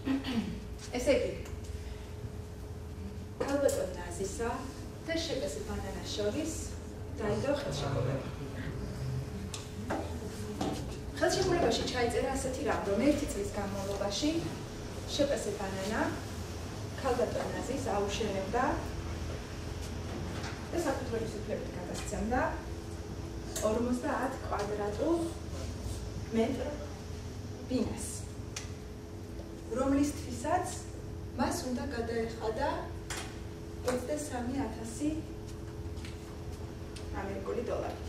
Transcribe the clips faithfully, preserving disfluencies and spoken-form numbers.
ესე იგი, ქალბატონ ნაზისა და შეკესი ბანანას შორის დაიდო ხელშეკრულება. ხელშეკრულებაში ჩაიწერა ასეთი რამ, რომ ერთი წლის განმავლობაში შეკესი ბანანა ქალბატონ ნაზის აუშენებდა და საფუძვლის უფლებით გადასცემდა ორმოცდაათ კვადრატულ მეტრ ბინას, რომლისთვისაც მას უნდა გადაეხადა ოცდასამი ათასი ამერიკული დოლარი.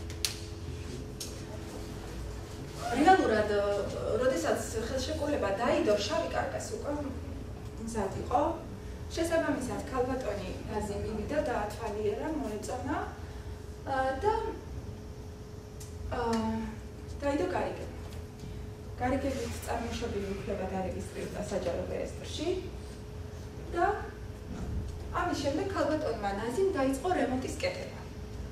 რეალურად, როდესაც ხელშეკრულება დაიდო, შავი კარგას უკვე მზად იყო. შესაბამისად, ქალბატონი ნაზი მივიდა და ათვალიერა მოეწონა და დაიდო გარიგება. გარიგებით წარმოშობილი უფლება დარეგისტრირდა საჯარო რეესტრში და ამის შემდეგ ქალბატონმა ნაზიმ დაიწყო რემონტის კეთება.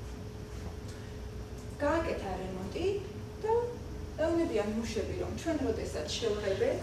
გააკეთა რემონტი და ეუბნებიან მუშები, რომ ჩვენ როდესაც შევღებეთ,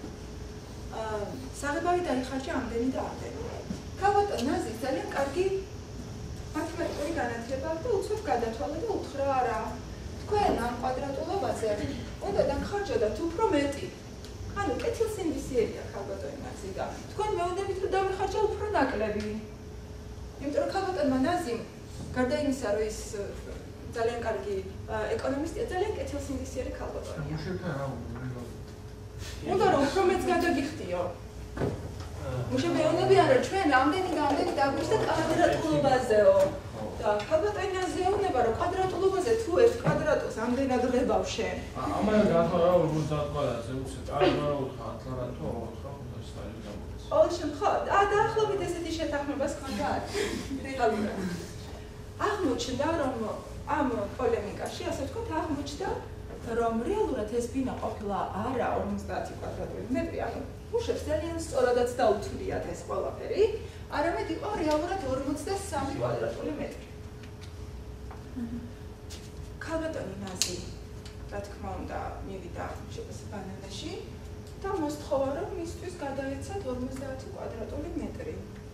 საღებავი დაიხარჯა ამდენი და ამდენი. ქალბატონ ნაზის ძალიან კარგი მათემატიკური განათლება და უცებ გადათვალა და უთხრა, არა, თქვენ ამ კვადრატულობაზე უნდა დაგხარჯოთ უფრო მეტი. ანუ კეთილსინდისიერია ქალბატონი ნაზი და თქვენ მეუბნებით, რომ დამიხარჯა უფრო ნაკლები. იმიტომ რომ ქალბატონმა ნაზიმ, გარდა იმისა, რომ ის ძალიან კარგი ეკონომისტია, ძალიან კეთილსინდისიერი ქალბატონია. მუშებთან რა უნდა? უნდა რომ უფრო მეც გადაგიხდიო. მუშები ეუბნებიან, რომ ჩვენ ამდენი და ამდენი დაგვიშთა კვადრატულობაზეო. და ქალბატონი ნაზი ეუბნება, რომ კვადრატულობაზე თუ ერთ კვადრატულს ამდენად ღებავ შენ. ამან გათვალა როგორც დათვალაზე უცებ. არ ვაუთხა ათლარათო ოთხ სტაჟი გამოდის. ყოველ შემთხვევაში, და დაახლოებით ესეთი შეთანხმებას ჰქონდა რეალურად. აღმოჩნდა, რომ ამ პოლემიკაში, ასე ვთქვათ, აღმოჩნდა, რომ რეალურად ეს ბინა ყოფილა არა ორმოცდაათი კვადრატული მეტრი, ანუ მუშებს ძალიან სწორადაც დაუთვლიათ ეს ყველაფერი, არამედ იყო რეალურად ორმოცდასამი კვადრატული მეტრი. ქალბატონი ნაზი, რა თქმა უნდა, მივიდა შეკესი ბანანაში და მოსთხოვა, რომ მისთვის გადაეცათ ორმოცდაათი კვადრატული მეტრი.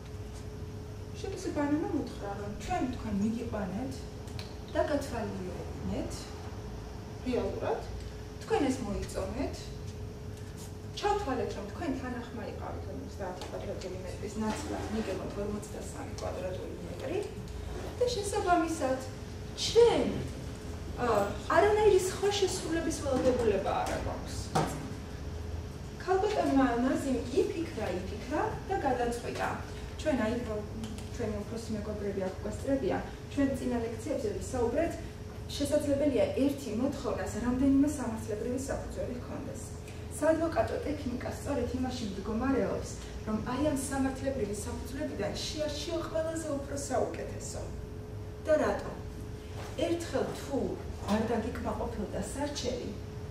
შეკესი ბანანა უთხრა, რომ ჩვენ თქვენ მიგიყვანეთ და გათვალიერებინეთ რეალურად, თქვენ ეს მოიწონეთ, ჩავთვალეთ, რომ თქვენ თანახმა იყავით ორმოცდაათი კვადრატული მეტრის ნაცვლად, მიგებოთ ორმოცდასამი კვადრატული მეტრი და შესაბამისად, ჩვენ არანაირი სხვა შესრულების ვალდებულება არ აქვს. ქალბატონმა ნაზიმ იფიქრა, იფიქრა და გადაწყვიტა. ჩვენ აი ჩვენი უფროსი მეგობრები აქ გვესწრებიან, ჩვენ წინა ლექციებზე ვისაუბრეთ, შესაძლებელია ერთი მოთხოვნას რამდენიმე სამართლებრივი საფუძველი ჰქონდეს. საადვოკატო ტექნიკა სწორედ იმაში მდგომარეობს, რომ აი ამ სამართლებრივი საფუძვლებიდან შეარჩიო ყველაზე უფრო საუკეთესო. და რატომ? ერთხელ თუ არ დაგიკმაყოფილდა სარჩელი,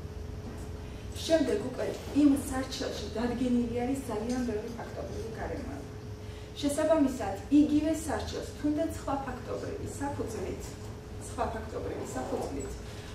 შემდეგ უკვე იმ სარჩელში დადგენილი არის ძალიან ბევრი ფაქტობრივი გარემოება. შესაბამისად, იგივე სარჩელს თუნდაც სხვა ფაქტობრივი საფუძვლით, სხვა ფაქტობრივი საფუძვლით,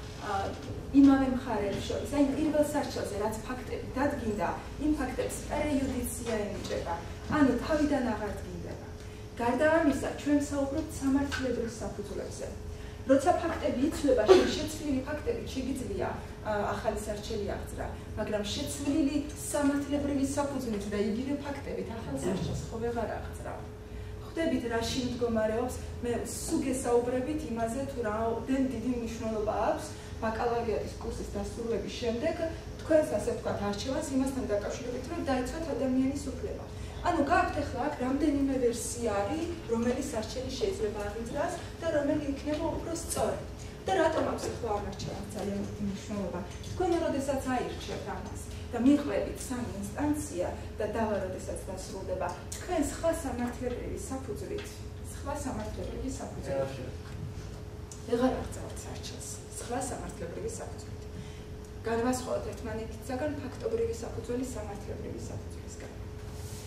იმავე მხარეებს შორის, აი პირველ სარჩელზე რაც ფაქტები დადგინდა, იმ ფაქტებს პერიუდიცია ენიჭება, ანუ თავიდან აღარ დგინდება. გარდა ამისა, ჩვენ საუბრობთ სამართლებრივ საფუძვლებზე. როცა ფაქტები იცვლება, შეცვლილი ფაქტებით შეგიძლია ახალი სარჩელი აღძრა, მაგრამ შეცვლილი სამართლებრივი საფუძვლით და იგივე ფაქტებით ახალ სარჩელს ხო ვეღარ აღძრავ. ხვდებით რაში მდგომარეობს, მე სულ გესაუბრებით იმაზე, თუ რამდენ დიდი მნიშვნელობა აქვს ბაკალავრიატის კურსის დასრულების შემდეგ თქვენს ასე ვთქვათ არჩევანს იმასთან დაკავშირებით, რომ დაიცვათ ადამიანის უფლება. ანუ გაქვთ ახლა აქ რამდენიმე ვერსია არის, რომელიც სარჩელი შეიძლება აღიძრას და რომელი იქნება უფრო სწორი. და რატომ აქვს ახლა ამ არჩევანს ძალიან დიდი მნიშვნელობა? თქვენ როდესაც აირჩევთ ამას და მიყვებით სამი ინსტანცია და დავა როდესაც დასრულდება, თქვენ სხვა სამართლებრივი საფუძვლით, სხვა სამართლებრივი საფუძვლით ვეღარ აღწევთ სარჩელს, სხვა სამართლებრივი საფუძვლით. განვასხვაოთ ერთმანეთისაგან ფაქტობრივი საფუძველი სამართლებრივი საფუძვლისგან.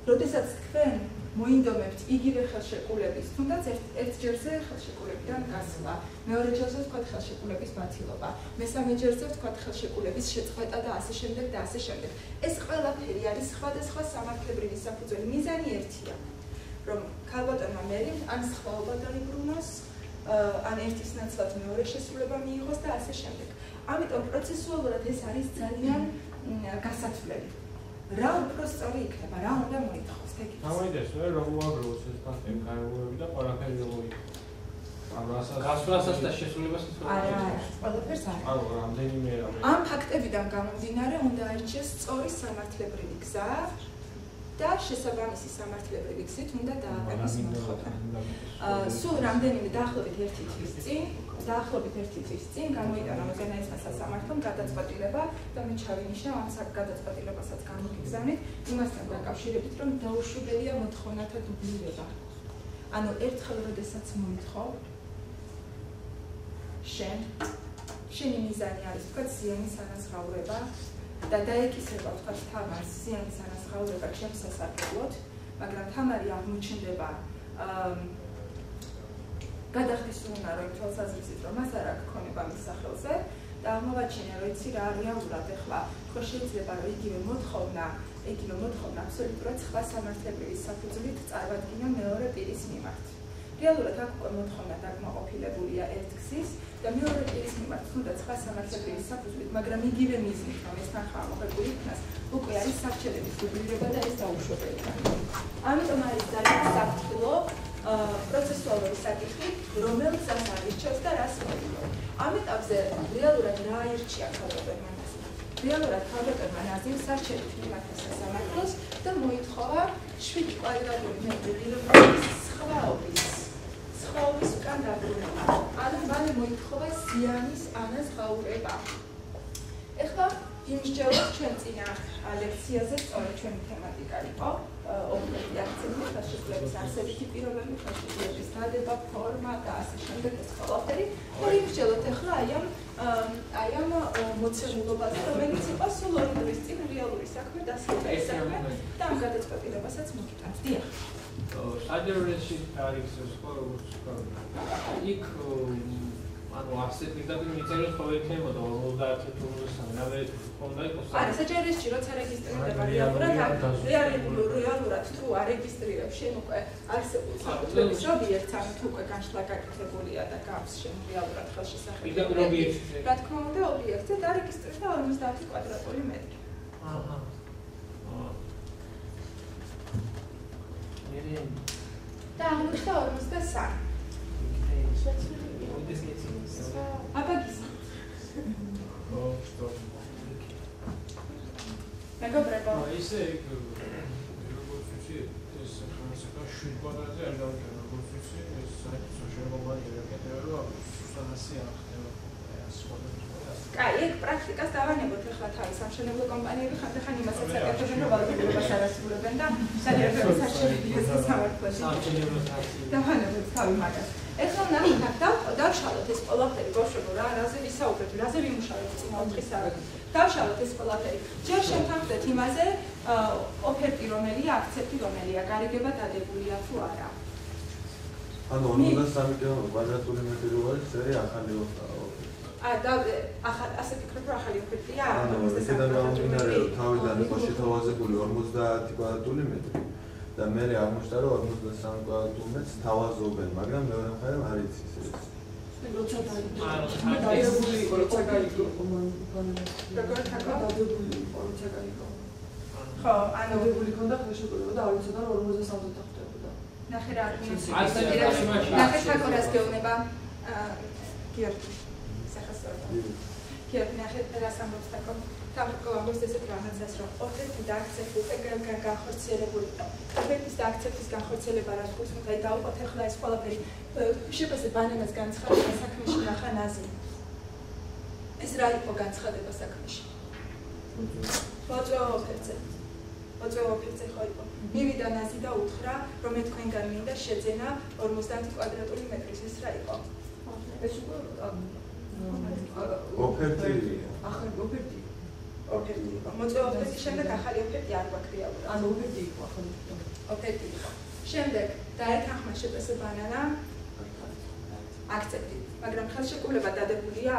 როდესაც თქვენ მოინდომებთ იგივე ხელშეკრულების, თუნდაც ერთ ჯერზე ხელშეკრულებიდან გასვლა, მეორე ჯერზე ვთქვათ ხელშეკრულების ბათილობა, მესამე ჯერზე ვთქვათ ხელშეკრულების შეწყვეტა და ასე შემდეგ და ასე შემდეგ. ეს ყველაფერი არის სხვადასხვა სამართლებრივი საფუძველი. მიზანი ერთია, რომ ქალბატონმა მერიმ ან სხვაობა დაიბრუნოს, ან ერთის ნაცვლად მეორე შესრულება მიიღოს და ასე შემდეგ. ამიტომ პროცესუალურად ეს არის ძალიან გასათვლელი. რა უფრო სწორი იქნება, რა უნდა მოითხოვს თქო. გამოიდეს მე რომ უაბრალოდ ეს ფაქტები გაიგებები და ყველაფერი მოითხოვს. გასვლასაც და შესრულებას არა, არა, ყველაფერს არა. ანუ რამდენიმე რამე. ამ ფაქტებიდან გამომდინარე უნდა აირჩიოს სწორი სამართლებრივი გზა და შესაბამისი სამართლებრივი გზით უნდა დააყენოს მოთხოვნა. სულ რამდენიმე დაახლოებით ერთი თვის წინ, დაახლოებით ერთი თვის წინ გამოიტანა მოგენაესმა სასამართლომ გადაწყვეტილება და მე ჩავინიშნავ ამ გადაწყვეტილებასაც გამოგიგზავნით იმასთან დაკავშირებით, რომ დაუშვებელია მოთხოვნათა დუბლირება. ანუ ერთხელ როდესაც მოითხოვ შენ შენი მიზანი არის თქვა ზიანის ანაზღაურება და დაეკისრება თქვა თამარს ზიანის ანაზღაურება ჩემს სასარგებლოდ, მაგრამ თამარი აღმოჩნდება გადახდის უნდა რომ თვალსაზრისით რომ მას არ აქვს ქონება მის სახელზე და აღმოვაჩინე რომ იცი რა რეალურად ეხლა ხო შეიძლება რომ იგივე მოთხოვნა იგივე მოთხოვნა აბსოლუტურად სხვა სამართლებრივი საფუძვლით წარვადგინა მეორე პირის მიმართ. რეალურად აქ უკვე მოთხოვნა დაკმაყოფილებულია ერთგზის და მეორე პირის მიმართ თუნდაც სხვა სამართლებრივი საფუძვლით, მაგრამ იგივე მიზნით რომ ეს ნახვა მოხებული იქნას, უკვე არის საბჭოების დუბლირება და ეს დაუშვებელია. ამიტომ არის ძალიან საფრთხილო პროცესუალური საკითხი, რომელ გზას არჩევს და რას მოითხოვს. ამ ეტაპზე რეალურად რა აირჩია ქალბატონმა ნაზიმ? რეალურად ქალბატონმა ნაზიმ სარჩელით მიმართა სასამართლოს და მოითხოვა შვიდ კვადრატული მეტრი ღირებულის სხვაობის სხვაობის უკან დაბრუნება. ანუ მალე მოითხოვა ზიანის ანაზღაურება. ეხლა იმსჯელოთ ჩვენ წინა ლექციაზე სწორედ ჩვენი თემატიკა იყო ობიექტი აქცენტი, ხელშეკრულების არსებითი პირობები, ხელშეკრულების დადება, ფორმა და ასე შემდეგ ეს ყველაფერი. და იმსჯელოთ ეხლა აი ამ აი ამ მოცემულობაზე, რომელიც იყო სულ ორი დღის წინ რეალური საქმე დასრულების საქმე და ამ გადაწყვეტილებასაც მოგიტანთ. დიახ. საჯაროებში არის სხვა როგორც იქ ანუ ასეთ პირდაპირ მიწერილ ხოლმე იქნებოდა ორმოცდაათი თუ ორმოცდასამი რამე ხონდა იყოს. არა, საჯაროებში როცა რეგისტრირდება რეალურად, რეალურად თუ არეგისტრირებს შენ უკვე არსებულ საფუძვლის ობიექტს, ანუ თუ უკვე განშლა გაკეთებულია და გავს შენ რეალურად ხელშესახები. პირდაპირ ობიექტზე. რა თქმა უნდა, ობიექტზე დარეგისტრირდა ორმოცდაათი კვადრატული მეტრი. აჰა. და აღმოჩნდა ორმოცდასამი. აბაგის. ო, што. მეგობრებო. ისე როგორც ვიცი, ეს ხანსაკა შვიდ კვადრატზე არ დავიჭერე, როგორც ვიცი, ეს საერთო შემოგვალია რაკეთება, რომ სუსტანასი არ ხდება. კაი, ეგ პრაქტიკას დავანებოთ ახლა თავის სამშენებლო კომპანიები ხანდახან იმასაც აკეთებენ, რომ ვალდებულებას არ ასრულებენ და საჯაროების საშუალებაა სამართლოში. სამშენებლო საქმე. დავანებოთ თავი მაგას. ეხლა ნახეთ და დავშალოთ ეს ყველაფერი ბავშვებო რა რაზე ვისაუბრეთ, რაზე ვიმუშავებთ წინა ოთხი საათი. დავშალოთ ეს ყველაფერი. ჯერ შევთანხმდეთ იმაზე, ოფერტი რომელია, აქცენტი რომელია, გარიგება დადებულია თუ არა. ანუ ორმოცდასამი კვადრატული მეტრი რო არის, წერე ახალი ოფერტა. აა და ახალ ასე ფიქრობ რომ ახალი ოფერტია ორმოცდასამი გამომდინარე რომ თავიდან იყო შეთავაზებული ორმოცდაათი კვადრატული მეტრი და მე აღმოჩნდა რომ ორმოცდასამი კვადრატული მეტრს თავაზობენ, მაგრამ მეორე მხარემ არ იცის ეს. როცა დაიდებული იყო, როცა გაიგო კომანდანი. როგორ თქო? დაიდებული იყო, როცა გაიგო. ხო, ანუ დაიდებული ქონდა ხელშეკრულება და არ იცოდა რომ ორმოცდასამზე დახტებოდა. ნახე რა არის. ასე რა ნახე თქო რას გეუბნება. გიორგი Here, ნახეთ რას ამბობს თქო. თქო ამბობს ესეთ რაღაცას, რომ ოფერტი და აქცენტი უკვე განხორციელებული. ოფერტის და აქცენტის განხორციელება რაც გულისხმობს, აი დავუყოთ ახლა ეს ყველაფერი შეფასე ბანანას განცხადება საქმეში ნახა ნაზი. ეს რა იყო განცხადება საქმეში? მოწვევა ოფერტზე. მოწვევა ოფერტზე ხო იყო. მივიდა ნაზი და უთხრა, რომ მე თქვენგან მინდა შეძენა ორმოცდაათი კვადრატული მეტრის. ეს რა იყო? ეს უკვე ოფერტი ახალი ოფერტი. ოფერტი იყო. მოწვევა ოფერტის შემდეგ ახალი ოფერტი არ გვაქვს რეალურად. ანუ ოფერტი იყო ახალი. ოფერტი იყო. შემდეგ დაეთანხმა შეფასებანა აქცენტი, მაგრამ ხელშეკრულება დადებულია?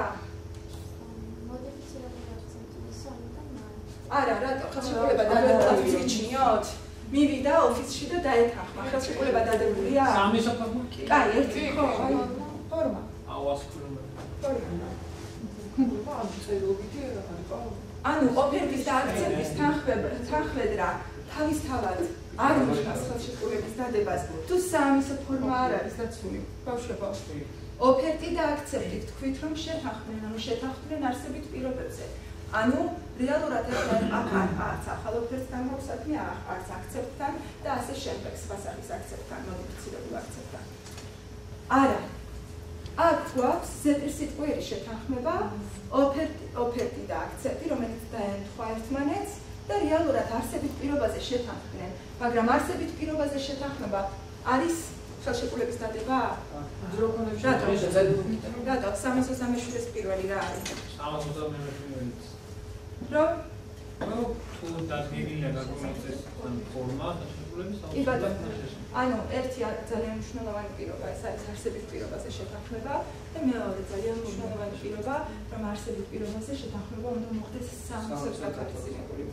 არა, რატო? ხელშეკრულება დადებულია ვიცინიოთ? მივიდა ოფისში და დაეთანხმა. ხელშეკრულება დადებულია? სამი საფორმო? კაი, ერთი ხო, აი, ფორმა. ავასკრომა. ფორმა. ანუ წერილობითი რა იყო? ანუ ოფერტის და აქცენტის თანხმედრა თავისთავად არ ნიშნავს ხელშეკრულების დადებას, თუ საამისო ფორმა არ არის დაცული. ბავშვებო, ოფერტი და აქცენტი თქვით, რომ შეთანხმდნენ, ანუ შეთანხმდნენ არსებით პირობებზე. ანუ რეალურად არც ახალ ოფერტთან გვაქვს საქმე, არც აქცენტთან და ასე შემდეგ, სხვას არის აქცენტთან, მოდიფიცირებულ აქცენტთან. არა. აქ გვაქვს ზეპირსიტყვიერი შეთანხმება, ოფერტი, ოფერტი და აქცენტი, რომელიც დაემთხვა ერთმანეთს და რეალურად არსებით პირობაზე შეთანხმდნენ, მაგრამ არსებით პირობაზე შეთანხმება არის ხელშეკრულების დადება? რატო? რატო? სამასო სამეშვიდეს პირველი რა არის? სამასო სამეშვიდე. რომ? რომ თუ დაგეგმილია გაგონდეს ამ ფორმა ხელშეკრულების კი ბატონო. ანუ ერთი ძალიან მნიშვნელოვანი პირობა, ეს არის არსებით პირობაზე შეთანხმება და მეორე ძალიან მნიშვნელოვანი პირობა, რომ არსებით პირობაზე შეთანხმება უნდა მოხდეს სამოცდაოთხ გათვალისწინებული.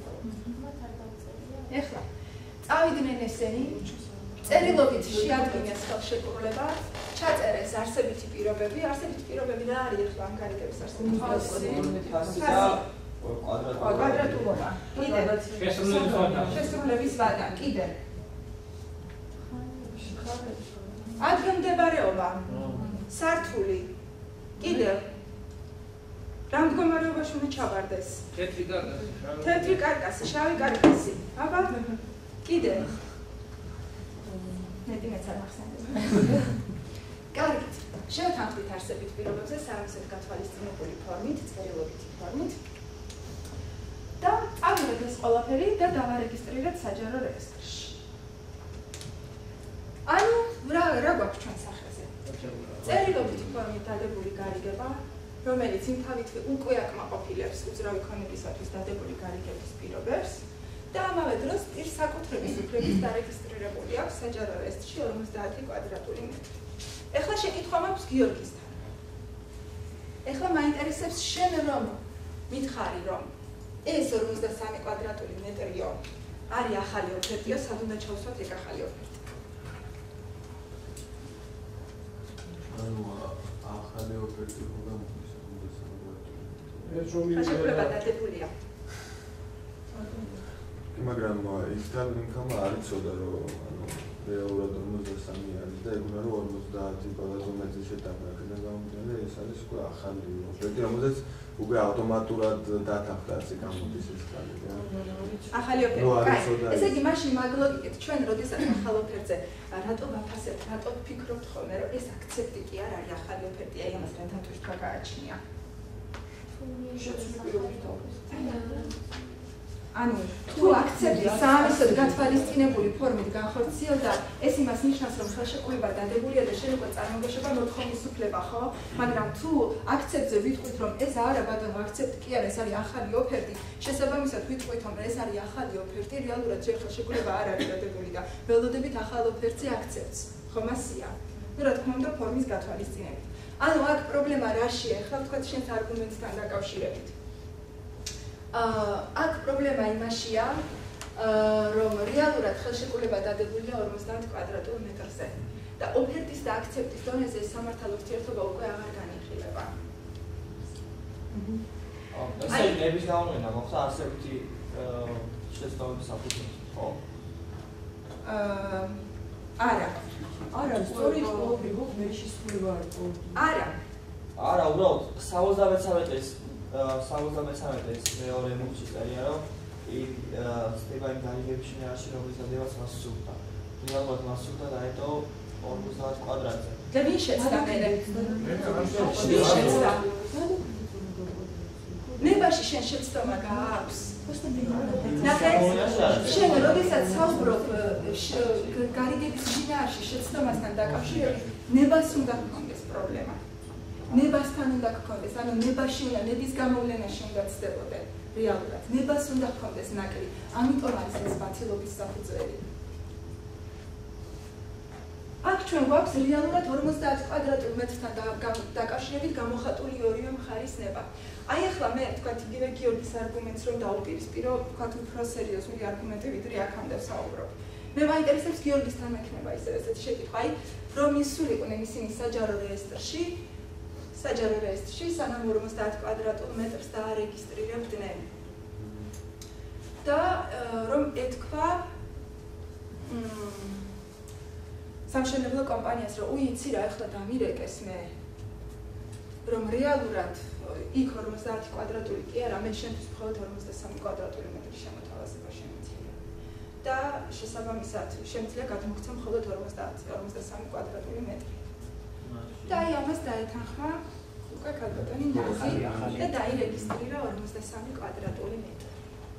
ეხლა წავიდნენ ესენი, წერილობით შეადგინეს ხელშეკრულება, ჩაწერეს არსებითი პირობები, არსებითი პირობები რა არის ეხლა ამ გარიგების არსებითი პირობები? კვადრატულობა. კიდე შესრულების ვადა. შესრულების ვადა. კიდე ადგილმდებარეობა, სართული, კიდევ რა მდგომარეობაში უნდა ჩავარდეს? თეთრი კარკასი, თეთრი კარკასი, შავი კარკასი. აბა, კიდე მეტი მეც არ მახსენდება. კარგით, შევთანხმდით არსებით პირობებზე სამისად გათვალისწინებული ფორმით, წერილობითი ფორმით და წავიღეთ ეს ყველაფერი და დავარეგისტრირეთ საჯარო რეესტრში. ანუ რა რა გვაქვს ჩვენ სახეზე? წერილობითი ფორმით დადებული გარიგება, რომელიც იმთავითვე უკვე აკმაყოფილებს უძრავი ქონებისათვის დადებული გარიგების პირობებს და ამავე დროს პირს საკუთრების უფლებით დარეგისტრირებული აქვს საჯარო რეესტრში ორმოცდაათი კვადრატული მეტრი. ეხლა შეკითხვა მაქვს გიორგისთან. ეხლა მაინტერესებს შენ რომ მითხარი რომ ეს ორმოცდასამი კვადრატული მეტრიო არის ახალი ოფერტიო, სად უნდა ჩავსვათ ეგ ახალი ოფერტი? ანუ ახალი ოფერტი უნდა მოხდეს ორმოცდასამი კვადრატული. ეს რომი ხელშეკრულება დადებულია. მაგრამ ისთან ინკამ არ იცოდა რომ ანუ რეალურად ორმოცდასამი არის და ეგ უნდა რომ ორმოცდაათი კვადრატული მეტრის შეტანხმა აქედან გამომდინარე ეს არის უკვე ახალი ოფერტი, რომელზეც უკვე ავტომატურად დათანხმდა ასე გამოდის ეს ხალი რა. ახალი ოფერტი. კაი. ესე იგი მაშინ მაგლოგიკეთ ჩვენ როდესაც ახალ ოფერტზე რატო ვაფასებთ, რატო ვფიქრობთ ხოლმე რომ ეს აქცენტი კი არ არის ახალი ოფერტი, აი ამას რა თათუშთვა გააჩნია. ანუ თუ აქცენტი სამისად გათვალისწინებული ფორმით განხორციელდა, ეს იმას ნიშნავს, რომ ხელშეკრულება დადებულია და შენ უკვე წარმოგვეშობა მოთხოვნის უფლება, ხო? მაგრამ თუ აქცენტზე ვიტყვით, რომ ეს არა ბატონო, აქცენტი კი არა, ეს არის ახალი ოფერტი, შესაბამისად ვიტყვით, რომ ეს არის ახალი ოფერტი, რეალურად ჯერ ხელშეკრულება არ არის დადებული და ველოდებით ახალ ოფერტზე აქცენტს, ხომ ასია? ნუ რა თქმა უნდა, ფორმის გათვალისწინებით. ანუ აქ პრობლემა რაშია? ახლა ვთქვათ შენს არგუმენტთან დაკავშირებით. აქ პრობლემა იმაშია, რომ რეალურად ხელშეკრულება დადებულია ორმოცდაათ კვადრატულ მეტრზე და ოფერტის და აქცენტის დონეზე სამართალო ურთიერთობა უკვე აღარ განიხილება. ესე იგი, ნების გამოვლენა მოხდა არსებითი შეცდომების საფუძველზე, ხო? არა. არა, სწორედ ყოველდღე გქონდა მე შესრულება იყო. არა. არა, უბრალოდ სამოცდამეცამეტეს სამოცდამეცამეტეს მეორე მუხში წერია, რომ იქ ხდება იმ გარიგების შინაარსი, რომელიც დადებას მას სურდა. რეალურად მას სურდა დაეტო ორმოცდაათ კვადრატზე. და ვინ შეცდა მერე? ვინ შეცდა? ნებაში შენ შეცდომა გააქვს? ნახე, შენ როდესაც საუბრობ გარიგების შინაარსში შეცდომასთან დაკავშირებით, ნებას უნდა გქონდეს პრობლემა. ნებასთან უნდა გქონდეს, ანუ ნებაში უნდა, ნების გამოვლენაში უნდა ცდებოდნენ. რეალურად. ნებას უნდა ჰქონდეს ნაკლი. ამიტომ არის ეს ბაცილობის საფუძველი. აქ ჩვენ გვაქვს რეალურად ორმოცდაათ კვადრატულ მეტრთან დაკავშირებით გამოხატული ორივე მხარის ნება. აი ახლა მე თქვა იგივე გიორგის არგუმენტს რომ დაუპირისპირო, თქვა უფრო სერიოზული არგუმენტი ვიდრე აქამდე ვსაუბრობ. მე მაინტერესებს გიორგისთან მექნება ისევ ესეთი შეკითხვა, აი რომ ისულიყვნენ ისინი საჯარო რეესტრში, საჯარო რეესტრში სანამ ორმოცდაათ კვადრატულ მეტრს დაარეგისტრირებდნენ. და რომ ეთქვა სამშენებლო კომპანიას რომ უიცი რა ახლა დამირეკეს მე რომ რეალურად იქ ორმოცდაათი კვადრატული კი არა მე შენთვის მხოლოდ ორმოცდასამი კვადრატული მეტრი შემოთავაზება შემიძლია და შესაბამისად შემიძლია გადმოგცემ მხოლოდ ორმოცდასამი კვადრატული მეტრი და აი ამას დაეთანხმა უკვე ქალბატონი ნაზი და დაირეგისტრირა ორმოცდასამი კვადრატული მეტრი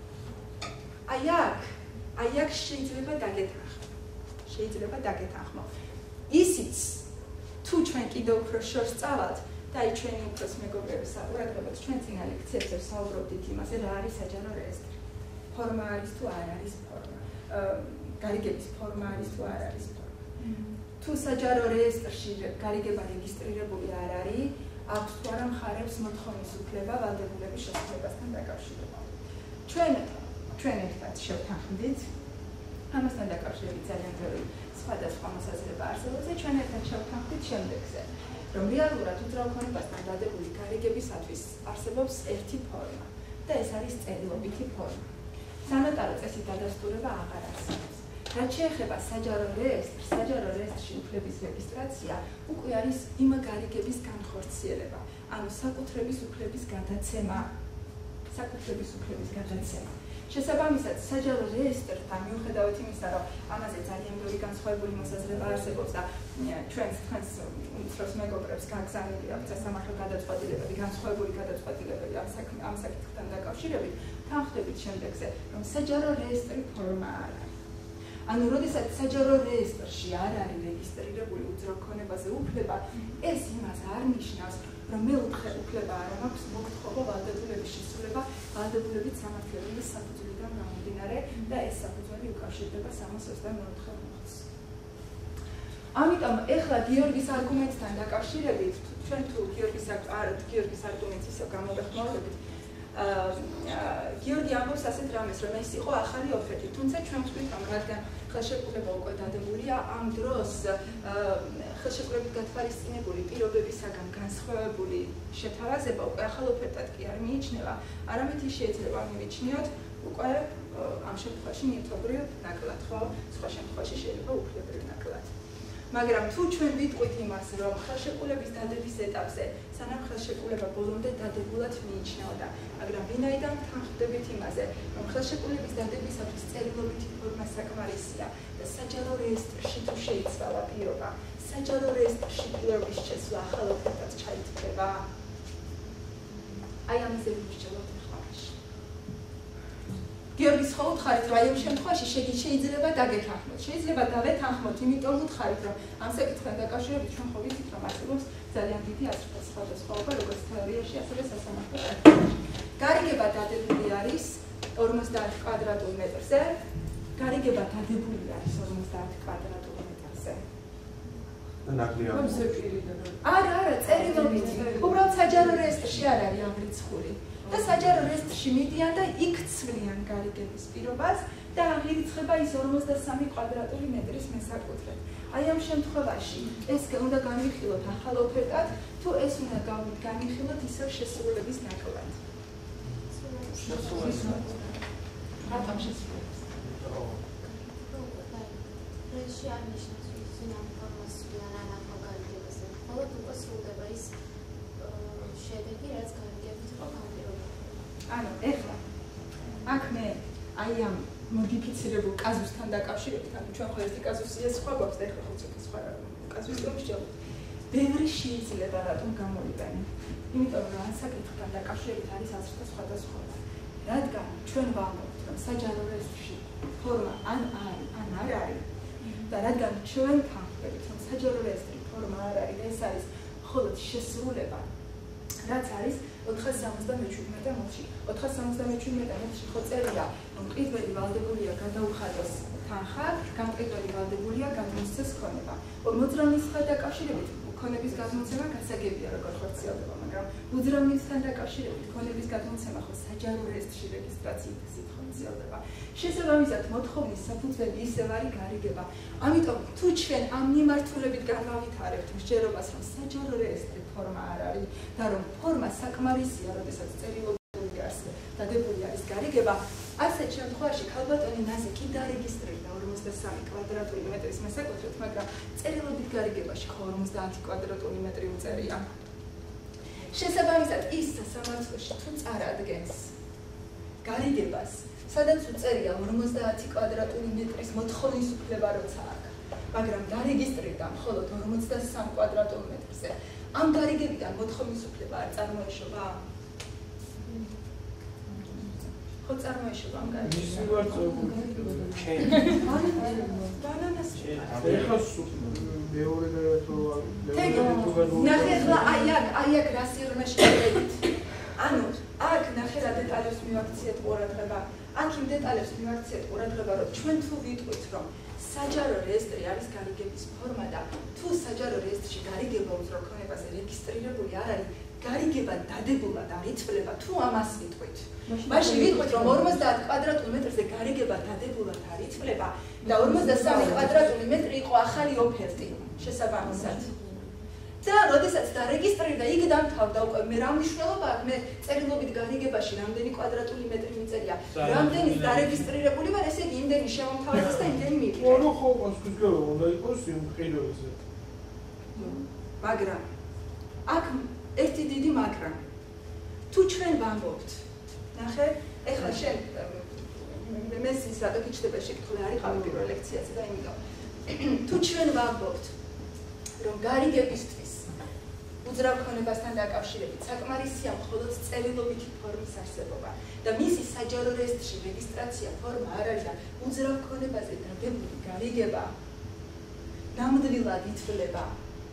აი აქ აი აქ შეიძლება დაგეთანხმო შეიძლება დაგეთანხმო. ისიც თუ ჩვენ კიდევ უფრო შორს წავალთ და აი ჩვენი უფროს მეგობრების საყურადღებოდ ჩვენ წინა ლექციებზე ვსაუბრობდით იმაზე რა არის საჯარო რეესტრი. ფორმა არის თუ არ არის ფორმა. გარიგების ფორმა არის თუ არ არის ფორმა. თუ საჯარო რეესტრში გარიგება რეგისტრირებული არ არის, აქვს თუ არა მხარებს მოთხოვნის უფლება ვალდებულების შესრულებასთან დაკავშირებით. ჩვენ ჩვენ ერთად შევთანხმდით ამასთან დაკავშირებით ძალიან ბევრი სხვადასხვა მოსაზრება არსებობს და ჩვენ ერთად შევთანხმდით შემდეგზე, რომ რეალურად უძრავქონებასთან დადებული გარიგებისათვის არსებობს ერთი ფორმა და ეს არის წერილობითი ფორმა. სანოტარო წესით დადასტურება აღარ არსებობს. რაც შეეხება საჯარო რეესტრს, საჯარო რეესტრში უფლების რეგისტრაცია უკვე არის იმ გარიგების განხორციელება, ანუ საკუთრების უფლების გადაცემა, საკუთრების უფლების გადაცემა. შესაბამისად, საჯარო რეესტრთან მიუხედავად იმისა, რომ ამაზე ძალიან ბევრი განსხვავებული მოსაზრება არსებობს და ჩვენს თქვენს უმცროს მეგობრებს გაგზავნილი აქვს სასამართლო გადაწყვეტილებები, განსხვავებული გადაწყვეტილებები ამ საკითხთან დაკავშირებით, თანხმდებით შემდეგზე, რომ საჯარო რეესტრი ფორმა არ არის. ანუ, როდესაც საჯარო რეესტრში არ არის რეგისტრირებული უძრავქონებაზე უფლება, ეს იმას არ ნიშნავს, რომ მეოთხე უფლება არ მაქვს მოგთხოვა ვალდებულების შესრულება ვალდებულებით სამართლებრივი საფუძვლიდან გამომდინარე და ეს საფუძველი უკავშირდება სამას ოცდამეოთხე მოხს. ამიტომ ეხლა გიორგის არგუმენტთან დაკავშირებით, ჩვენ თუ გიორგის გიორგის არგუმენტს ისევ გამოვეხმაურებით, გიორგი ამბობს ასეთ რამეს, რომ ეს იყო ახალი ოფერტი, თუმცა ჩვენ ვთქვით, რომ რადგან ხელშეკრულება უკვე დადებულია, ამ დროს ხელშეკრულებით გათვალისწინებული პირობებისაგან განსხვავებული შეთავაზება უკვე ახალ ოფერტად კი არ მიიჩნევა, არამედ ის შეიძლება მივიჩნიოთ უკვე ამ შემთხვევაში ნივთობრივ ნაკლად, ხო? სხვა შემთხვევაში შეიძლება უფლებრივ ნაკლად. მაგრამ თუ ჩვენ ვიტყვით იმას, რომ ხელშეკრულების დადების ეტაპზე, სანამ ხელშეკრულება ბოლომდე დადებულად მიიჩნეოდა, მაგრამ ვინაიდან თანხმდებით იმაზე, რომ ხელშეკრულების დადებისათვის წერილობითი ფორმა საკმარისია და საჯარო რეესტრში თუ შეიცვალა პირობა, საჯარო რეესტრში პირობის შესვლა ახალ ოფერტად ჩაითვლება. აი ამაზე ვიმსჯელოთ ახლა. გიორგის ხო უთხარით, რომ აი ამ შემთხვევაში შეიძლება დაგეთანხმოთ. შეიძლება დავეთანხმოთ, იმიტომ ვუთხარით, რომ ამ საკითხთან დაკავშირებით ჩვენ ხო ვიცით, რომ არსებობს ძალიან დიდი აზრთა სხვადასხვაობა, როგორც თეორიაში, ასევე სასამართლო პრაქტიკაში. გარიგება დადებული არის ორმოცდაათ კვადრატულ მეტრზე. გარიგება დადებული არის ორმოცდაათ კვადრატულ მეტრზე. და ნაკლია. არა, არა, წერილობითი. უბრალოდ საჯარო რეესტრში არ არის ამ რიცხული. და საჯარო რეესტრში მიდიან და იქ ცვლიან გარიგების პირობას და აღირიცხება ის ორმოცდასამი კვადრატული მეტრის მესაკუთრედ. აი ამ შემთხვევაში ეს უნდა განვიხილოთ ახალ ოფერტად, თუ ეს უნდა განვიხილოთ ისევ შესრულების ნაკლად. რატომ შესრულების? რეში არ ნიშნავს ისინი ამ ფორმას ვიან ან ახალ გარიგებაზე. მხოლოდ უკვე სრულდება ის შედეგი, რაც გარიგებით იყო გამტირებული. ანუ ეხლა აქ მე აი ამ მოდიფიცირებულ კაზუსთან დაკავშირებით, ანუ ჩვენ ხო ერთი კაზუსია სხვა გვაქვს და ეხლა ხო ცოტა სხვა კაზუსი ვიმსჯელოთ. ბევრი შეიძლება რატომ გამოვიყენე. იმიტომ რომ ამ საკითხთან დაკავშირებით არის აზრთა სხვადასხვაობა. რადგან ჩვენ ვამბობთ, რომ საჯარო რეესტრში ფორმა ან არის, ან არ არის. და რადგან ჩვენ თანხმდებით, რომ საჯარო რეესტრი ფორმა არ არის და ეს არის მხოლოდ შესრულება, რაც არის ოთხას სამოცდამეჩვიდმეტე მილში. ოთხას სამოცდამეჩვიდმეტე მილში ხო წერია, რომ მყიდველი ვალდებულია გადაუხადოს თანხა, გამყიდველი ვალდებულია გადმოსცეს ქონება. მოძრაობასთან დაკავშირებით ქონების გადმოცემა გასაგებია როგორ ხორციელდება, მაგრამ უძრაობასთან დაკავშირებით ქონების გადმოცემა ხო საჯარო რეესტრში რეგისტრაციით ხორციელდება. შესაბამისად, მოთხოვნის საფუძველი ისევ არის გარიგება. ამიტომ თუ ჩვენ ამ მიმართულებით განავითარებთ მსჯელობას, რომ საჯარო რეესტრი ფორმა არ არის და რომ ფორმა საკმარისია, როდესაც წერილობრივი არსი დადებული არის გარიგება, ასეთ შემთხვევაში ქალბატონი ნაზი კი დარეგისტრირდა ორმოცდასამი კვადრატული მეტრის მოსაკუთრებით, მაგრამ წერილობით გარიგებაში ხო ორმოცდაათი კვადრატული მეტრი უწერია. შესაბამისად, ის სასამართლოში თუ წარადგენს გარიგებას, სადაც უწერია ორმოცდაათი კვადრატული მეტრის მოთხოვნის უფლება როცა აქვს, მაგრამ დარეგისტრირდა მხოლოდ ორმოცდასამ კვადრატულ მეტრზე. ამ გარიგებიდან მოთხოვნის უფლება არ წარმოეშობა? ხო წარმოეშობა ამ გარიგებიდან. ისი ვარ ჩვენ. ბანანას. ეხლა მეორე თუ ნახე ახლა აი აქ, აი აქ რა სიღრმეში შევედით. ანუ აქ ნახე რა დეტალებს მივაქციეთ ყურადღება. აქ იმ დეტალებს მივაქციეთ ყურადღება, რომ ჩვენ თუ ვიტყვით, რომ საჯარო რეესტრი არის გარიგების ფორმა და თუ საჯარო რეესტრში გარიგება უზროქონებაზე რეგისტრირებული არ არის, გარიგება დადებულად არ ითვლება, თუ ამას ვიტყვით. მაშინ ვიტყვით, რომ ორმოცდაათი კვადრატული მეტრზე გარიგება დადებულად არ ითვლება და ორმოცდასამი კვადრატული მეტრი იყო ახალი ოფერტი შესაბამისად. და როდესაც დარეგისტრირდა, იქ დამთავრდა უკვე მე რა მნიშვნელობა აქვს, მე წერილობით გარიგებაში რამდენი კვადრატული მეტრი მიწერია, რამდენი დარეგისტრირებული ვარ, ესე იგი იმდენი შემომთავრდეს და იმდენი მივიღე. ანუ ხო კონსკრიფტია უნდა იყოს იმ ყიდვაზე. მაგრამ აქ ერთი დიდი მაგრამ. თუ ჩვენ ვამბობთ, ნახე, ეხლა შენ მე ის რატო გიჩნდება შეკითხული არ იყავი პირველ ლექციაზე და იმიტომ თუ ჩვენ ვამბობთ, რომ გარიგებისთვის უძრავქონებასთან დაკავშირებით საკმარისია მხოლოდ წერილობითი ფორმის არსებობა და მისი საჯარო რეესტრში რეგისტრაცია ფორმა არ არის და უძრავქონებაზე დადებული გარიგება ნამდვილად ითვლება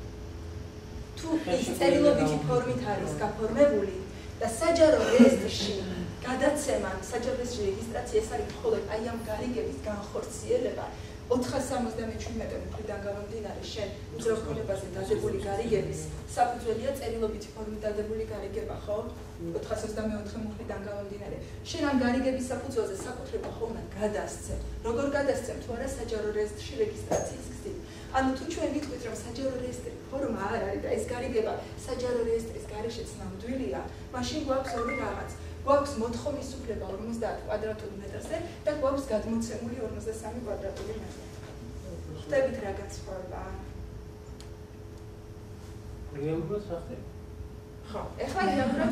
თუ ის წერილობითი ფორმით არის გაფორმებული და საჯარო რეესტრში გადაცემა საჯარო რეესტრში რეგისტრაცია ეს არის მხოლოდ აი ამ გარიგების განხორციელება ოთხას სამოცდამეჩვიდმეტე მხრიდან გამომდინარე შენ უძრავქონებაზე დადებული გარიგების საფუძველია წერილობითი ფორმით დადებული გარიგება, ხო? ოთხას ოცდამეოთხე მხრიდან გამომდინარე. შენ ამ გარიგების საფუძველზე საკუთრება ხო უნდა გადასცე. როგორ გადასცემ თუ არა საჯარო რეესტრში რეგისტრაციის გზით. ანუ თუ ჩვენ ვიტყვით, რომ საჯარო რეესტრი ფორმა არ არის და ეს გარიგება საჯარო რეესტრის გარეშეც ნამდვილია, მაშინ გვაქვს ორი რაღაც. გვაქვს მოთხოვნის უფლება ორმოცდაათი კვადრატული მეტრზე და გვაქვს გადმოცემული ორმოცდასამი კვადრატული მეტრი. ხდებით რა გაცხოვება? რეალურად რა ხდება? ხო, ეხლა რეალურად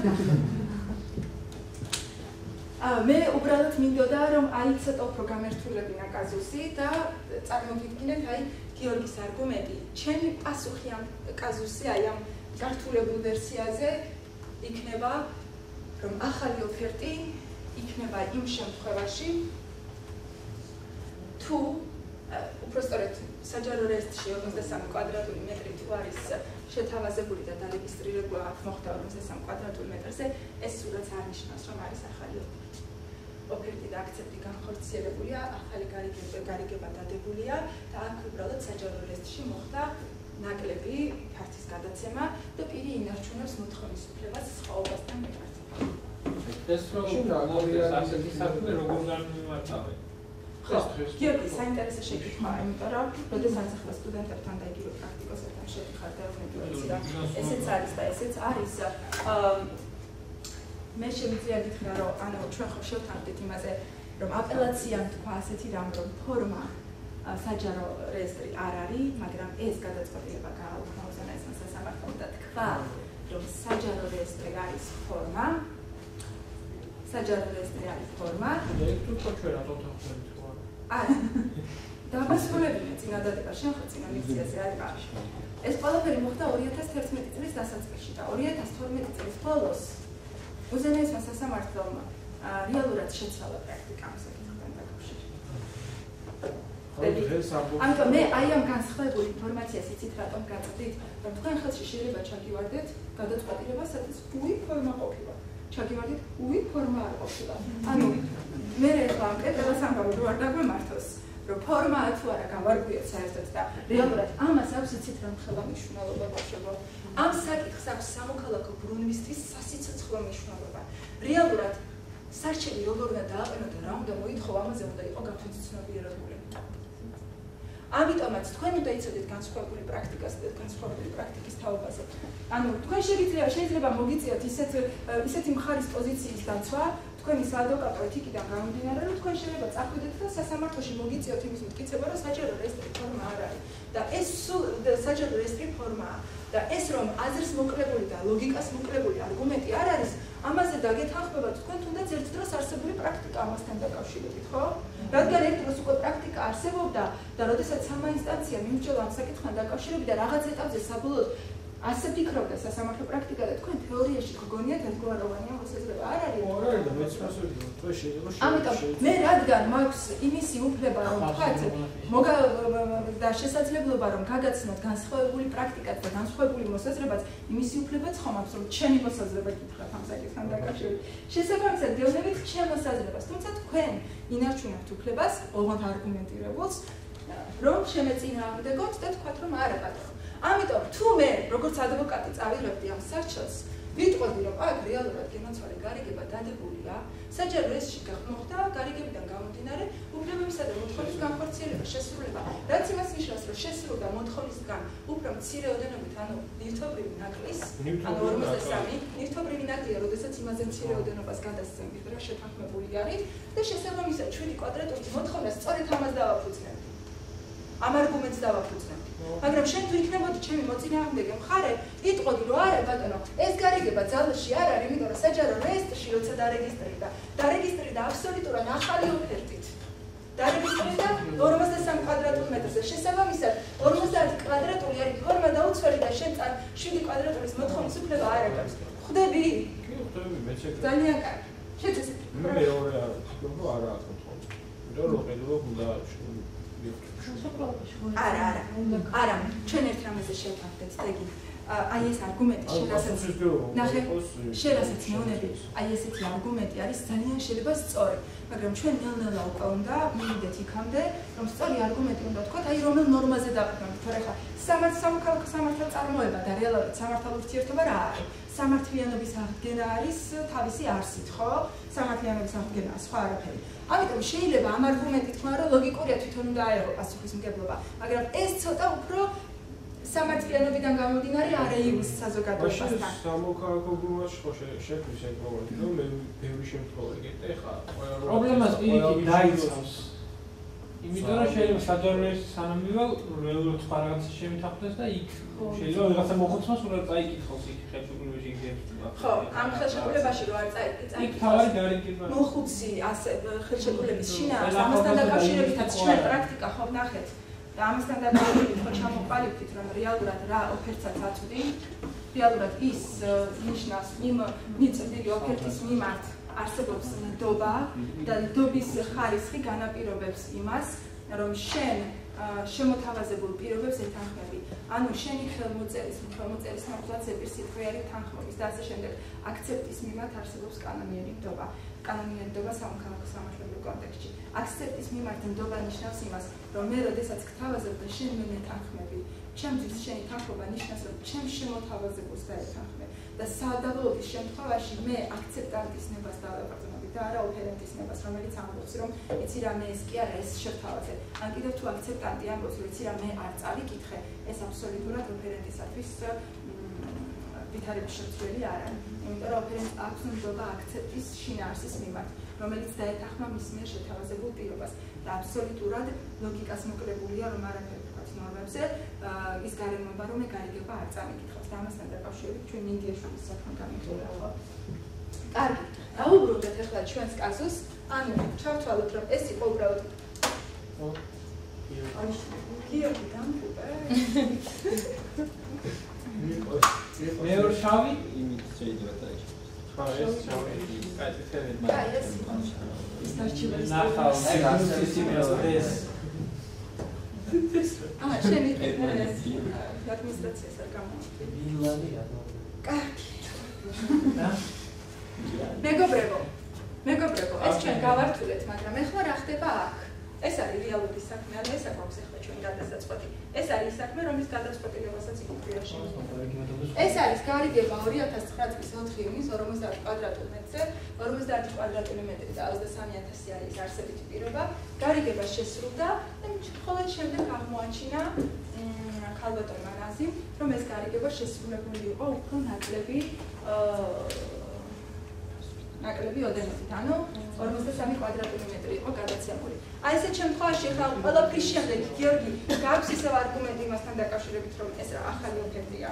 აა მე უბრალოდ მინდოდა რომ აიცეტო პროგრამერთულებინა კაზუსი და წარმოგიდგინეთ აი გიორგის არგუმენტი. ჩემი პასუხი ამ კაზუსი აი ამ გართულებულ ვერსიაზე იქნება რომ ახალი ოფერტი იქნება იმ შემთხვევაში თუ უпростоრეთ საჯარო რეესტრში ორმოცდასამი კვადრატული მეტრი თუ არის შეთავაზებული და დარეგისტრირებული აქ მოხდა ორმოცდასამი კვადრატული მეტრზე ეს სულაც არ ნიშნავს რომ არის ახალი ოფერტი. ოფერტი და აქცენტი განხორციელებულია, ახალი გარიგება დადებულია და აქ უბრალოდ საჯარო რეესტრში მოხდა ნაკლები ფართის გადაცემა და პირი ინარჩუნებს მოთხოვნის უფლებას სხვაობასთან მიყარება. ეს რომ ასეთი საქმე როგორ გამიმართავენ? ხო, გიორგი, საინტერესო შეკითხვაა, იმიტომ რომ როდესაც ახლა სტუდენტებთან და იგივე პრაქტიკოსებთან შევიხარ და ვიმეორებსა, ესეც არის და ესეც არის. მე შემიძლია გითხრა, რომ ანუ ჩვენ ხო შევთანხმდით იმაზე, რომ აპელაციამ თქვა ასეთი რამ, რომ ფორმა საჯარო რეესტრი არ არის, მაგრამ ეს გადაწყვეტილება გააუქმა უზენაესმა სასამართლომ და თქვა, რომ საჯარო რეესტრი არის ფორმა. საჯარო რეესტრი არის ფორმა. და იქ თუ ჩვენ რატო თავხდებით ხო? არა. დაბასრულებინა წინადადება შენ ხო წინა ლექციაზე არ ვარ. ეს ყველაფერი მოხდა ორი ათას თერთმეტი წლის დასაწყისში და ორი ათას თორმეტი წლის ბოლოს უზენაესმა სასამართლომ რეალურად შეცვალა პრაქტიკა ამ საკითხთან დაკავშირებით. ამიტომ მე აი ამ განსხვავებული ინფორმაციას იცით რატომ გაწვდით, რომ თქვენ ხელში შეიძლება ჩაგივარდეთ გადაწყვეტილება, სადაც უი ფორმა ყოფილა. ჩაგივარდეთ უი ფორმა არ ყოფილა. ანუ მე ახლა ამ კეთებას ამბობ რომ არ დაგვემართოს, რომ ფორმაა თუ არა გავარკვიოთ საერთოდ და რეალურად ამას აქვს იცით რა ხელა მნიშვნელობა ბავშვებო. ამ საკითხს აქვს სამოქალაქო ბრუნვისთვის სასიცოცხლო მნიშვნელობა. რეალურად სარჩელი როგორ უნდა დააყენო და რა უნდა მოითხოვ, ამაზე უნდა იყო გაფიცნობიერებული. ამიტომაც თქვენ უნდა იცოდეთ განსხვავებული პრაქტიკას და განსხვავებული პრაქტიკის თაობაზე. ანუ თქვენ შეიძლება შეიძლება მოგიწიოთ ისეთ ისეთი მხარის პოზიციის დაცვა, თქვენი საადვოკატო ეთიკიდან გამომდინარე, რომ თქვენ შეიძლება წახვიდეთ და სასამართლოში მოგიწიოთ იმის მტკიცება, რომ საჯარო რეესტრი ფორმა არ არის. და ეს საჯარო რეესტრი ფორმაა. და ეს რომ აზრს მოკლებული და ლოგიკას მოკლებული არგუმენტი არ არის, ამაზე დაგეთანხმება თქვენ თუნდაც ერთ დროს არსებული პრაქტიკა ამასთან დაკავშირებით, ხო? რადგან ერთ დროს უკვე პრაქტიკა არსებობდა და როდესაც სამაინსტანცია მიმსჯელა ამ საკითხთან დაკავშირებით და რაღაც ეტაპზე საბოლოოდ ასე ფიქრობდა სასამართლო პრაქტიკა და თქვენ თეორიაში გგონიათ ერთგვაროვანი ამ მოსაზრება არ არის? არ არის და მეც მასწავლე თქვენ შეიძლება ამიტომ მე რადგან მაქვს იმისი უფლება რომ თქვათ მოგა და შესაძლებლობა რომ გაგაცნოთ განსხვავებული პრაქტიკაც და განსხვავებული მოსაზრებაც იმისი უფლებაც ხომ აქვს რომ ჩემი მოსაზრება გითხრათ ამ საკითხთან დაკავშირებით. შესაბამისად გეუბნებით ჩემ მოსაზრებას, თუმცა თქვენ ინარჩუნებთ უფლებას, ოღონდ არგუმენტირებულს, რომ შემეწინააღმდეგოთ და თქვათ რომ არა ბატონო. ამიტომ თუ მე როგორც ადვოკატი წავიღებდი ამ სარჩელს, ვიტყოდი რომ აქ რეალურად გემოცვალე გარიგება დადებულია, საჯარო რეესტრში მოხდა გარიგებიდან გამომდინარე უფლებებისა და მოთხოვნების განხორციელება, შესრულება, რაც იმას ნიშნავს, რომ შესრულდა მოთხოვნისგან უფრო მცირე ოდენობით, ანუ ნივთობრივი ნაკლის, ანუ ორმოცდასამი ნივთობრივი ნაკლია, როდესაც იმაზე მცირე ოდენობას გადასცემთ, რა შეთანხმებული არის და შესაბამისად შვიდი კვადრატული მოთხოვნა სწორედ ამას დავაფუძნებთ. ამ არგუმენტს დავაფუძნებთ. მაგრამ შენ თუ იქნებოდი ჩემი მოწინააღმდეგე მხარე, იტყოდი რომ არა ბატონო, ეს გარიგება ძალაში არ არის, იმიტომ რომ საჯარო რეესტრში როცა დარეგისტრირდა, დარეგისტრირდა აბსოლუტურად ახალი ოფერტით. დარეგისტრირდა ორმოცდასამი კვადრატულ მეტრზე. შესაბამისად, ორმოცდაათი კვადრატული არის ფორმა დაუცველი და შენ წარ შვიდი კვადრატულის მოთხოვნის უფლება არ აქვს. ხვდები? კი, ხვდები, მეც ეგრე. ძალიან კარგი. შეცდეთ. მე მეორე არ ვთქვი, არა აქვს მოთხოვნა. იმიტომ რომ ხედავ უნდა არა, არა, არა, ჩვენ ერთ რამეზე შევთანხმდეთ, დეგი. აი ეს არგუმენტი, შედასაც ნახე, შედასაც მეუბნები, აი ესეთი არგუმენტი არის ძალიან შეიძლება სწორი, მაგრამ ჩვენ ნელ-ნელა უკვე უნდა მივიდეთ იქამდე, რომ სწორი არგუმენტი უნდა თქვათ, აი რომელ ნორმაზე დაყრდნობით, თორე ხა სამოქალაქო სამართალ წარმოება და რეალურად სამართალ ურთიერთობა რა არის? სამართლიანობის აღდგენა არის თავისი არსით, ხო? სამართლიანობის აღდგენაა, სხვა არაფერი. ამიტომ შეიძლება ამ არგუმენტით თქვა, რომ ლოგიკურია თვითონ უნდა აეღო პასუხისმგებლობა, მაგრამ ეს ცოტა უფრო სამართლიანობიდან გამომდინარე არეულის საზოგადოებასთან. სამოქალაქო ბრუნვაში ხო შექმნის ეგ პრობლემა, რომ მე ბევრი შემთხვევა გეტყვი, ხა პრობლემას პირიქით დაიწყოს. იმიტომ რომ შეიძლება საჯარო რეესტრი სანამ მივალ, რეალურად სხვა რაღაცა შემითანხმდეს და იქ შეიძლება რაღაცა მოხუცმას უნდა წაიკითხოს იქ ხელშეკრულებაში იგებს. ხო, ამ ხელშეკრულებაში რო არ წაიკითხოს. იქ თავარი გარიგება. მოხუცი ასე ხელშეკრულების შინაარს ამასთან დაკავშირებითაც ჩვენ პრაქტიკა ხო ვნახეთ. და ამასთან დაკავშირებით ხო ჩამოყალიბდით, რომ რეალურად რა ოფერტსაც აწვდი, რეალურად ის ნიშნავს იმ მიწვდილი ოფერტის მიმართ არსებობს ნდობა და ნდობის ხარისხი განაპირობებს იმას, რომ შენ შემოთავაზებულ პირობებს ეთანხმები. ანუ შენი ხელმოწერის, ხელმოწერის ნაცვლად ზეპირსიტყვიერი თანხმობის და ასე შემდეგ აქცეპტის მიმართ არსებობს კანონიერი ნდობა. კანონიერი ნდობა სამოქალაქო სამართლებრივ კონტექსტში. აქცეპტის მიმართ ნდობა ნიშნავს იმას, რომ მე როდესაც გთავაზებ და შენ მე მეთანხმები, ჩემთვის შენი თანხმობა ნიშნავს, რომ ჩემ შემოთავაზებულს დაეთანხმე. და სადავოების შემთხვევაში მე აქცეპტანტის ნებას დავეყრდნობი და არა ოფერენტის ნებას, რომელიც ამბობს, რომ იცი რა მე ეს კი არა ეს შევთავაზე. ან კიდევ თუ აქცეპტანტი ამბობს, რომ იცი რა მე არ წავიკითხე, ეს აბსოლუტურად ოფერენტისათვის ვითარების შემცველი არ არის. იმიტომ რომ ოფერენტს აქვს ნდობა აქცეპტის შინაარსის მიმართ, რომელიც დაეთანხმა მის მიერ შეთავაზებულ პირობას და აბსოლუტურად ლოგიკას მოკლებულია, რომ არაფერი ნორმებზე ის გარემოება, რომ მე გარიგება არ წამიკითხავს და ამასთან დაკავშირებით ჩვენ მინდიაშვილის საქმე გამიხსოვდა, ხო? კარგი, დაუბრუნდეთ ახლა ჩვენს კაზუსს, ანუ ჩავთვალოთ, რომ ეს იყო უბრალოდ ხო? გიორგი დამფუპე. მეორე შავი იმით შეიძლება დაიჭიროს. ხო, ეს შავი. კაი, წითელი. კაი, ეს ის დარჩება ის. ნახავ, ეს ის იმელა ეს აა შენი ადმინისტრაციას არ გამოვიდა. მილანია. კარგი. მეგობრებო, მეგობრებო, ეს ჩვენ გავართულეთ, მაგრამ ეხლა რა ხდება აქ? ეს არის რეალური საქმე, ან ეს აქვს ეხლა ჩვენ გადასაწყვეტი. ეს არის საქმე, რომლის გადაწყვეტილებასაც იკუთვნიაში. ეს არის გარიგება ორი ათას ცხრა წლის ოთხი ივნის ორმოცდაათ კვადრატულ მეტრზე, ორმოცდაათი კვადრატული მეტრი და ოცდასამი ათასი არის არსებითი პირობა. გარიგება შესრულდა და მხოლოდ შემდეგ აღმოაჩინა ქალბატონ მანაზიმ, რომ ეს გარიგება შესრულებული იყო უფრო ნაკლები ნაკლები ოდენობით, ანუ ორმოცდასამი კვადრატული მეტრი იყო გადაცემული. აი ესეთ შემთხვევაში ხა ყველაფრის შემდეგ გიორგი გაქვს ისევ არგუმენტი იმასთან დაკავშირებით, რომ ეს რა ახალი ოფერტია.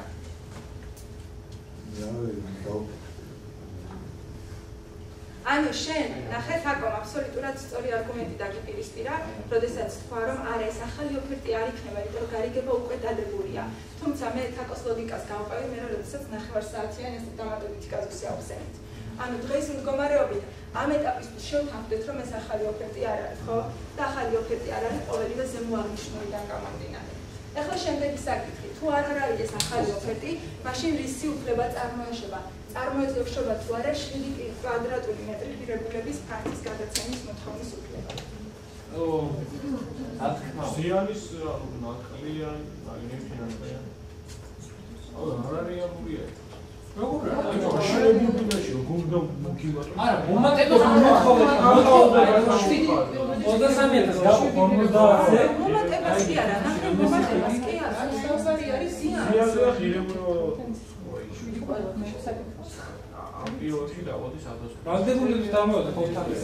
ანუ შენ ნახე თაკომ აბსოლუტურად სწორი არგუმენტი დაგიპირისპირა, როდესაც თქვა რომ არა ეს ახალი ოფერტი არ იქნება, იმიტომ რომ გარიგება უკვე დადებულია. თუმცა მე თაკოს ლოგიკას გავყევი, მე როდესაც ნახევარსაათიან ეს დამატებითი კაზუსი ავხსენეთ. ანუ დღეს მდგომარეობით ამ ეტაპისთვის შევთანხმდეთ, რომ ეს ახალი ოფერტი არ არის, ხო? და ახალი ოფერტი არ არის ყოველივე ზემოაღნიშნულიდან გამომდინარე. ეხლა შემდეგი საკითხი, თუ არ არის ეს ახალი ოფერტი, მაშინ რისი უფლება წარმოეშობა? წარმოეშობა თუ არა შვიდი კვადრატული მეტრი ღირებულების ფართის გადაცემის მოთხოვნის უფლება. ო, ზიანის ნაკლიან, მაგნიტ ფინანსიან. ო, რა რეალურია? როგორ არა, შეიძლება გუნდა მოგიმატო. არა, მომატებას მოთხოვეთ, მოთხოვეთ. ოცდასამი ათასი ორმოცდაათზე. მომატებას კი არა, ნახე მომატებას კი არა, საუბარი არის ზიანს. ზიანზე ღირებულო შვიდი კვადრატული შესაძლებელი. ამ პირობებში დავოდის ათას. ვალდებულების დამოუკიდებლად ხოთანის.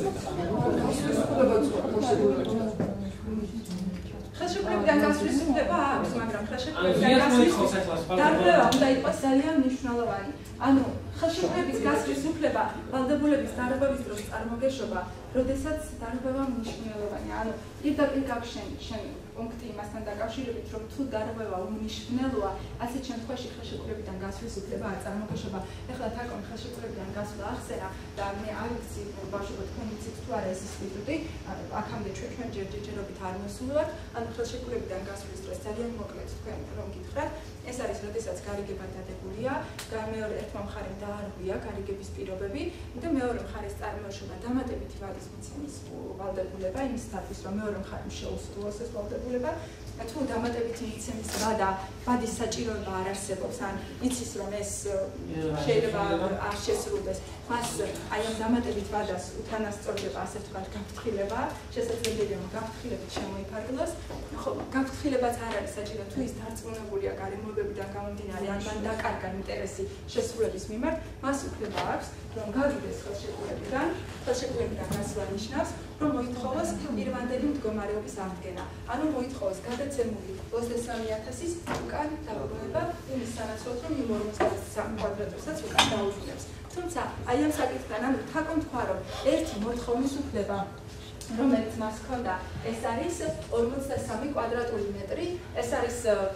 ხელშეკრულებიდან გასვლის უფლება აქვს, მაგრამ ხელშეკრულებიდან გასვლის დარღვევა უნდა იყოს ძალიან მნიშვნელოვანი. ანუ ხელშეკრულების გასვლის უფლება ვალდებულების დარღვევის დროს წარმოგეშობა, როდესაც დარღვევა მნიშვნელოვანია. ანუ პირდაპირ გაქვს შენ პუნქტი იმასთან დაკავშირებით, რომ თუ დარღვევა უმნიშვნელოა, ასეთ შემთხვევაში ხელშეკრულებიდან გასვლის უფლება არ წარმოგეშობა. ეხლა თაკომ ხელშეკრულებიდან გასვლა ახსენა და მე არ ვიცი ბავშვებო თქვენ იცით თუ არა ეს ინსტიტუტი, აქამდე ჩვენ ჩვენ ჯერჯერობით არ მოსულვართ, ანუ ხელშეკრულებიდან გასვლის დროს ძალიან მოკლედ თქვენ რომ გითხრათ, ეს არის როდესაც გარიგება დადებულია, მეორე ერთმა მხარემ დაარღვია გარიგების პირობები და მეორე მხარეს წარმოეშობა დამატებითი ვადის მიცემის ვალდებულება იმისათვის, რომ მეორე მხარემ შეუსრულოს ეს ვალდებულება. თუ დამატებითი მიცემის ვადა, ვადის საჭიროება არ არსებობს, ან იცის რომ ეს შეიძლება არ შესრულდეს, მას აი ამ დამატებით ვადას უთანასწორდება, ასე ვთქვათ, გაფრთხილება, შესაძლებელია რომ გაფრთხილებით შემოიფარგლოს, ხო, გაფრთხილებაც არ არის საჭირო, თუ ის დარწმუნებულია გარემოებებიდან გამომდინარე, ან მან დაკარგა ინტერესი შესრულების მიმართ, მას უფლება აქვს, რომ გავიდეს ხელშეკრულებიდან, ხელშეკრულებიდან გასვლა ნიშნავს, რომ მოითხოვოს პირვანდელი მდგომარეობის აღდგენა, ანუ მოითხოვოს გადაცემული ოცდასამი ათასის უკან დაბრუნება იმის სანაცვლოდ, რომ იმ ორმოცდასამი კვადრატულსაც უკან დაუბრუნებს. თუმცა აი ამ საკითხთან, ანუ თაკომ თქვა, რომ ერთი მოთხოვნის უფლება, რომელიც მას ჰქონდა, ეს არის ორმოცდასამი კვადრატული მეტრი, ეს არის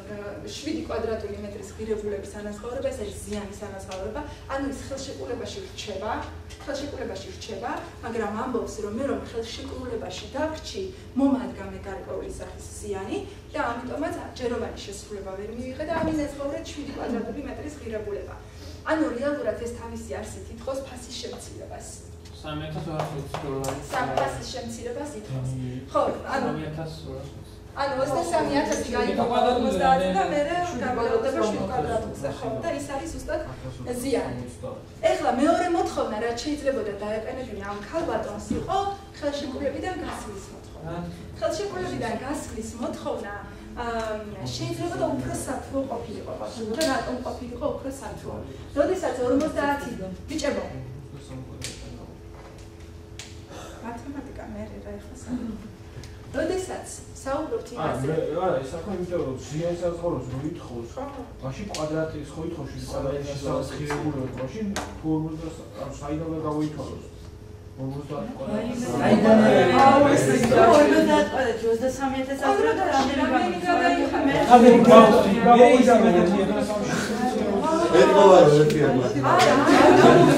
შვიდი კვადრატული მეტრის ღირებულების ანაზღაურება, ეს არის ზიანის ანაზღაურება, ანუ ის ხელშეკრულებაში რჩება, ხელშეკრულებაში რჩება, მაგრამ ამბობს, რომ მე რომ ხელშეკრულებაში დავრჩი, მომადგა მე გარკვეული სახის ზიანი და ამიტომაც ჯეროვანი შესრულება ვერ მივიღე და ამის ნაცვლად შვიდი კვადრატული მეტრის ღირებულება. ანუ რეალურად ეს თავისი არსით ითხოვს ფასის შემცირებას. სამი ათას ორასი დოლარი. სამ ფასის შემცირებას ითხოვს. ხო, ანუ სამი ათას ორასი. ანუ ოცდასამი ათასი გაიგო ორმოცდაათი და მე გამოვიდება შვიდი კვადრატულზე, ხო, და ის არის ზუსტად ზიანი. ეხლა მეორე მოთხოვნა, რაც შეიძლებოდა დაეყენებინა ამ ქალბატონს, იყო ხელშეკრულებიდან გასვლის მოთხოვნა. ხელშეკრულებიდან გასვლის მოთხოვნა შეიძლება და უფრო საფუო ყოფილიყო, და რატომ ყოფილიყო უფრო საფუო? როდესაც ორმოცდაათი ბიჭებო მათემატიკა მე რა ეხლა საუბრობ. როდესაც საუბრობთ იმაზე, არა, ეს ახლა იმიტომ რომ ზიანის საზღაურებს რო ითხოვს, მაშინ კვადრატის ხო ითხოვს, კვადრატის შესაძლებლობა, მაშინ თუ ორმოცდას საიდანვე გამოითვალოს. ორმოცდაათი კვადრატი. აუ ეს ორმოცდაათი კვადრატი ოცდასამი ათასი აზრო და რამდენი გადაიხა მე. რამდენი გავხდი, გავხდი მე ათასი. ეთყობა რომ ერთი არა.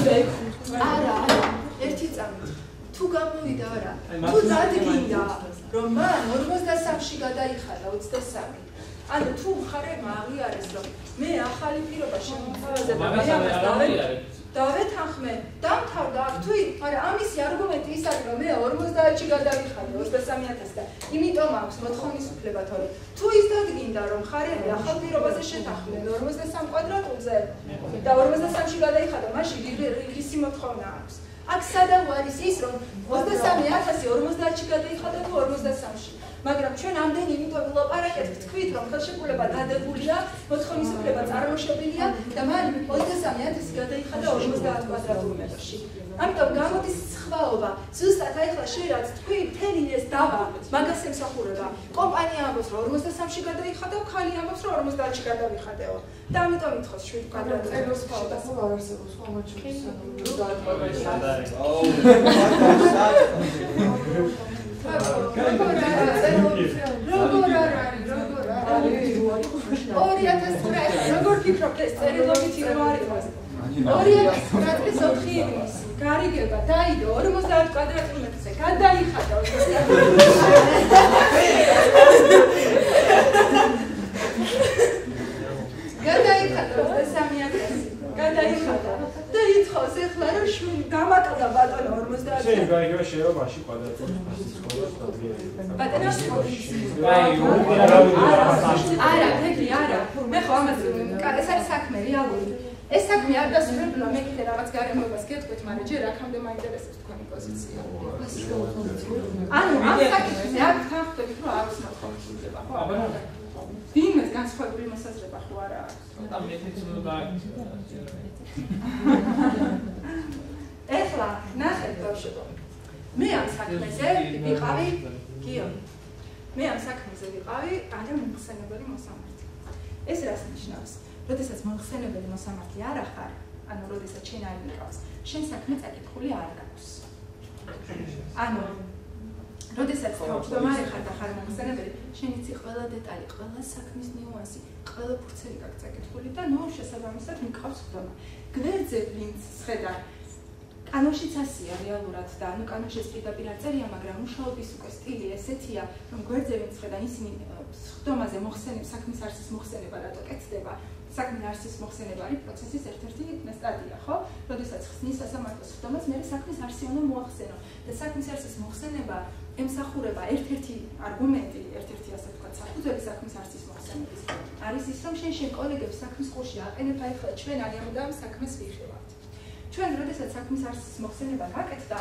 არა, არა, ერთი წამით. თუ გამოვიდა არა, თუ დადგინდა, რომ მან ორმოცდასამში გადაიხადა ოცდასამი. ანუ თუ მხარემ აღიარეს რომ მე ახალი პირობა შემოთავაზე და მე ამას დავე დავეთანხმე, დამთავრდა აქ თუ არა ამისი არგუმენტი ის არის რომ მე ორმოცდაათში გადავიხადე ოცდასამი ათასი და იმიტომ აქვს მოთხოვნის უფლება თორე თუ ის დადგინდა რომ მხარეები ახალ პირობაზე შეთანხმდნენ ორმოცდასამ კვადრატულზე და ორმოცდასამში გადაიხადა მაშინ ისი მოთხოვნა აქვს. აქ სადავო არის ის რომ ოცდასამი ათასი ორმოცდაათში გადაიხადა თუ ორმოცდასამში. მაგრამ ჩვენ ამდენი იმიტომ ვილაპარაკეთ ვთქვით რომ ხელშეკრულება დადებულია, მოთხოვნის უფლება წარმოშობილია და მან ოცდასამი ათასი გადაიხადა ორმოცდაათ კვადრატულ მეტრში. ამიტომ გამოდის სხვაობა. ზუსტად აი ახლა შენ რაც თქვი, მთელი ეს დავა მაგას ემსახურება. კომპანია ამბობს რომ ორმოცდასამში გადაიხადა, ხალი ამბობს რომ ორმოცდაათში გადავიხადეო. და ამიტომ ითხოვს შვიდ კვადრატულ მეტრს სხვაობა. არ არსებობს ხომაჩის ორი ათას ცხრაათი როგორ ფიქრობთ ეს წერილობით რომ არის? ორი ათას ცხრაათი ოთხი ივნისი გარიგება დაიდო ორმოცდაათ კვადრატულ მეტრზე გადაიხადა გადაიხადა ოცდასამი ათასი გადაიხადა და ითხოვს ეხლა რომ გამაკლდა ბატონო ორმოცდაათი შენ გაიგო შეობაში კვადრატული ბატონო არა თეთრი არა მე ხო ამას ეს არის საქმე რეალური ეს საქმე არ დასრულებულა მე კიდე რაღაც გარემოებას გეტყვით მაგრამ ჯერ აქამდე მაინტერესებს თქვენი პოზიცია ანუ ამ საკითხზე აქ თანხმდებით რომ არის მოხდება ხო აბა ვინმეს განსხვავებული მოსაზრება ხო არა აქვს და მეთექს უნდა გააკეთო ეხლა ნახეთ ბავშვებო მე ამ საქმეზე ვიყავი გიო მე ამ საქმეზე ვიყავი არა მოხსენებელი მოსამართი ეს რას ნიშნავს როდესაც მოხსენებელი მოსამართი არ ახარ ანუ როდესაც შენ არ ვიყავს შენ საქმე წაკითხული არ გაქვს ანუ როდესაც თავმჯდომარე ხარ და ხარ მოხსენებელი შენ იცი ყველა დეტალი ყველა საქმის ნიუანსი ყველა ფურცელი გაქვს წაკითხული და ნუ შესაბამისად მიყავს ხდომა გვერდზე ვინც ხედა კანონშიც ასია რეალურად და ანუ კანონშიც პირდაპირ არ წერია მაგრამ მუშაობის უკვე სტილი ესეთია რომ გვერდზე ვინც ხედა ისინი ხდომაზე მოხსენებს საქმის არსის მოხსენება რატო კეთდება საქმის არსის მოხსენება არის პროცესის ერთ-ერთი სტადია ხო? როდესაც ხსნის სასამართლოს ხდომას მე საქმის არსი უნდა მოახსენო და საქმის არსის მოხსენება ემსახურება ერთ-ერთი არგუმენტი ერთ-ერთი ასე ვთქვათ საფუძველი საქმის არსის მოხსენების არის ის რომ შენ შენ კოლეგებს საქმის ყურში აყენებ აი ხლა ჩვენ არიამოდამ საქმეს ვიხილავთ ჩვენ როდესაც საქმის არსის მოხსენება გაკეთდა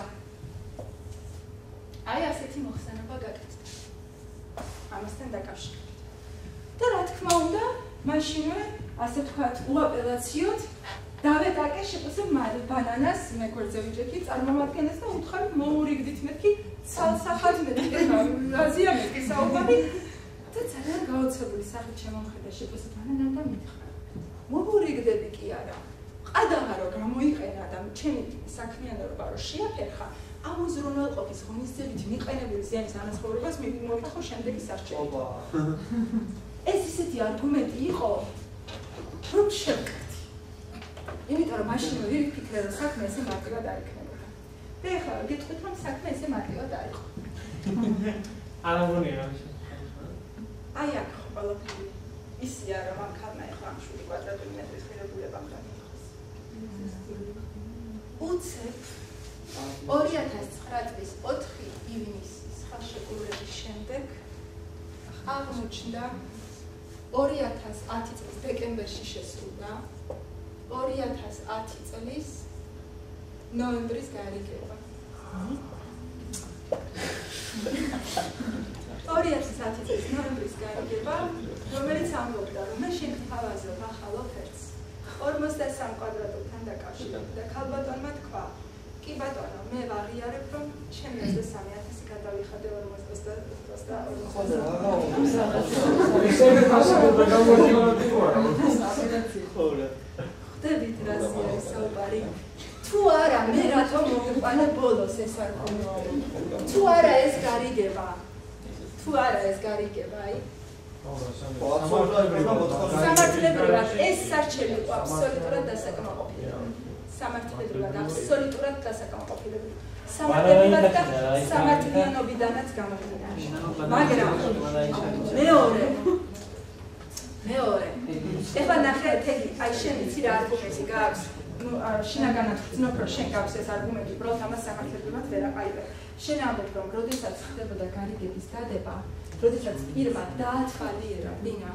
აი ასეთი მოხსენება გაკეთდა ამასთან დაკავშირებით და რა თქმა უნდა მაშინვე ასე ვთქვათ უაპელაციოდ დავეტაკე შეფასე ბანანას მე გვერდზე ვიჯექი წარმომადგენელს და უთხრა მოურიგდით მეთქი ცალსახად მეთქი აზია მეთქი საუბარი და ძალიან გაოცებული სახით შემომხედა შეფასე ბანანამ და მითხრა მოურიგდები კი არა ყადაღარო გამოიყენა და ჩემი საქმიანობა რო შეაფერხა ამ უზრუნველყოფის ღონისძიებით მიყენებული ზიანის ანაცხოვრებას მივიმოვითხოვ შემდეგი სარჩელით ეს ისეთი არგუმენტი იყო რომ შევკრთი იმიტომ რომ მაშინ ვიფიქრე რომ საქმე ესე მარტივად არ იქნებოდა და ეხლა გეტყვით რომ საქმე ესე მარტივად არ იყო არა მგონია აი აქ ხო ყველაფერი ისია რომ ამ ქალმა ეხლა ამ შვიდი კვადრატული მეტრის ღირებულება მგონი უცებ ორი ათას ცხრა წლის ოთხი ივნისის ხელშეკრულების შემდეგ აღმოჩნდა ორი ათას ათი წლის დეკემბერში შესრულდა ორი ათას ათი წლის ნოემბრის გარიგება ორი ათას ათი წლის ნოემბრის გარიგება რომელიც ამბობდა რომ მე შენ თავაზობ ახალ ოფერტს ორმოცდასამ კვადრატულთან დაკავშირებით და ქალბატონმა თქვა კი ბატონო მე ვაღიარებ რომ ჩემი ოცდასამი ათასი გადავიხადე ხვდებით რაზე არის საუბარი თუ არა მე რატომ მოვიყვანე ბოლოს ეს არ ქონია თუ არა ეს გარიგება თუ არა ეს გარიგება აი სამართლებრივად ეს სარჩელი აბსოლუტურად დასაკმაყოფილებელი სამართლებრივად აბსოლუტურად დასაკმაყოფილებელი სამართლებრივად და სამართლიანობიდანაც გამომდინარე. მაგრამ მეორე მეორე ეხლა ნახე თეგი აი შენ იცი რა არგუმენტი გაქვს შინაგანად ვცნობ რომ შენ გაქვს ეს არგუმენტი უბრალოდ ამას სამართლებრივად ვერ აყალიბებ. შენ ამბობ რომ როდესაც ხდებოდა გარიგების დადება, როდესაც პირმა დაათვალიერა ბინა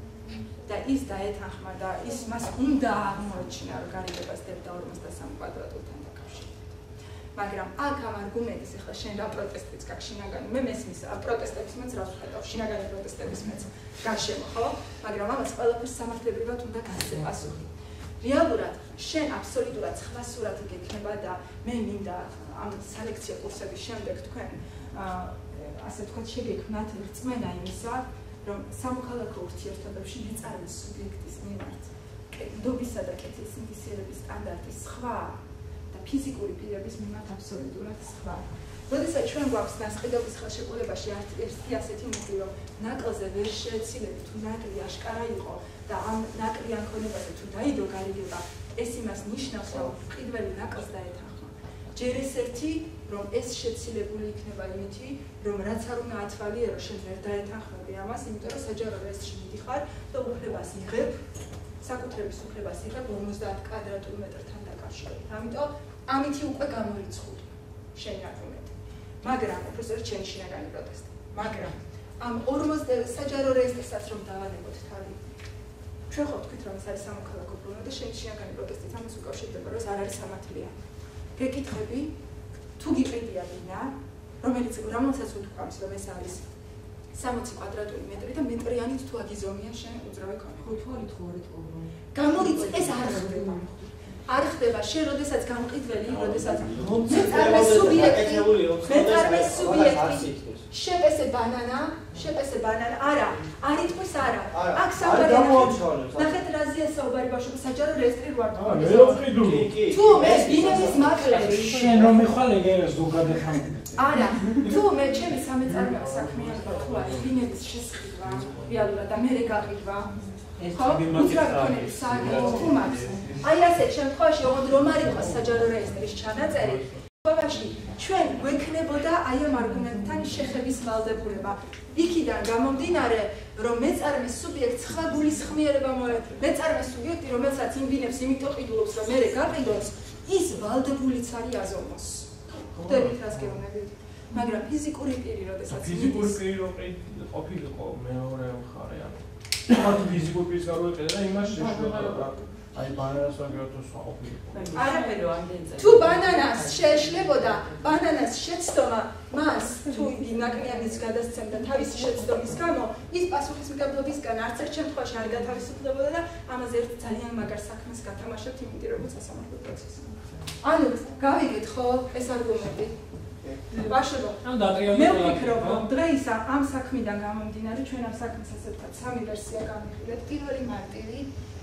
და ის დაეთანხმა და ის მას უნდა აღმოაჩინა რომ გარიგებას დებდა ორმოცდასამი კვადრატულთან დაკავშირებით. მაგრამ აქ ამ არგუმენტის ეხლა შენ რა პროტესტიც გაქვს შინაგანი, მე მესმის პროტესტების მეც რას ვხედავ, შინაგანი პროტესტების მეც გარშემო, ხო? მაგრამ ამას ყველაფერს სამართლებრივად უნდა გასცე პასუხი. რეალურად შენ აბსოლუტურად სხვა სურათი გექნება და მე მინდა ამ სალექციო კურსების შემდეგ თქვენ ასე ვთქვათ შეგექმნათ რწმენა იმისა, რომ სამოქალაქო ურთიერთობებში მეწარმის სუბიექტის მიმართ ნდობისა და კეთილსინდისიერების სტანდარტი სხვა და ფიზიკური პირების მიმართ აბსოლუტურად სხვა. როდესაც ჩვენ გვაქვს განსყიდობის ხელშეკრულებაში ერთი ასეთი მუხლი, რომ ნაკლზე ვერ შეეცილები თუ ნაკლი აშკარა იყო და ამ ნაკლიან ქონებაზე თუ დაიდო გარიგება, ეს იმას ნიშნავს, რომ მყიდველი ნაკლს დაეთანხმა. ჯერ ეს ერთი, რომ ეს შეცილებული იქნება იმითი, რომ რაც არ უნდა ათვალიერო, შენ ვერ დაეთანხმები ამას, იმიტომ რომ საჯარო რეესტრში მიდიხარ და უფლებას იღებ, საკუთრების უფლებას იღებ ორმოცდაათ კვადრატულ მეტრთან დაკავშირებით. ამიტომ ამითი უკვე გამორიცხული შენი არგუმენტი. მაგრამ პროფესორ ჩემი შინაგანი პროტესტი. მაგრამ ამ ორმოცდა საჯარო რეესტრსაც რომ დავალებოთ თავი. ჩვენ ხო თქვით რომ ეს არის სამოქალაქო პრობლემა და შენი შინაგანი პროტესტით ამას უკავშირდება, რომ ეს არ არის სამართლია. გეკითხები თუ გიყიდია ბინა, რომელიც რომელსაც უთქვამს, რომ ეს არის სამოცი კვადრატული მეტრი და მეტრიანით თუ აგიზომია შენ უძრავი ქონა. ხო თუ არის თუ არის თუ. გამორიც ეს არ ხდება. არ ხდება შენ როდესაც გამყიდველი, როდესაც მეწარმე სუბიექტი, მეწარმე სუბიექტი შეპესე ბანანა, შეპესე ბანანა, არა, არ იტყვის არა. აქ საუბარი ნახეთ რაზეა საუბარი ბავშვები საჯარო რეესტრი რო არ თქვა. თუ მე ბინების მაკლები შენ რომ მიხვალ ეგერეს ზოგადად ხამ. არა, თუ მე ჩემი სამეწარმეო საქმიანობა თუ არის ბინების შესყიდვა, რეალურად და მე რეგაყიდვა. ხო, უძრავი საქმე თუ მაქვს. აი ასეთ შემთხვევაში, ოღონდ რომ არ იყოს საჯარო რეესტრის ჩანაწერი, შემთხვევაში ჩვენ გვექნებოდა აი ამ არგუმენტთან შეხების ვალდებულება. იქიდან გამომდინარე, რომ მეწარმის სუბიექტს სხვა გულისხმიერება მოე, მეწარმის სუბიექტი, რომელსაც იმბინებს, იმიტომ ყიდულობს, რომ მე რეგაყიდოს, ის ვალდებულიც არის აზომოს. ხვდებით რას გეუბნებით? მაგრამ ფიზიკური პირი, როდესაც ფიზიკური პირი რო ყოფილიყო მეორე მხარე ანუ მათ ფიზიკური პირის გარკვეულება და იმას შეშლება. აი ბანანას ვაგეროთ სხვა ყოფილიყო. არაფერო ამდენზე. თუ ბანანას შეეშლებოდა, ბანანას შეცდომა მას თუ ნაკლიანის გადასცემდა თავისი შეცდომის გამო, ის პასუხისმგებლობისგან არც ერთ შემთხვევაში არ გათავისუფლებოდა და ამაზე ერთ ძალიან მაგარ საქმეს გათამაშებთ იმით, როგორც სასამართლო პროცესი. ანუ გავიგეთ ხო ეს არგუმენტი? ბავშვებო, მე ვფიქრობ, რომ დღეს ამ საქმიდან გამომდინარე, ჩვენ ამ საქმეს ასე ვთქვათ, სამი ვერსია გამიხილეთ. პირველი მარტივი,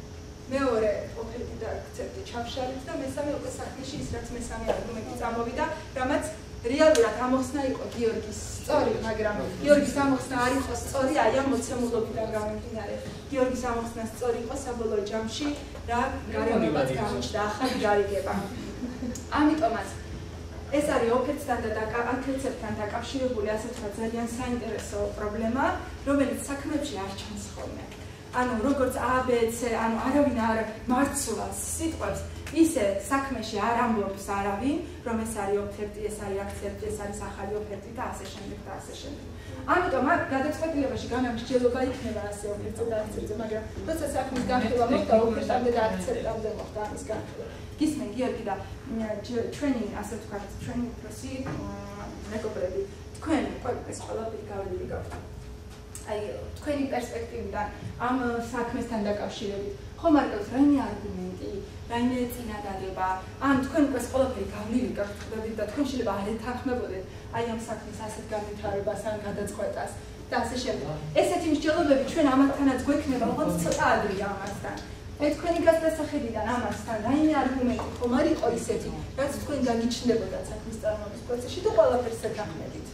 მეორე ოფერტი და აქცენტი ჩავშალეთ და მესამე უკვე საქმეში ის რაც მესამე არგუმენტი წამოვიდა, რამაც რეალურად ამოხსნა იყო გიორგის სწორი, მაგრამ გიორგის ამოხსნა არ იყო სწორი, აი ამ მოცემულობიდან გამომდინარე. გიორგის ამოხსნა სწორი იყო საბოლოო ჯამში, რა გარემოებაც გამოჩნდა, ახალი გარიგება. ამიტომაც ეს არის ოფერტთან და აქცენტთან დაკავშირებული, ასე ვთქვათ, ძალიან საინტერესო პრობლემა, რომელიც საქმეებში არ ჩანს ხოლმე. ანუ როგორც A B C, ანუ არავინ არ მარცვლავს სიტყვებს, ისე საქმეში არ ამბობს არავინ, რომ ეს არის ოფერტი, ეს არის აქცენტი, ეს არის ახალი ოფერტი და ასე შემდეგ და ასე შემდეგ. ამიტომ აქ გადაწყვეტილებაში განამსჯელობა იქნება ასე ოფერტზე და აქცენტზე, მაგრამ როცა საქმის განხილვა მოხდა, ოფერტამდე და აქცენტამდე მოხდა ამის განხილვა. გისმენ გიორგი და ჩვენი ასე ვთქვათ, ჩვენი უფროსი მეგობრები, თქვენ ეს ყველაფერი გავლილი გაქვთ. აი, თქვენი პერსპექტივიდან ამ საქმესთან დაკავშირებით, ხომ არ გაქვთ რაიმე არგუმენტი, რაიმე წინადადება, ან თქვენ ეს ყველაფერი გავლილი გაქვთ და თქვენ შეიძლება არ ეთანხმებოდეთ აი ამ საქმის ასეთ განვითარებას ან გადაწყვეტას და ასე შემდეგ. ესეთი მსჯელობები ჩვენ ამათთანაც გვექნება, ოღონდ ცოტა ადრეა ამასთან. მე თქვენი გასასახედიდან ამასთან რაიმე არგუმენტი ხომ არ იყო ისეთი, რაც თქვენ გაგიჩნდებოდათ საქმის წარმოების პროცესში და ყველაფერს ეთანხმებით.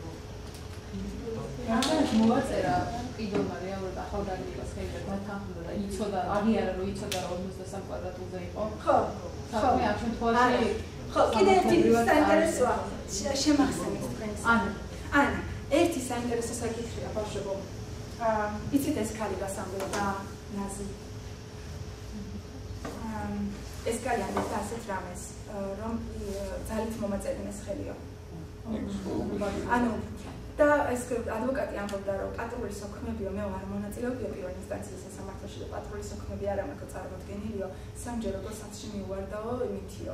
რამაც მოვაწერა კიდევ რეალურად ახალგაზრდას ხელით გათანხმდა და იცოდა აღიარა რომ იცოდა რომ ორმოცდასამი კვადრატულზე იყო. ხო. საქმე ამ შემთხვევაში ხო, კიდე ერთი საინტერესოა შემახსენეთ თქვენს. ანა. ანა, ერთი საინტერესო საკითხია ბავშვებო. აა, იცით ეს ქალი რას ამბობდა ნაზი? აა, ეს ქალი ამბობდა ასეთ რამეს, რომ ძალით მომაწერინეს ხელიო. ანუ და ეს ადვოკატი ამბობდა, რომ პატრული საქმეებიო მე არ მონაწილეობია პირველ ინსტანციის სასამართლოში და პატრული საქმეები არ ამაქვს წარმოდგენილიო, სამჯერ როგორ სახლში მიუვარდაო იმითიო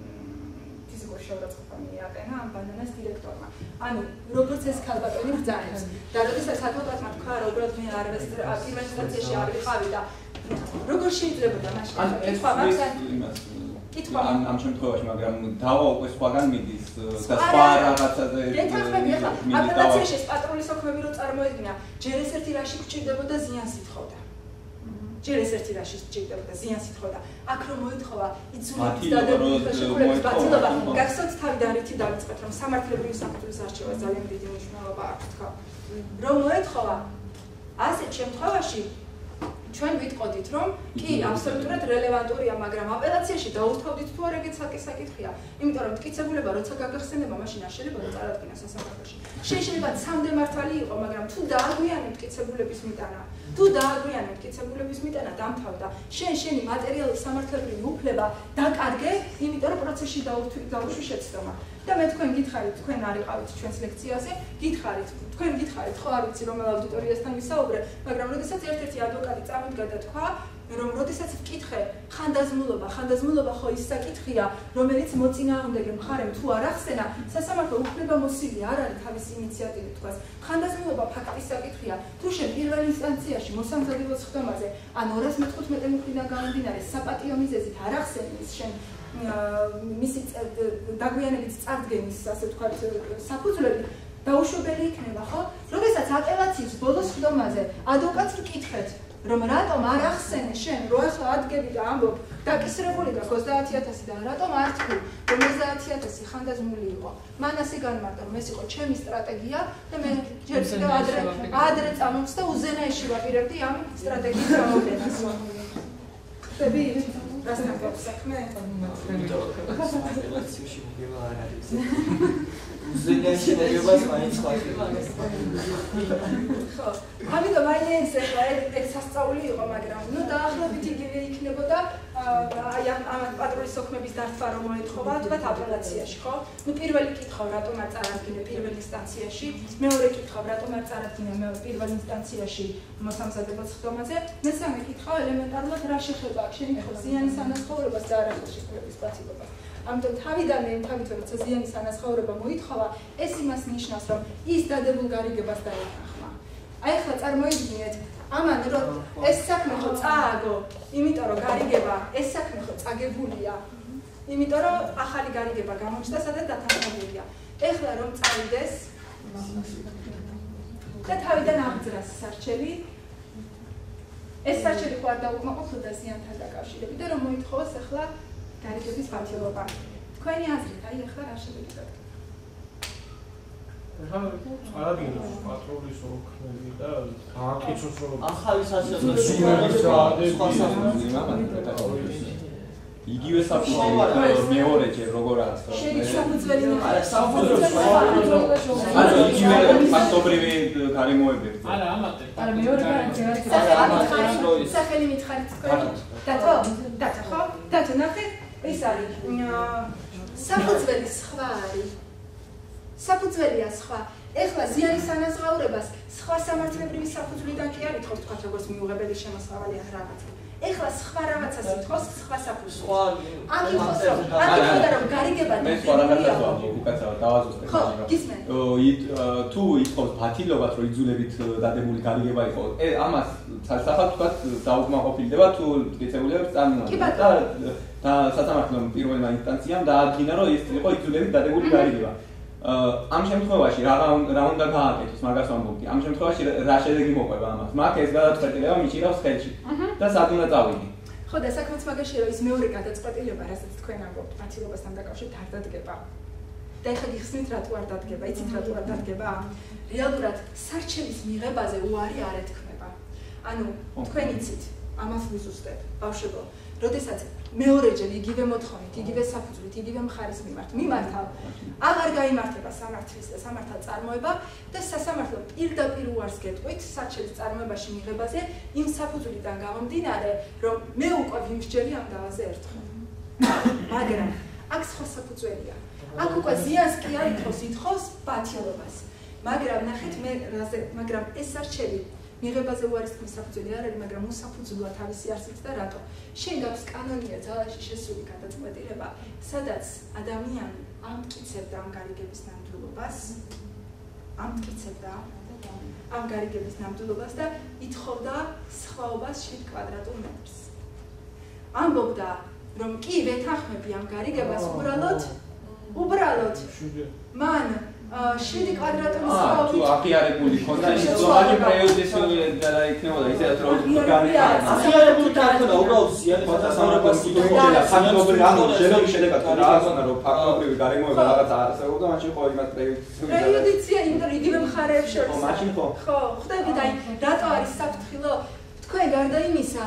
ფიზიკური შეურაცხყოფა მიაყენა ამ ბანანას დირექტორმა. ანუ როგორც ეს ქალბატონი ბრძანებს და როდესაც ადვოკატმა თქვა, რომ უბრალოდ მე არ ვეს პირველ ინსტანციაში არ ვიყავი და როგორ შეიძლება მაშინ კითხვა მაქვს ამ ამ შემთხვევაში, მაგრამ დავა უკვე სხვაგან მიდის და სხვა რაღაცაზე გეთახმები ახლა აპელაციაში ეს პატრული საქმეები რო წარმოედგინა, ჯერ ეს ერთი რაში გჭირდებოდა ზიანს ითხოვდა. ჯერ ეს ერთი რაში გჭირდებოდა ზიანს ითხოვდა. აქ რომ მოითხოვა იცულების დადებითი შეკულების ბაცილობა, გახსოვთ თავიდან რითი დავიწყეთ, რომ სამართლებრივი საფუძვლის არჩევას ძალიან დიდი მნიშვნელობა აქვს თქვა. რომ მოითხოვა ასეთ შემთხვევაში ჩვენ ვიტყოდით, რომ კი, აბსოლუტურად რელევანტურია, მაგრამ აპელაციაში დაუთავდით თუ არა ეგეც საკითხია. იმიტომ რომ მტკიცებულება როცა გაგახსენება, მაშინ არ შეიძლება რომ წარადგინა სასამართლოში. შეიძლება ცამდე მართალი იყო, მაგრამ თუ დააგვიანე მტკიცებულების მიტანა, თუ დააგვიანე მტკიცებულების მიტანა დამთავრდა, შენ შენი მატერიალური სამართლებრივი უფლება დაკარგე, იმიტომ რომ პროცესში დაუშვი შეცდომა. და მე თქვენ გითხარით, თქვენ არ იყავით ჩვენს ლექციაზე, გითხარით, თქვენ გითხარით, ხო არ ვიცი რომელ აუდიტორიასთან ვისაუბრე, მაგრამ როდესაც ერთ-ერთი ადვოკატი წამოდგა და თქვა, რომ როდესაც ვკითხე ხანდაზმულობა, ხანდაზმულობა ხო ის საკითხია, რომელიც მოწინააღმდეგე მხარემ თუ არ ახსენა, სასამართლო უფლებამოსილი არ არის თავისი ინიციატივით თქვას. ხანდაზმულობა ფაქტის საკითხია, თუ შენ პირველ ინსტანციაში მოსამზადებელ სხდომაზე, ან ორას მეთხუთმეტე მუხლიდან გამომდინარე საპატიო მიზეზით არ ახსენის შენ მისი დაგვიანებით წარდგენის, ასე ვთქვათ, საფუძვლები დაუშვებელი იქნება, ხო? როდესაც აპელაციის ბოლო სხდომაზე ადვოკატს ვკითხეთ, რომ რატომ არ ახსენე შენ, რო ახლა ადგები და ამბობ, დაკისრებული გაქვს ოცდაათი ათასი და რატომ არ თქვი, რომ ოცდაათი ათასი ხანდაზმული იყო. მან ასე განმარტა, რომ ეს იყო ჩემი სტრატეგია და მე ჯერ კიდევ ადრე ადრე წამოწ და უზენაეში ვაპირებდი ამ სტრატეგიის გამოყენას. ხდები? რასთან გაქვს საქმე? აპელაციაში მოგება არ არის. უზენაეში მოგებას მაინც ხდება. ხო, ამიტომ მაინც ახლა ეგ სასწაული იყო, მაგრამ ნუ დაახლოებით იგივე იქნებოდა აი ამ პატრული საქმეების დართვა რომ მოეთხოვა, თქვათ აპელაციაში, ხო? ნუ პირველი კითხავ, რატომ არ წარადგინე პირველ ინსტანციაში, მეორე კითხავ, რატომ არ წარადგინე პირველ ინსტანციაში მოსამზადებელ სხდომაზე, მესამე კითხავ, ელემენტარულად რა შეხება აქვს შენი ხო ზიანის ანაზღაურებას და არახელშეკრულების პასივობას. ამიტომ თავიდანვე თავით როცა ზიანის ანაზღაურება მოითხოვა, ეს იმას ნიშნავს, რომ ის დადებულ გარიგებას დაეთანხმა. აი ახლა წარმოიდგინეთ, ამან რომ ეს საქმე ხო წააგო, იმიტომ რომ გარიგება, ეს საქმე ხო წაგებულია. იმიტომ რომ ახალი გარიგება გამოჩნდა, სადაც დათანხმებულია. ეხლა რომ წავიდეს და თავიდან აღძრას სარჩელი, ეს სარჩელი ხო არ დაუკმაყოფილდა ზიანთან დაკავშირებით და რომ მოითხოვოს ახლა გარიგების ბათილობა. თქვენი აზრით, აი ახლა რა შეიძლება გაკეთო? ახლა წარადგინოს პატრული საქმეები და გააკეთოს რომ ახალი სასამართლო იგივე საფუძველი მეორეჯერ როგორ არის შენი საფუძველი არა საფუძველი არა იგივე ფაქტობრივი გარემოებები არა ამათე არა მეორე გარემოებები სახელი მითხარით თქვენი დათო დათო ხო დათო ნახე ეს არის საფუძველი სხვა არის საფუძველია სხვა ეხლა ზიანის ანაზღაურებას სხვა სამართლებრივი საფუძვლიდან კი არ ითხოვს თქვა როგორც მიუღებელი შემოსავალი ან რაღაცა ეხლა სხვა რაღაცას ითხოვს სხვა საფუძველი სხვა აქ ითხოვს რომ აქ ითხოვდა რომ გარიგება მე სხვა რაღაცას ვამბობ უკაცრავ დავაზუსტებ ხო გისმენ თუ ითხოვს ბათილობას რომ იძულებით დადებული გარიგება იყო ე ამას სასახად თქვა დაუკმაყოფილდება თუ მტკიცებულია წარმოადგენდა და სასამართლომ პირველმა ინსტანციამ დაადგინა რომ ეს იყო იძულებით დადებული გარიგება ამ შემთხვევაში რა რა უნდა გააკეთოს მაგას ვამბობდი ამ შემთხვევაში რა შედეგი მოყვება ამას მაგ ეს გადაწყვეტილება მიჭირავს ხელში და სად უნდა წავიდი ხო და საქმეც მაგაშია რომ ის მეორე გადაწყვეტილება რასაც თქვენ ამბობთ პათილობასთან დაკავშირებით არ დადგება და ეხლა გიხსნით რატო არ დადგება იცით რატო არ დადგება რეალურად სარჩელის მიღებაზე უარი არ ეთქმება ანუ თქვენ იცით ამას ვიზუსტებ, ბავშვებო. როდესაც მეორეჯერ იგივე მოთხოვნით, იგივე საფუძვლით, იგივე მხარის მიმართ მიმართავ, აღარ გაიმართება სამართლის და სამართალ წარმოება და სასამართლო პირდაპირ უარს გეტყვით საჩელის წარმოებაში მიღებაზე იმ საფუძვლიდან გამომდინარე, რომ მე უკვე ვიმსჯელი ამ დავაზე ერთხელ. მაგრამ აქ სხვა საფუძველია. აქ უკვე ზიანს კი არ ითხოვს, ითხოვს ბათილობას. მაგრამ ნახეთ მე რაზე, მაგრამ ეს არჩევი მიღებაზე უარის თქმის საფუძველი არ არის, მაგრამ უსაფუძვლოა თავისი არსით და რატო? შენ გაქვს კანონია ძალაში შესული გადაწყვეტილება, სადაც ადამიანი ამტკიცებდა ამ გარიგების ნამდვილობას, ამტკიცებდა ამ გარიგების ნამდვილობას და ითხოვდა სხვაობას შვიდ კვადრატულ მეტრს. ამბობდა, რომ კი ვეთანხმები ამ გარიგებას უბრალოდ, უბრალოდ მან შვიდი კვადრატული სხვაობით თუ აღიარებული ქონდა ის ზოგადი პრეიუდიციული და იქნებოდა ისედაც რომ გარიგება აღიარებული დაქონა უბრალოდ ზიანი სასამართლოს სიტუაცია ფაქტობრივი ანუ შენობის შედეგად რა აღონა რომ ფაქტობრივი გარემოება რაღაც არსებობდა მაშინ ხო იმას პრეიუდიციული პრეიუდიცია იმდენ იგივე მხარეებს შორის ხო მაშინ ხო ხო ხვდებით აი რატო არის საფრთხილო თქვენ გარდა იმისა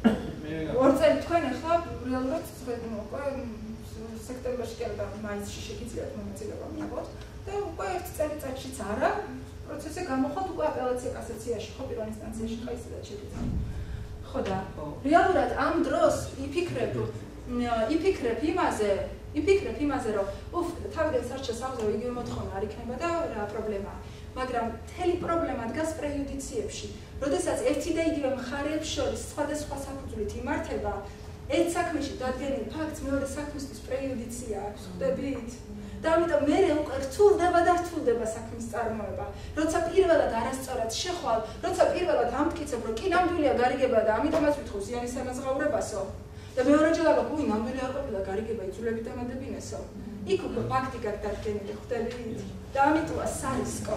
ორ წელი თქვენ ახლა რეალურად უკვე სექტემბერში კი არა მაისში შეგიძლიათ მონაწილეობა მიიღოთ და უკვე ერთ წელიწადშიც არა პროცესი გამოხოთ უკვე აპელაცია კასაციაში ხო პირველ ინსტანციაში ხა ისედაც შეგიძლიათ ხო და რეალურად ამ დროს იფიქრებ იფიქრებ იმაზე იფიქრებ იმაზე რომ უფ თავიდან სარჩა სამზავი იგივე მოთხოვნა არ იქნება და რა პრობლემაა მაგრამ მთელი პრობლემა დგას პრეიუდიციებში როდესაც ერთი და იგივე მხარეებს შორის სხვადასხვა საფუძვლით იმართება ერთ საქმეში დადგენილ ფაქტს მეორე საქმისთვის პრეიუდიცია აქვს ხვდებით და ამიტომ მე უკვე რთულდება და რთულდება საქმის წარმოება როცა პირველად არასწორად შეხვალ როცა პირველად ამტკიცებ რომ კი ნამდვილია გარიგება და ამიტომაც ვითხოვ ზიანის ამაზღაურებასო და მეორეჯერ აღარ უი ნამდვილი არ ყოფილა გარიგება იძულებით დამადებინესო იქ უკვე ფაქტი გაგდადგენილი ხვდებით და ამიტომა სარისკო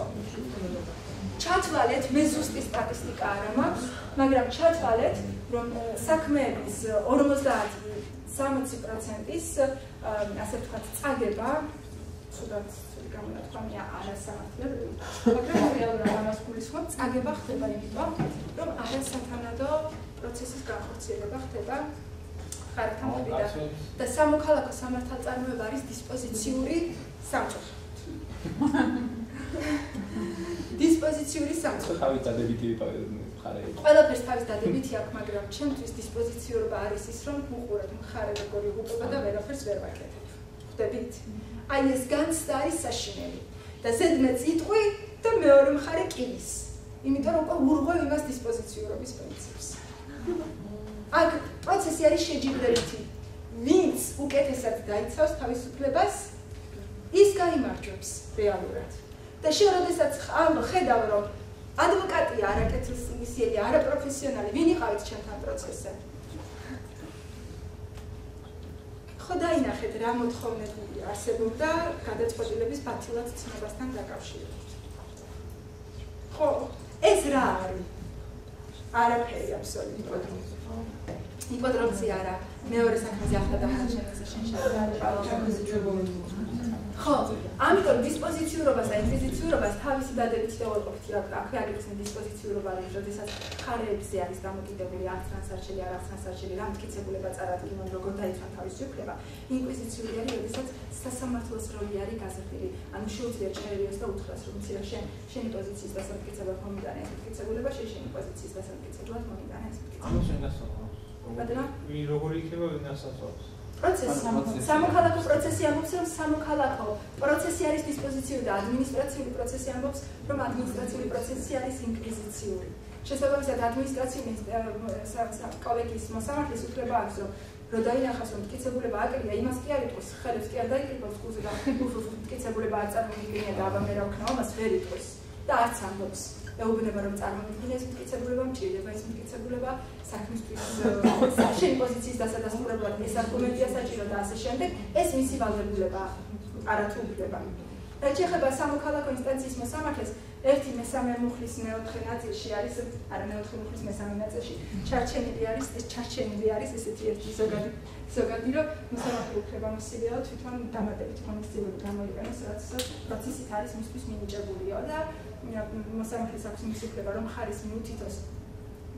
ჩათვალეთ მე ზუსტი სტატისტიკა არ მაქვს მაგრამ ჩათვალეთ რომ საქმეების ორმოცდაათი სამოცი პროცენტის ასე ვთქვათ წაგება ცუდად გამონათქვამია არასამართლებელი მაგრამ რეალურად ამას გულისხმობ წაგება ხდება იმიტომ რომ არასათანადო პროცესის განხორციელება ხდება ხართან მოვიდა და სამოქალაქო სამართალწარმოება არის დისპოზიციური სამწუხაროდ დისპოზიციური სამწუხაროდ თავის დადებითი მხარეები ყველაფერს თავის დადებითი აქვს მაგრამ ჩემთვის დისპოზიციურობა არის ის რომ უყურებ მხარე როგორი უყურება და ვერაფერს ვერ ვაკეთებ ხვდებით აი ეს განცდა არის საშინელი და ზედმეტ წიტყვი და მეორე მხარე კივის იმიტომ რომ უკვე ურღვევ იმას დისპოზიციურობის პრინციპს აქ პროცესი არის შეჯიბრებითი ვინც უკეთესად დაიცავს თავისუფლებას ის გაიმარჯვებს რეალურად და შენ როდესაც ხედავ რომ ადვოკატია არაკეთილსინისიერი არაპროფესიონალი ვინ იყავით ჩემთან პროცესზე ხო დაინახეთ რა მოთხოვნები არსებობდა გადაწყვეტილების ბათილად ცნობასთან დაკავშირებით ხო ეს რა არის არაფერი აბსოლუტურად იპოდროპსია არა მეორე საქმეზე ახლა დამარჩენაზე შენ შეიძლება ხო ამიტომ დისპოზიციურობას და ინკვიზიციურობას თავისი დადებითი და უარყოფითი აქვს აგრესიული დისპოზიციურობა არის როდესაც მხარეებზე არის დამოკიდებული არც განსარჩელი არ არც განსარჩელი რა მტკიცებულება წარადგინონ როგორ დაიცვან თავისი უფლება ინკვიზიციური არის როდესაც სასამართლოს როლი არის გაზრდილი ანუ შეუძლია ჩაერიოს და უთხრას რომ ცირა შენ შენი პოზიციის დასამტკიცებლად მომიტანე ეს მტკიცებულება შენ შენი პოზიციის დასამტკიცებლად მომიტანე ეს ანუ შენ გასწავლა ვინ როგორი იქნება ვინ ასწავლებს პროცესი სამოქალაქო პროცესი ამბობს რომ სამოქალაქო პროცესი არის დისპოზიციური და ადმინისტრაციული პროცესი ამბობს რომ ადმინისტრაციული პროცესი არის ინკვიზიციური შესაბამისად ადმინისტრაციული კოლეგიის მოსამართლის უფლება აქვს რომ რო დაინახავს რომ მტკიცებულება აკრია იმას კი არ იტყვის ხელებს კი არ დაიკრიბავს გულზე და მტკიცებულება არ წარმოგიდგენია და აბა მე რა ვქნა ამას ვერ იტყვის და არც ამბობს ეუბნება რომ წარმოგიდგენია ეს მტკიცებულება მჭირდება ეს მტკიცებულება საქმისთვის შენი პოზიციის დასადასტურებლად ეს არგუმენტია საჭირო და ასე შემდეგ ეს მისი ვალდებულებაა არათუ უფლება და შეეხება სამოქალაქო ინსტანციის მოსამართლეს ერთი მესამე მუხლის მეოთხე ნაწილში არის არა მეოთხე მუხლის მესამე ნაწილში ჩარჩენილი არის ეს ჩარჩენილი არის ესეთი ერთი ზოგადი ზოგადი რომ მოსამართლე უფლებამოსილეო თვითონ დამატებით კონსტიტუციური გამოიყენოს რაც პროცესით არის მისთვის მინიჭებულიო და მოსამართლეს აქვს მის უფლება რომ ხარის მიუთითოს თუ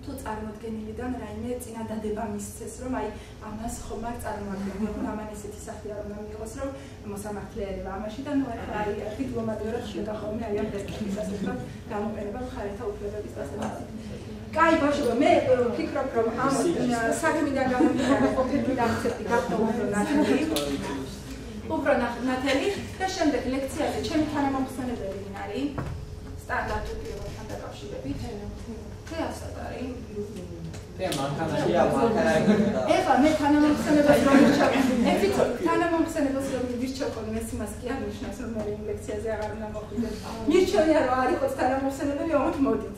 თუ წარმოდგენილიდან რაიმე წინადადება მისცეს, რომ აი ამას ხომ არ წარმოადგენს, რომ ამან ესეთი სახე არ უნდა მიიღოს, რომ მოსამართლეება ამაში და ნუ ახლა აი დიპლომატიურად შეგახოვნე აი ამ პერსპექტივას ასეთ გამოყენება მხარეთა უფლებების დასაცავად. კაი ბავშვებო, მე ვფიქრობ, რომ ამ საქმიდან გამომდინარე ყოფილი და აქცენტი გახდა უფრო ნათელი. უფრო ნათელი და შემდეგ ლექციაზე ჩემი თანამომხსენებელი ვინ არის? სტანდარტული პირობებთან დაკავშირებით. թե ასატარი? թե მანქანაშია მანქანაში. ეხლა მე თანამომხსენებელს რომ ვირჩევ. ეცით თანამომხსენებელს რომ ვირჩევ, მე იმას კი არ ნიშნავს, რომ მე იმ ლექციაზე აღარ უნდა მოხვიდე. მირჩევია რომ არ იყოს თანამომხსენებელი, ამით მოდით.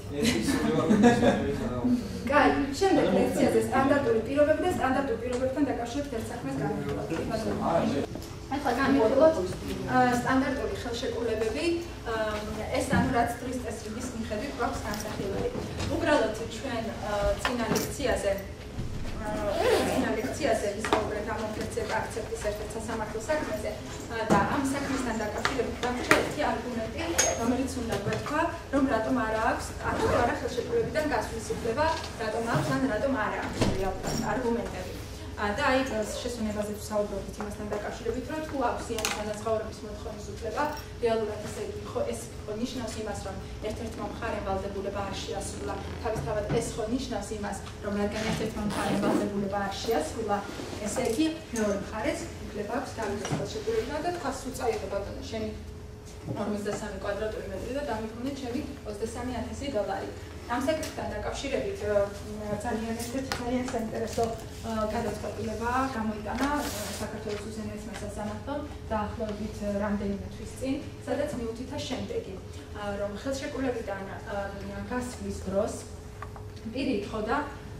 კაი, შემდეგ ლექციაზე სტანდარტული პირობები და სტანდარტულ პირობებთან დაკავშირებით ერთ საქმეს განვიხილავთ. ახლა განვიხილოთ სტანდარტული ხელშეკრულებები, ეს ანუ რაც ტრის წესრიგის მიხედვით გვაქვს განსახილველი. უბრალოდ ჩვენ წინა ლექციაზე წინა ლექციაზე ვისაუბრეთ ამ ოფიციალურ აქცენტის ერთ-ერთ სასამართლო საქმეზე და ამ საქმესთან დაკავშირებით გვაქვს ერთი არგუმენტი, რომელიც უნდა გვეთქვა, რომ რატომ არ აქვს თუ არა ხელშეკრულებიდან გასვლის უფლება, რატომ აქვს ან რატომ არ აქვს რეალურად არგუმენტები. და აი შესვენებაზე ვსაუბრობთ იმასთან დაკავშირებით, რომ თუ აქვს იანის განაცხადების მოთხოვნის უფლება, რეალურად ესე ხო ეს ხო ნიშნავს იმას, რომ ერთ-ერთმა მხარემ ვალდებულება არ შეასრულა. თავისთავად ეს ხო ნიშნავს იმას, რომ რადგან ერთ-ერთმა მხარემ ვალდებულება არ შეასრულა, ესე იგი მეორე მხარეს უფლება აქვს გავიგოს ხელშეკრულებიდან და თავს უწაიღო ბატონო შენი ორმოცდასამი კვადრატული მეტრი და დამიბრუნე ჩემი ოცდასამი ათასი დოლარი. ამ საკითხთან დაკავშირებით ძალიან ერთ-ერთი ძალიან საინტერესო გადაწყვეტილება გამოიტანა საქართველოს უზენაესმა სასამართლომ დაახლოებით რამდენიმე თვის წინ, სადაც მიუთითა შემდეგი, რომ ხელშეკრულებიდან გასვლის დროს პირი ითხოვდა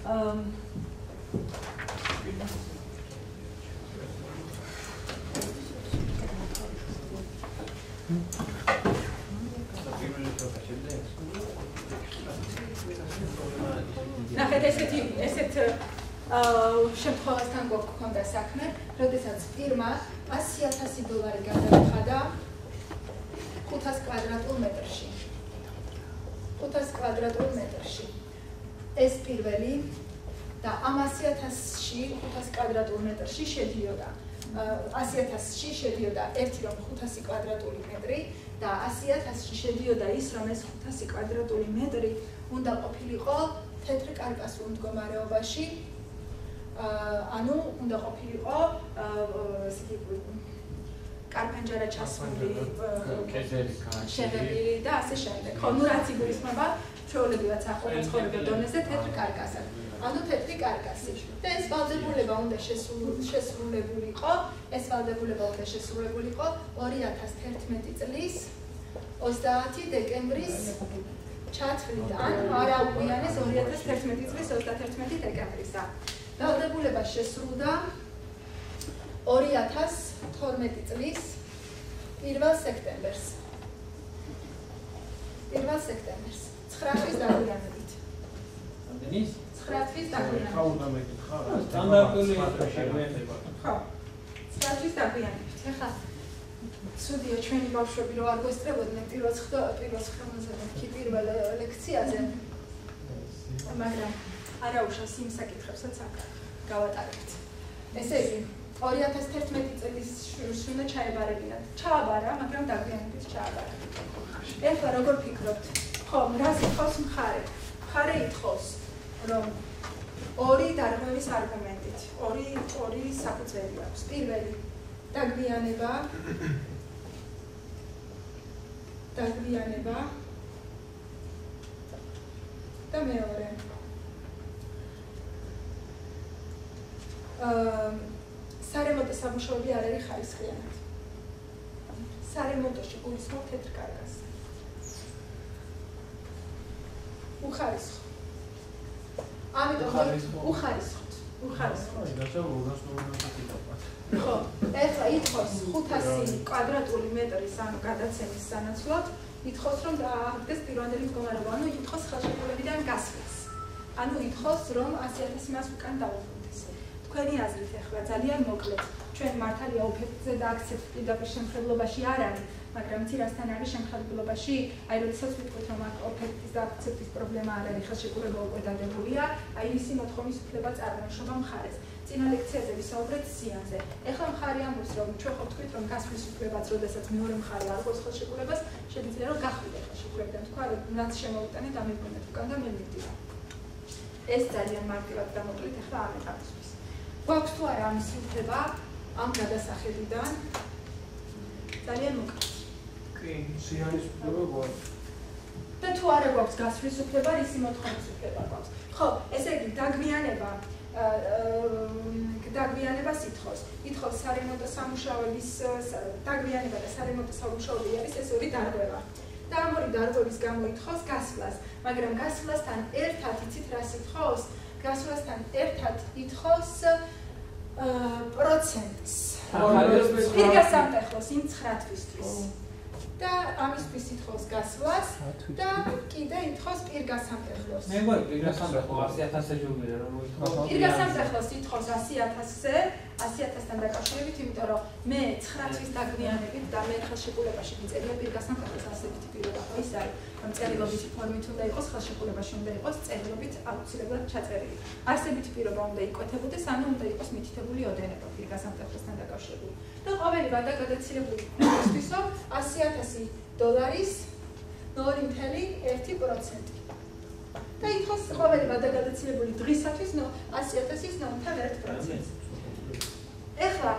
ნახეთ ესეთი ესეთ შემთხვევასთან გვქონდა საქმე, როდესაც პირმა ასი ათასი დოლარი გადაიხადა ხუთას კვადრატულ მეტრში. ხუთას კვადრატულ მეტრში. ეს პირველი და ამ ასი ათასში ხუთას კვადრატულ მეტრში შედიოდა ასი ათასში შედიოდა ერთი რომ ხუთასი კვადრატული მეტრი და ასი ათასში შედიოდა ის რომ ეს ხუთასი კვადრატული მეტრი უნდა ყოფილიყო თეთრ კარკასულ მდგომარეობაში, ანუ უნდა ყოფილიყო ესე იგი კარპენჯერა ჩასმული, შეღებილი და ასე შემდეგ. ხო, ნუ რაც იგულისხმება ჩვეულებრივად სახელმწიფო დონეზე თეთრ კარკასად. ანუ თეთრი კარკასი. და ეს ვალდებულება უნდა შესრულებულიყო, ეს ვალდებულება უნდა შესრულებულიყო ორი ათას თერთმეტი წლის ოცდაათი დეკემბრის ჩათვლით, ან არა უყიანეს ორი ათას თერთმეტი წლის ოცდათერთმეტი დეკემბრისა. ვალდებულება შესრულდა ორი ათას თორმეტი წლის პირველ სექტემბერს. პირველ სექტემბერს. ცხრა თვის დაგვიანებით. ამდენის? ცხრა თვის დაგვიანებით. ხა უნდა მეკითხა რა? სტანდარტული შეგვენება. ხო. ცხრა თვის დაგვიანებით. ეხლა ცუდია ჩვენი ბავშვები რო არ გვესწრებოდნენ პირველ პირველ ხელმოსავალში პირველ ლექციაზე. მაგრამ არა უშავს იმ საკითხებსაც აქ გავატარებთ. ესე იგი ორი ათას თერთმეტი წლის შვილს უნდა ჩაებარებინათ. ჩააბარა, მაგრამ დაგვიანებით ჩააბარა. ეხლა როგორ ფიქრობთ? ხო, რას ითხოვს მხარე? მხარე ითხოვს, რომ ორი დარღვევის არგუმენტით, ორი ორი საფუძველი აქვს. პირველი დაგვიანება დაგვიანება და მეორე აა სარემონტო სამუშაოები არ არის ხარისხიანად. სარემონტოში გულისხმობ თეთრ კარგას. უხარისხო. ამიტომ უხარისხოთ. უხარისხოთ. ხო, ეხლა ითხოვს ხუთასი კვადრატული მეტრის ანუ გადაცემის სანაცვლოდ, ითხოვს რომ დააგდეს პირვანდელი მდგომარეობა, ანუ ითხოვს ხელშეკრულებიდან გასვლას. ანუ ითხოვს რომ ასი ათასი მას უკან დაუბრუნდეს. თქვენი აზრით ეხლა ძალიან მოკლედ, ჩვენ მართალია ოფიციალზე და აქცენტ პირდაპირ შემხებლობაში არ არის, მაგრამ ცირასთან არის შემხარებლობაში, აი როდესაც ვიტყვით რომ აქ ოფერტის და აქცეპტის პრობლემა არ არის, ხელშეკრულება უკვე დადებულია, აი ისი მოთხოვნის უფლება წარმოიშობა მხარეს. წინა ლექციაზე ვისაუბრეთ ზიანზე. ეხლა მხარი ამბობს რომ ჩვენ ხო ვთქვით რომ გასვლის უფლებაც, როდესაც მეორე მხარე არ ყოფს ხელშეკრულებას, შეიძლება რომ გახვიდე ხელშეკრულებიდან, თქვა რომ რაც შემოვიტანეთ ამიგვენეთ უკან და მე მივდივარ. ეს ძალიან მარტივად დამოკლით ახლა ამ ეტაპისთვის. გვაქვს თუ არა ამის უფლება ამ გადასახედიდან? ძალიან მოკლედ. კი, ზიანის უფლება გვაქვს. და თუ არა გვაქვს გასვლის უფლება, რისი მოთხოვნის უფლება გვაქვს? ხო, ესე იგი დაგვიანება დაგვიანებას ითხოვს. ითხოვს სარემონტო სამუშაოების დაგვიანება და სარემონტო სამუშაოები არის ეს ორი დარღვევა. და ამ ორი დარღვევის გამო ითხოვს გასვლას, მაგრამ გასვლასთან ერთად იცით რას ითხოვს? გასვლასთან ერთად ითხოვს პროცენტს. პირგასამტეხოს იმ ცხრა თვისთვის. და ამისთვის ითხოვს გასვლას და კიდე ითხოვს პირგასამტეხოს. მე გვარი პირგასამტეხო ასი ათასზე ჯობია რომ ითხოვს. პირგასამტეხოს ითხოვს ასი ათასზე, ასი ათასთან დაკავშირებით, იმიტომ რომ მე ცხრა თვის დაგვიანებით და მე ხელშეკრულებაში მიწერია პირგასამტეხოს ასეთი პირობა. ის არის, რომ წერილობითი ფორმით უნდა იყოს, ხელშეკრულებაში უნდა იყოს წერილობით აუცილებლად ჩაწერილი. არსებითი პირობა უნდა იკვეთებოდეს, ანუ უნდა იყოს მითითებული ოდენება პირგასამტეხოსთან დაკავშირებული. და ყოველი ვადა გადაცილებული ისთვისო ასი ათასი დოლარის ნული კომა ერთი პროცენტი. და ითხოვს ყოველი ვადა გადაცილებული დღისათვის ასი ათასის ნული კომა ერთი პროცენტი. ეხლა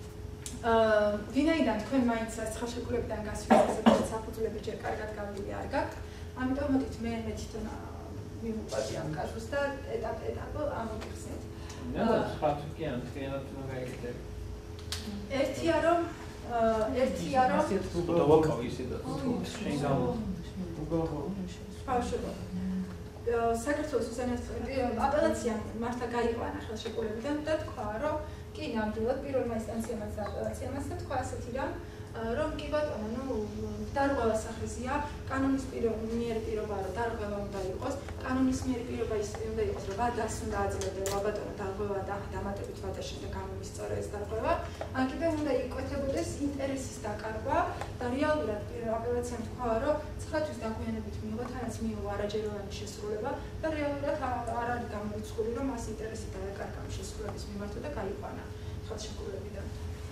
აა ვინაიდან თქვენ მაინც ხელშეკრულებიდან გასვლის ასეთი საფუძვლები ჯერ კარგად გავლილი არ გაქვთ, ამიტომ მოდით მე მე თვითონ მივუყვები ამ კაზუსს და ეტაპ ეტაპ ამოვიხსენთ. ნუ სხვა თქი ან თქვენად უნდა გაიგეთ. ერთია რომ ერთია რომ დავაკავი ისე და შენ გამო ბავშვობა საქართველოს უსანასწორო აპელაცია მართა გაიყვანა ხელშეკრულებიდან და თქვა რომ კი ნამდვილად პირველმა ინსტანციამაც და აპელაციამაც და თქვა ასეთი რამ რომ კი ბატონო ნუ დარღვევა სახეზია კანონის მიერ პირობა რომ დარღვევა უნდა იყოს კანონის მიერ პირობა ის უნდა იყოს რომ ვადას უნდა აძლევდეს ბატონო დარღვევა და დამატებით ვადა შემდეგ გამომისწორა ეს დარღვევა ან კიდე უნდა იკვეთებოდეს ინტერესის დაკარგვა და რეალურად აპელაციამ თქვა რომ ცხრა თვის დაგვიანებით მიიღო თანაც მიიღო არაჯეროვანი შესრულება და რეალურად არ არის გამორიცხული რომ მას ინტერესი დააკარგა შესრულების მიმართ და გაიყვანა ხელშეკრულებიდან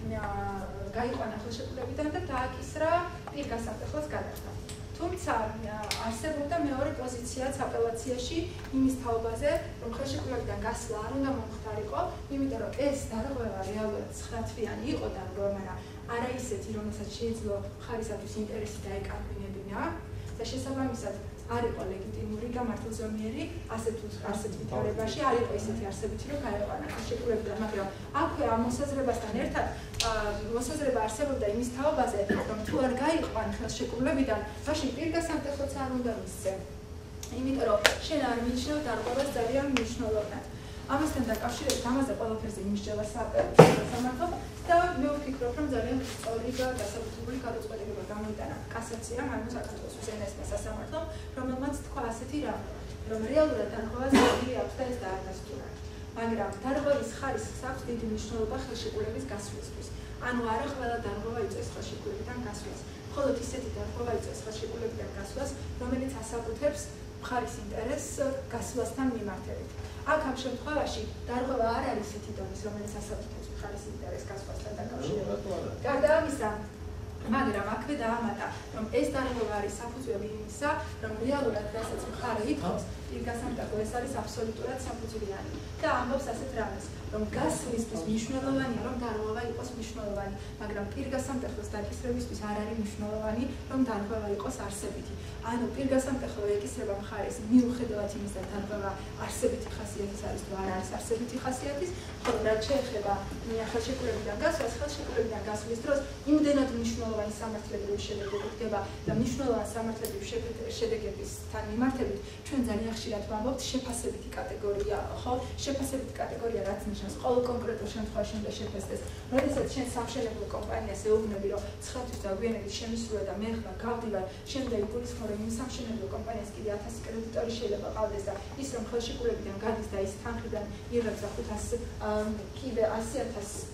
გაიყვანა ხელშეკრულებიდან და დააკისრა პირგასამტეხოს გადახდა. თუმცა არსებობდა მეორე პოზიციაც აპელაციაში იმის თაობაზე, რომ ხელშეკრულებიდან გასვლა არ უნდა მომხდარიყო, იმიტომ რომ ეს დარღვევა რეალურად ცხრა თვიანი იყო დარღვევა, მაგრამ არა ისეთი, რომელსაც შეიძლება მხარისათვის ინტერესი დაეკარგვინებინა და შესაბამისად არ იყო ლეგიტიმური და მართლზომიერი ასეთ ასეთ ვითარებაში არ იყო ისეთი არსებითი რომ გაეყვანა ხელშეკრულებიდან, მაგრამ აქვე ამ მოსაზრებასთან ერთად მოსაზრება არსებობდა იმის თაობაზე, რომ თუ არ გაიყვან ხელშეკრულებიდან, მაშინ პირგასამტეხოც არ უნდა მისცე. იმიტომ რომ შენ არ მიიჩნევ დარღვევას ძალიან მნიშვნელოვნად. ამასთან დაკავშირებით ამაზე ყველაფერზე იმსჯელა სამართლომ და მე ვფიქრობ, რომ ძალიან სწორი და დასაბუთებული გადაწყვეტილება გამოიტანა კასაციამ, ანუ საქართველოს უზენაესმა სასამართლომ, რომელმაც თქვა ასეთი რამ, რომ რეალურად დარღვევას დიდი აქვს და ეს დაადასტურა. მაგრამ დარღვევის ხარისხს აქვს დიდი მნიშვნელობა ხელშეკრულების გასვლისთვის. ანუ არა ყველა დარღვევა იწვევს ხელშეკრულებიდან გასვლას. მხოლოდ ისეთი დარღვევა იწვევს ხელშეკრულებიდან გასვლას, რომელიც ასაკუთრებს მხარის ინტერესს გასვლასთან მიმართებით. აქ ამ შემთხვევაში დარღვევა არ არის ისეთი დონის, რომელიც ასაკუთრებს მხარის ინტერესს გასვლასთან დაკავშირებით. გარდა ამისა, მაგრამ აქვე დაამატა, რომ ეს დარღვევა არის საფუძველი იმისა, რომ რეალურად რასაც მხარე ითხოვს, პირგასამტეხო ეს არის აბსოლუტურად საფუძვლიანი და ამბობს ასეთ რამეს, რომ გასვლისთვის მნიშვნელოვანია, რომ დარღვევა იყოს მნიშვნელოვანი, მაგრამ პირგასამტეხოს დაკისრებისთვის არ არის მნიშვნელოვანი, რომ დარღვევა იყოს არსებითი. ანუ პირგასამტეხო ეკისრება მხარეს მიუხედავად იმისა, დარღვევა არსებითი ხასიათის არის თუ არ არის არსებითი ხასიათის, ხოლო რაც შეეხება ხელშეკრულებიდან გასვლას, ხელშეკრულებიდან გასვლის დროს იმდენად მნიშვნელოვანი სამართლებრივი შედეგები ხდება და მნიშვნელოვანი სამართლებრივი შედეგებისთან მიმართებით ჩვენ ძალიან ხშირად ვამბობთ შეფასებითი კატეგორია, ხო? შეფასებითი კატეგორია რაც ნიშნავს, ყოველ კონკრეტულ შემთხვევაში უნდა შეფასდეს. როდესაც შენ სამშენებლო კომპანიას ეუბნები, რომ ცხრა თვის დაგვიანებით შემისრულა და მე ხარ გავდივარ, შენ და იგულისხმობ, რომ იმ სამშენებლო კომპანიას კიდე ათასი კრედიტორი შეიძლება ყავდეს და ის რომ ხელშეკრულებიდან გადის და ის თანხიდან იღებს და ხუთას კიდე ასი ათასს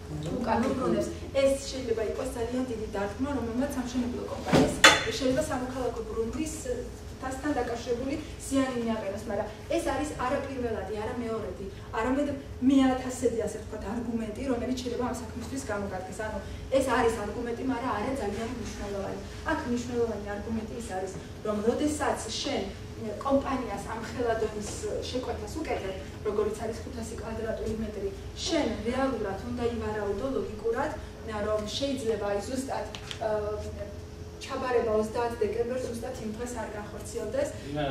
უკან უბრუნებს. ეს შეიძლება იყოს ძალიან დიდი დარტყმა, რომელმაც სამშენებლო კომპანიას შეიძლება სამოქალაქო ბრუნვის დასთან დაკავშირებული ზიანი მიაყენოს, მაგრამ ეს არის არა პირველადი, არა მეორედი, არამედ მეათასედი, ასე ვთქვათ, არგუმენტი, რომელიც შეიძლება ამ საქმისთვის გამოგადგეს. ანუ ეს არის არგუმენტი, მაგრამ არა ძალიან მნიშვნელოვანი. აქ მნიშვნელოვანი არგუმენტი ის არის, რომ როდესაც შენ კომპანიას ამ ხელადონის შეკვეთას უკეთებ, როგორიც არის ხუთასი კვადრატული მეტრი, შენ რეალურად უნდა ივარაუდო ლოგიკურად, რომ შეიძლება აი ზუსტად ჩაბარება ოცდაათ დეკემბერს ზუსტად იმ დღეს არ განხორციელდეს,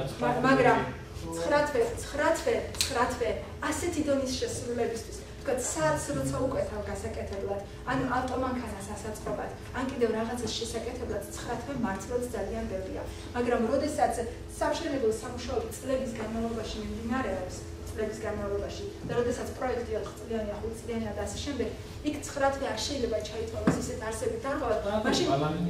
მაგრამ ცხრა თვე, ცხრა თვე, ცხრა თვე ასეთი დონის შესრულებისთვის, თქვათ საათს როცა უკეთავ გასაკეთებლად, ან ავტომანქანას ასაწყობად, ან კიდევ რაღაცას შესაკეთებლად ცხრა თვე მართლაც ძალიან ბევრია, მაგრამ როდესაც სამშენებლო სამუშაოები წლების განმავლობაში მიმდინარეობს, წლების განმავლობაში და როდესაც პროექტი ოთხწლიანია, ხუთწლიანია და ასე შემდეგ, იქ ცხრა თვე არ შეიძლება ჩაითვალოს ისეთ არსებით დარღვევად, მაშინ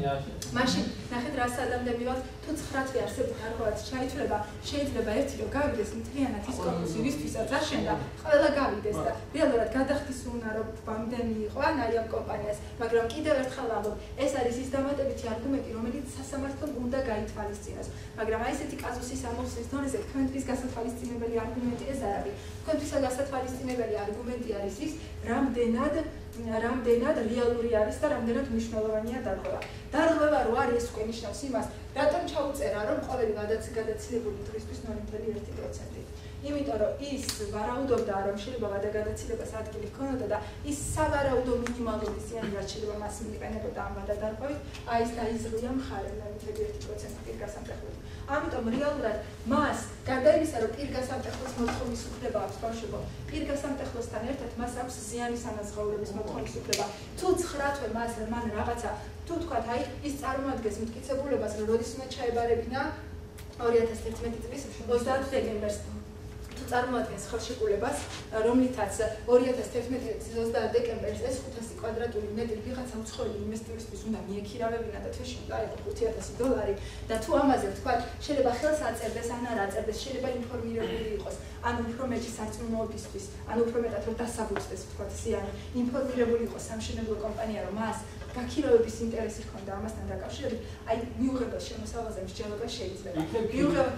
მაშინ ნახეთ რა სადამდე მივალთ, თუ ცხრა თვე არსებით დარღვევად ჩაითვლება, შეიძლება ერთი რომ გავიდეს მთლიანად ის კორპუსი, ვისთვისაც აშენდა, ყველა გავიდეს და რეალურად გადახდის უნდა რომ ბამდენი იყო ან აი ამ კომპანიას, მაგრამ კიდევ ერთხელ ვამბობ, ეს არის ის დამატებითი არგუმენტი, რომელიც სასამართლომ უნდა გაითვალისწინოს, მაგრამ აი ესეთი კაზუსის ამოვსვის დონეზე თქვენთვის გასათვალისწინებელი არგუმენტი ეს არ არის. თქვენთვის გასათვალისწინებელი არგუმენტი არის ის, რამდენად რამდენად რეალური არის და რამდენად მნიშვნელოვანია დარღვევა. დარღვევა რო არის, ეს უკვე ნიშნავს იმას, რატომ ჩაუწერა, რომ ყოველი გადაცილებული დღისთვის ნული ფული ერთი პროცენტი. იმიტომ რომ ის ვარაუდობდა, რომ შეიძლება გადაგაცილებას ადგილი ჰქონოდა და ის სავარაუდო მინიმალური ზიანი, რაც შეიძლება მას მიიყენებოდა ამ გადადარღვევით, აი ეს დაიზღვია მხარე ნული ერთი პროცენტი პირგასამტეხლოდ. ამიტომ რეალურად მას გარდა იმისა, რომ პირგასამტეხლოს მოთხოვნის უფლება აქვს ბავშვებო, პირგასამტეხლოსთან ერთად მას აქვს ზიანის ანაზღაურების მოთხოვნის უფლება. თუ ცხრა თვე მას მან რაღაცა, თუ თქვათ, აი ის წარმოადგენს მტკიცებულებას, რომ როდის უნდა ჩაებარებინა ორი ათას თერთმეტი წლის ოცდაათ დეკემბერს. თუ წარმოადგენს ხელშეკრულებას, რომლითაც ორი ათას თერთმეტი წლის ოცდაათ დეკემბერს ეს ხუთასი კვადრატული მეტრი ვიღაცა უცხოელი ინვესტორისთვის უნდა მიექირავებინა და თვეში უნდა იყო ხუთი ათასი დოლარი და თუ ამაზე ვთქვათ, შეიძლება ხელს აწერდეს ან არ აწერდეს, შეიძლება ინფორმირებული იყოს, ან უფრო მეტი სარწმუნოებისთვის, ან უფრო მეტად რომ დასაბუთდეს ვთქვათ ზიანი, ინფორმირებული იყოს სამშენებლო კომპანია, რომ მას გაქირავების ინტერესი ჰქონდა ამასთან დაკავშირებით, აი მიუღებელ შემოსავალზე მსჯელობა შეიძლება. მიუღებელ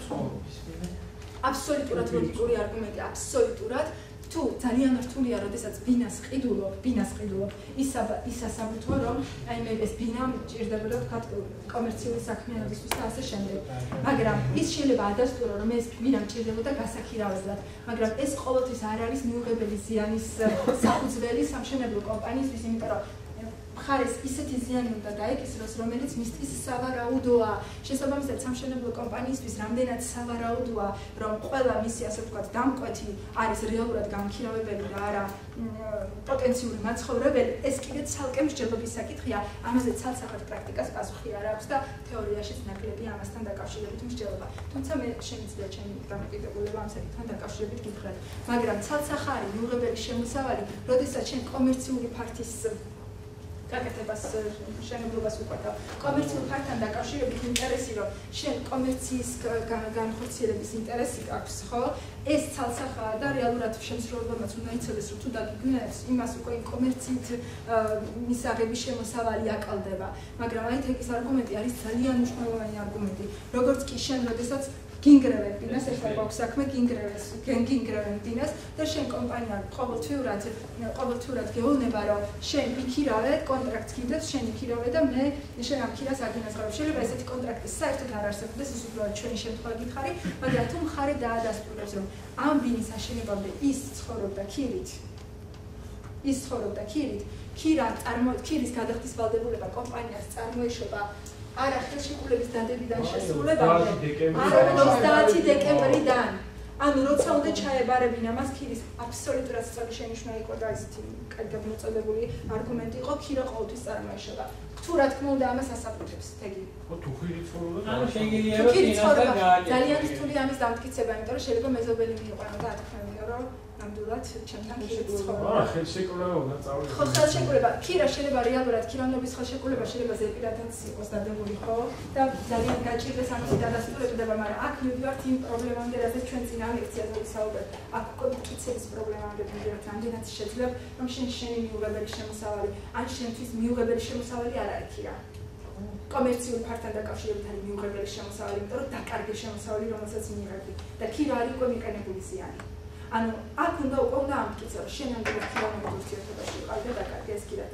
აბსოლუტურად ლოგიკური არგუმენტი, აბსოლუტურად თუ ძალიან რთულია, როდესაც ბინას ყიდულობ, ბინას ყიდულობ, ისა ისა საბუთო, რომ აი მე ეს ბინა მჭირდებოდა თქვათ კომერციული საქმიანობისთვის და ასე შემდეგ. მაგრამ ის შეიძლება ადასტურო, რომ ეს ბინა მჭირდებოდა გასაქირავებლად, მაგრამ ეს ყოველთვის არ არის მიუღებელი ზიანის საფუძველი სამშენებლო კომპანიისთვის, იმიტომ რომ მხარეს ისეთი ზიანი უნდა დაეკისროს, რომელიც მისთვის სავარაუდოა. შესაბამისად, სამშენებლო კომპანიისთვის რამდენად სავარაუდოა, რომ ყველა მისი, ასე ვთქვათ, დამკვეთი არის რეალურად გამქირავებელი და არა პოტენციური მაცხოვრებელი, ეს კიდე ცალკე მსჯელობის საკითხია. ამაზე ცალსახად პრაქტიკას პასუხი არ აქვს და თეორიაშიც ნაკლები ამასთან დაკავშირებით მსჯელობა. თუმცა მე შემიძლია ჩემი დამოკიდებულება ამ საკითხთან დაკავშირებით გითხრათ, მაგრამ ცალსახარი მიუღებელი შემოსავალი, როდესაც შენ კომერციული ფართის გაკეთებას შენებლობას უყვარდა. კომერციულ ფართთან დაკავშირებით ინტერესი, რომ შენ კომერციის განხორციელების ინტერესი აქვს, ხო? ეს ცალსახაა და რეალურად შემსრულებელმაც უნდა იცოდეს, რომ თუ დაგიგნებს, იმას უკვე კომერციით მისაღების შემოსავალი აკლდება. მაგრამ აი თეკის არგუმენტი არის ძალიან მნიშვნელოვანი არგუმენტი. როგორც კი შენ, როდესაც გინგრევენ ბინას, ეხლა გვაქვს საქმე გინგრევენს, გინგრევენ ბინას და შენ კომპანია ყოველთვიურად ყოველთვიურად გეუბნება, რომ შენ იქირავე, კონტრაქტს გიდებს, შენ იქირავე და მე შენ ამ ქირას აგინაზღავრებ. შეიძლება ესეთი კონტრაქტი საერთოდ არ არსებობდეს, ის უბრალოდ ჩვენი შემთხვევა გითხარი, მაგრამ თუ მხარე დაადასტურებს, რომ ამ ბინის აშენებამდე ის ცხოვრობდა ქირით, ის ცხოვრობდა ქირით, ქირა წარმო ქირის გადახდის ვალდებულება კომპანიას წარმოეშვება არა ხელშეკრულების დადებიდან შესრულებამდე, არამედ ოცდაათი დეკემბრიდან. ანუ როცა უნდა ჩაებარებინა მას ქირის აბსოლუტურად სწორი შენიშვნა იყო და ისეთი კარგად მოწოდებული არგუმენტი იყო, ქირა ყოველთვის წარმოეშვება. თუ რა თქმა უნდა ამას ასაფუთებს თეგი. თუ ქირი ცხოვრობა, ანუ შეიძლება ძალიან რთული ამის დამტკიცება, იმიტომ რომ შეიძლება მეზობელი მიიყვანო და ათქმევინო, რომ ნამდვილად ჩემთან შეცხოვა. აა, ხელშეკრულება უნდა წავიდე. ხო, ხელშეკრულება. ქირა შეიძლება რეალურად ქიროვნების ხელშეკრულება შეიძლება ზეპირადაც იყოს დადებული, ხო? და ძალიან გაჭირდეს ამის დადასტურება, მაგრამ აქ მივიდივართ იმ პრობლემამდე, რადგან ჩვენ წინა ლექციაზე ვისაუბრეთ. აქ კომპლექსების პრობლემამდე მივიდივართ, რამდენად შეიძლება, რომ შენ შენი მიუღებელი შემოსავალი, ან შენთვის მიუღებელი შემოსავალი არ არის ქირა. კომერციულ ფართთან დაკავშირებით არის მიუღებელი შემოსავალი, იმიტომ რომ დაკარგი შემოსავალი, რომელსაც მიიღებდი და ქირა არის უკვე მიყენებული ზიანი. ანუ აქ უნდა უკვე უნდა ამტკიცო, შენ ამდენ ქიროვნების ურთიერთობაში ყავდა დაკარგი ეს ქირა და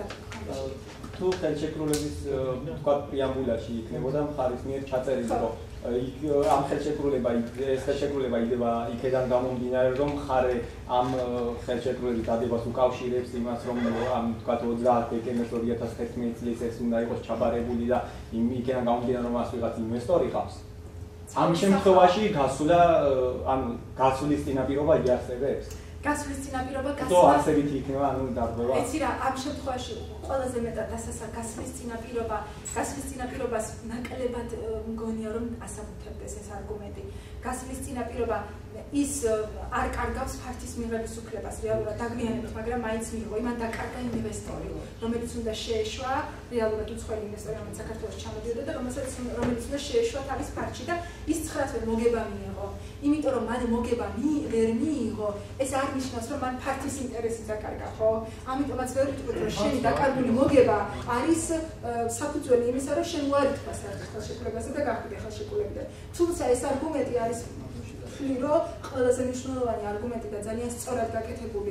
თუ ხელშეკრულების თქვა პრეამბულაში იქნებოდა მხარის მიერ ჩაწერილი, რომ ამ ხელშეკრულება ეს ხელშეკრულება იდება იქედან გამომდინარე, რომ მხარე ამ ხელშეკრულების დადებას უკავშირებს იმას, რომ ამ თქვა ოცდაათ დეკემბერს ორი ათას ხუთმეტი წლის ეს უნდა იყოს ჩაბარებული და იქედან გამომდინარე, რომ მას ვიღაც ინვესტორი ყავს. ამ შემთხვევაში გასულა ანუ გასulis წინაპირობა იარსებებს. გასulis წინაპირობა გასulis. თუ არსებითი იქნება, ანუ დარღვევა. ეცი რა, ამ შემთხვევაში ყველაზე მეტად დასასა გასulis წინაპირობა, გასulis წინაპირობას ნაკლებად მგონია რომ ასაბუთებდეს ეს არგუმენტი. გასulis წინაპირობა ის არ კარგავს ფართის მიღების უფლებას რეალურად დაგვიანებით, მაგრამ მაინც მიიღო იმან დაკარგა ინვესტორი, რომელიც უნდა შეეშვა რეალურად უცხოელი ინვესტორი, რომელიც საქართველოს ჩამოდიოდა და რომელსაც რომელიც უნდა შეეშვა თავის ფართში და ის ცხრაათვე მოგება მიიღო. იმიტომ რომ მან მოგება ვერ მიიღო, ეს არ ნიშნავს რომ მან ფართის ინტერესი დაკარგა, ხო? ამიტომაც ვერ ვიტყვით რომ შენი დაკარგული მოგება არის საფუძველი იმისა, რომ შენ უარითქვა საერთოდ ხელშეკრულებაზე და გახვიდე ხელშეკრულებიდან. თუმცა ეს არგუმენტი არის ფლირო ყველაზე მნიშვნელოვანი არგუმენტი და ძალიან სწორად გაკეთებული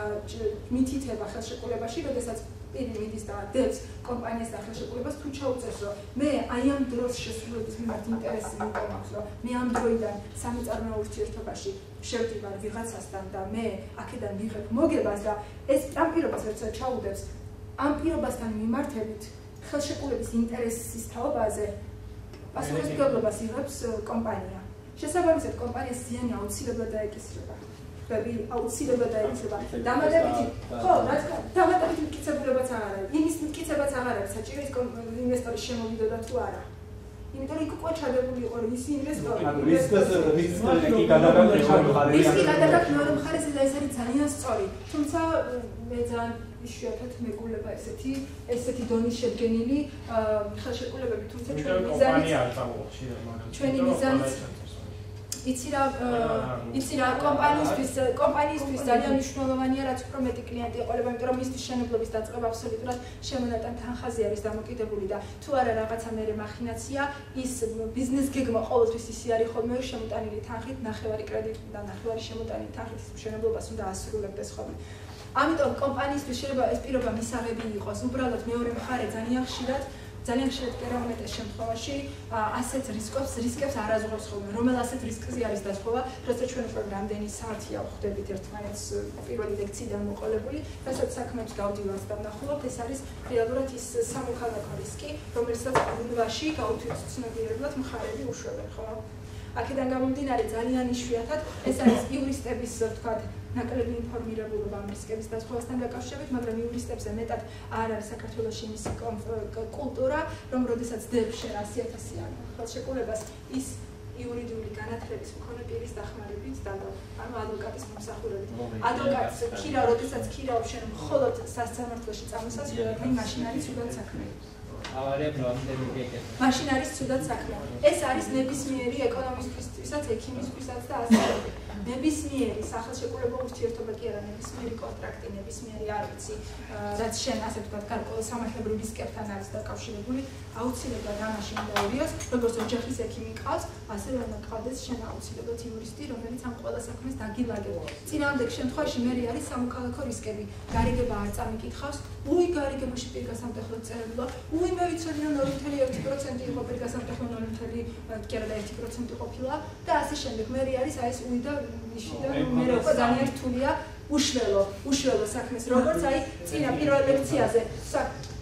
მითითება ხელშეკრულებაში, როდესაც პირი მიდის და დებს კომპანიას და ხელშეკრულებას თუ ჩაუწევს, რომ მე აი ამ დროს შესრულების მიმართ ინტერესი მიყავს, რომ მე ამ დროიდან სამიწარმოო ურთიერთობაში შევდივარ ვიღაცასთან და მე აქედან ვიღებ მოგებას და ეს ამ პირობას ერთად ჩაუდებს, ამ პირობასთან მიმართებით ხელშეკრულების ინტერესის თაობაზე პასუხისმგებლობას იღებს კომპანია. შესაბამისად კომპანიას ზიანი აუცილებლად დაეკისრება. ვები აუცილებლად დაეკისრება. დამატებითი, ხო, რა თქმა უნდა, დამატებითი მტკიცებულებაც არ არის. იმის მტკიცებაც არ არის, საჭირო ის ინვესტორის შემოვიდოდა თუ არა. იმიტომ რომ იქ უკვე ჩადებული იყო ის ინვესტორი. ანუ რისკს რისკს კი გადაგაკეთებული. რისკი გადაგაკეთებული მხარეზე და ეს არის ძალიან სწორი. თუმცა მე ძალიან იშვიათად მეგულება ესეთი ესეთი დონის შედგენილი ხელშეკრულებები, თუმცა ჩვენი მიზანი ჩვენი მიზანი იცი რა იცი რა კომპანიისთვის კომპანიისთვის ძალიან მნიშვნელოვანია რაც უფრო მეტი კლიენტი ეყოლება, იმიტომ რომ მისთვის შენობლობის დაწყება აბსოლუტურად შემონატან თანხაზე არის დამოკიდებული და თუ არა რაღაცა მერე მახინაცია, ის ბიზნეს გეგმა ყოველთვის ისე არის ხოლმე შემოტანილი თანხით, ნახევარი კრედიტით და ნახევარი შემოტანილი თანხით მშენებლობას უნდა ასრულებდეს ხოლმე. ამიტომ კომპანიისთვის შეიძლება ეს პირობა მისაღები იყოს, უბრალოდ მეორე მხარე ძალიან ხშირად ძალიან ხშირად კერამეტეს შემთხვევაში ასეთ რისკებს რისკებს არ აზღავს ხოლმე, რომელ ასეთ რისკზე არის დასხობა, როცა ჩვენ უკვე რამდენი საათია ვხვდებით ერთმანეთს პირველი ლექციიდან მოყოლებული, რასაც საქმეებს გავდივართ და ვნახულობთ, ეს არის რეალურად ის სამოქალაქო რისკი, რომელსაც უბნაში გაუთვითცნობიერებლად მხარეები უშვებენ, ხო? აქედან გამომდინარე ძალიან იშვიათად ეს არის იურისტების, ვთქვათ, ნაკლები ინფორმირებულობა ამ რისკების დასხობასთან დაკავშირებით, მაგრამ იურისტებზე მეტად არ არის საქართველოში იმის კულტურა, რომ როდესაც დებს შენ ასი ათასიან ხელშეკრულებას ის იურიდიული განათლების მქონე პირის დახმარებით და ანუ ადვოკატის მომსახურებით. ადვოკატს ქირა, როდესაც ქირაობს შენ მხოლოდ სასამართლოში წამოსას, მაშინ არის ცუდად საქმე. ავარია პრობლემები გეკეთება. მაშინ არის ცუდად საქმე. ეს არის ნებისმიერი ეკონომისტისთვისაც, ექიმისთვისაც და ასევე ნებისმიერი სახელშეკრულებო ურთიერთობა კი არა, ნებისმიერი კონტრაქტი, ნებისმიერი არ ვიცი, რაც შენ ასე ვთქვათ, გარკვეულ სამართლებრივ რისკებთან არის დაკავშირებული, აუცილებლად ამაში უნდა ორიოს, როგორც ოჯახის ექიმი ყავს, ასევე უნდა ყავდეს შენ აუცილებლად იურისტი, რომელიც ამ ყველა საქმეს დაგილაგებს. წინააღმდეგ შემთხვევაში მე არის სამოქალაქო რისკები. გარიგება არ წამიკითხავს, უი გარიგებაში პირგასამტეხლოდ წერებულა, უი მე ვიცოდი რომ ნული ფاصლე ერთი პროცენტი იყო პირგასამტეხლო ნული ფاصლე კი არა და ერთი პროცენტი ყოფილა და ასე შემდეგ. მე არის აი ეს უი და ნიში და მე უკვე ძალიან რთულია უშველო, უშველო საქმეს, როგორც აი წინა პირველ ლექციაზე.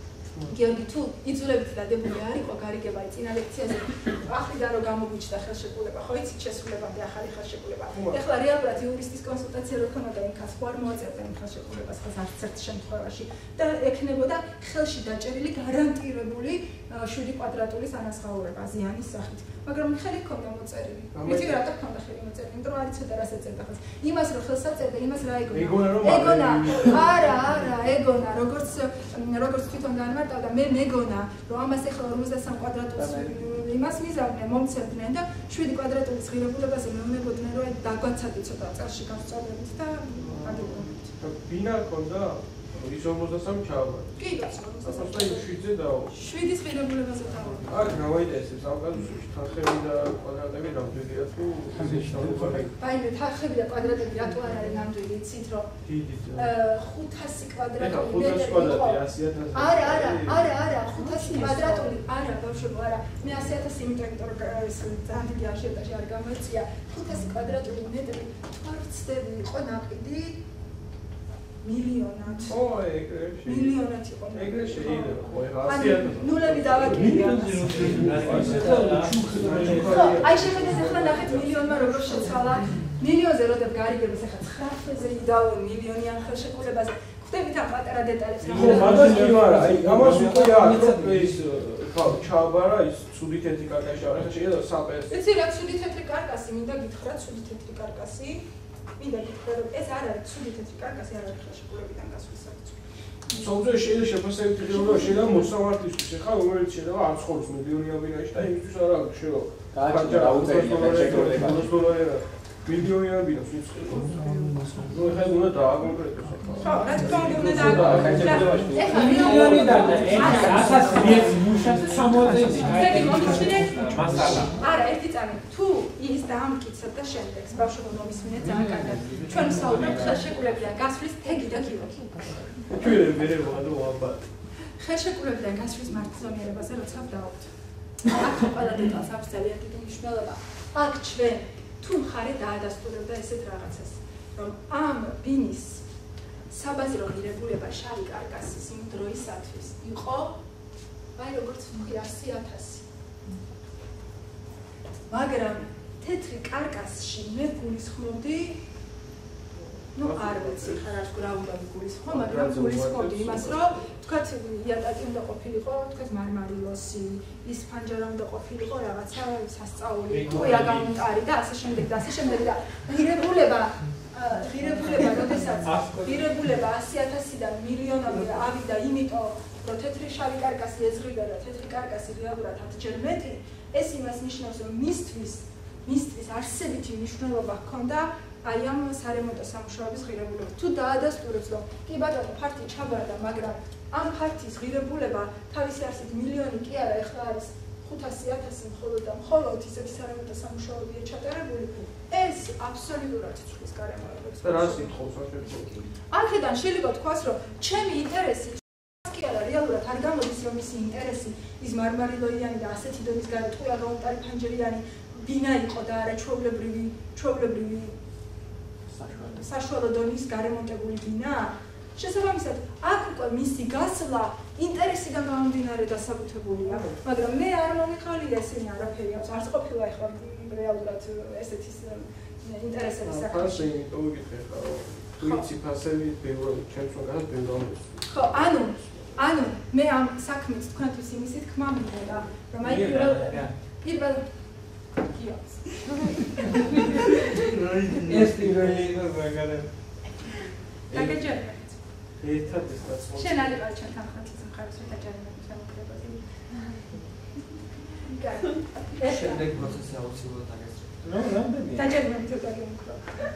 გიორგი თუ იძულებით დადებული არ იყო გარიგება წინა ლექციაზე ახლიდან რომ გამოგვიჩნდა ხელშეკრულება ხო იცით შესრულებამდე ახალი ხელშეკრულება ეხლა რეალურად იურისტის კონსულტაცია რო ქონოდა იქაც ხო არ მოაწერდა იმ ხელშეკრულებას ხო არც ერთ შემთხვევაში და ექნებოდა ხელში დაჭერილი გარანტირებული შვიდი კვადრატულის ანაზღაურება ზიანის სახით მაგრამ ხელი ჰქონდა მოწერილი ვიცი რატო ჰქონდა ხელი მოწერილი იმიტომ რომ არ იცოდა რას ეწერდა ხალხს იმას რომ ხელს აწერდა იმას რა ეგონა ეგონა არა არა ეგონა როგორც როგორც თვითონ განმარტავდა მე მეგონა რომ ამას ახლა ორმოცდასამ კვადრატულს იმას მიზავდნენ მომცემდნენ და შვიდი კვადრატულის ღირებულებაზე მეუბნებოდნენ რომ დაგვაცადე ცოტა წელში გასწავლებით და აგებულებით ბინა ქონდა ის ორმოცდასამ ჩავა კი კაცო ორმოცდასამ შვიდზე დაო შვიდის ღირებულებაზე დაო არ გავაიტესებს ამ კაცში თანხები და კვადრატები ნამდვილია თუ ისე ბაიმე თანხები და კვადრატები რატო არ არის ნამდვილი იცით რომ ხუთასი კვადრატული ხუთასი კვადრატი ასი ათასი არა არა არა არა ხუთასი კვადრატული არა ბავშვებო არა მე ასი ათასი იმიტომ რომ ეს ძალიან დიდი აშენტაჟი არ გამოიწია ხუთასი კვადრატული მეტრი თვარცდები იყო ნაყიდი მილიონად. ო, ეგრე. მილიონად იყო. ეგრე შეიძლება. ხო, ეხლა ასი ათასი. ნულები დავაკიდე. აი შეხედეთ ახლა ნახეთ მილიონმა როგორ შეცვალა. მილიონზე როდებ გარიგებას ახლა ცხრაათზე იდაო მილიონი ან ხელშეკრულებაზე. ხვდებით ამ პატარა დეტალებს. ხო, მაგას კი არა, აი ამას უკვე აქვს ის ხო, ჩააბარა ის ცუდი თეთრი კარკასი, ახლა შეიძლება საპეს. იცი რა ცუდი თეთრი კარკასი, მინდა გითხრა ცუდი თეთრი კარკასი. მინდა გითხრა რომ ეს არ არის ცუდი თეთრი კარკასი, არ არის ხელშეკრულებიდან გასვლის საფუძველი. სოუზე შეიძლება შეფასებით ღირებულება შეიძლება მოსამართლისთვის, ეხლა რომელიც შეიძლება არ ცხოვრობს მილიონი აბინაში და იმისთვის არ აქვს შეიძლება. გააჩნია დაუწერია ხელშეკრულება. მილიონი აბინას ვიცხილო. ნუ ეხლა უნდა დააკონკრეტოს ახლა. ხო, რა თქმა უნდა დააკონკრეტოს. ეხლა მილიონი და ათასი ერთ მუშას სამოცდაექვსი. ეგ მომჩნე მასალა. არა, ერთი წამი. თუ ის დაამტკიცოთ და შემდეგ ბავშვებო მომისმინეთ ძალიან კარგად. ჩვენ ვსაუბრობთ ხელშეკრულებიდან გასვლის თეგი და კილოგი. ჩვენ მე ვადო აბა. ხელშეკრულებიდან გასვლის მართლმსაჯულებაზე როცა ვდაობთ. აქ ყველა დეტალს აქვს ძალიან დიდი მნიშვნელობა. აქ ჩვენ თუ მხარე დაადასტურებდა ესეთ რაღაცას, რომ ამ ბინის საბაზრო ღირებულება შავი კარკასის იმ დროისათვის იყო აი როგორც ვთქვი ასი ათასი. მაგრამ თეთრი კარკასში მე გულისხმობდი ну არ ვიცი ხარ რა უნდა გულისხმო, მაგრამ გულისხმობდი იმას, რომ თქვათ იატაკი უნდა ყოფილიყო, თქვათ მარმარილოსი, ის ფანჯარა უნდა ყოფილიყო, რაღაცა სასწაული, ყויה გამონტარი და ასე შემდეგ და ასე შემდეგ და ღირებულება ღირებულება როდესაც ღირებულება ასი ათასიდან მილიონამდე ავიდა, იმიტომ რომ თეთრი შავი კარკასი ეზღიდა და თეთრი კარკასი რეალურად ათჯერ მეტი, ეს იმას ნიშნავს, რომ მისთვის მისთვის არსებითი მნიშვნელობა ჰქონდა აი ამ სარემონტო სამუშაოების ღირებულებას. თუ დაადასტურებს, რომ კი ბატონო ფართი ჩაბარდა, მაგრამ ამ ფართის ღირებულება თავისი არსით მილიონი კი არა, ეხლა არის ხუთასი ათასი მხოლოდ და მხოლოდ ისეთი სარემონტო სამუშაოებია ჩატარებული, ეს აბსოლუტურად ცვლის გარემოებებს. და რას ითხოვს ახლა? აქედან შეიძლება თქვას, რომ ჩემი ინტერესი კი არა, რეალურად არ გამოდის, რომ მისი ინტერესი ის მარმარილოიანი და ასეთი დონის გარეთ ყויה გამონტარი ფანჯერიანი ბინა იყო და არა ჩვეულებრივი ჩვეულებრივი საშუალო დონის გარემონტებული ბინა. შესაბამისად, აქ უკვე მისი გასვლა ინტერესიდან გამომდინარე დასაბუთებულია, მაგრამ მე არ მომიხარია ესენი არაფერი აქვს, არც ყოფილა ეხლა რეალურად ესეთი ინტერესების საქმე. ფასი მოგიხე ხა, ვიცი ფასები ბევრი ჩემს მაგას ბევრი. ხო, ანუ ანუ მე ამ საქმის თქვენთვის იმისით ხმა მინდა, რომ აი პირველ პირველ გიოს. ეს პირველი იყო მაგარი. დაგეჯერეთ. ერთად ეს დაწვა. შენ არ იყავ ჩვენთან ხათის მხარეს დაჯერებების სამოქრებაზე. გაკეთე. შემდეგ პროცესი აუცილებლად დაგესწრებით. ნუ, რამდენი? დაჯერებები თუ დაგემქრო.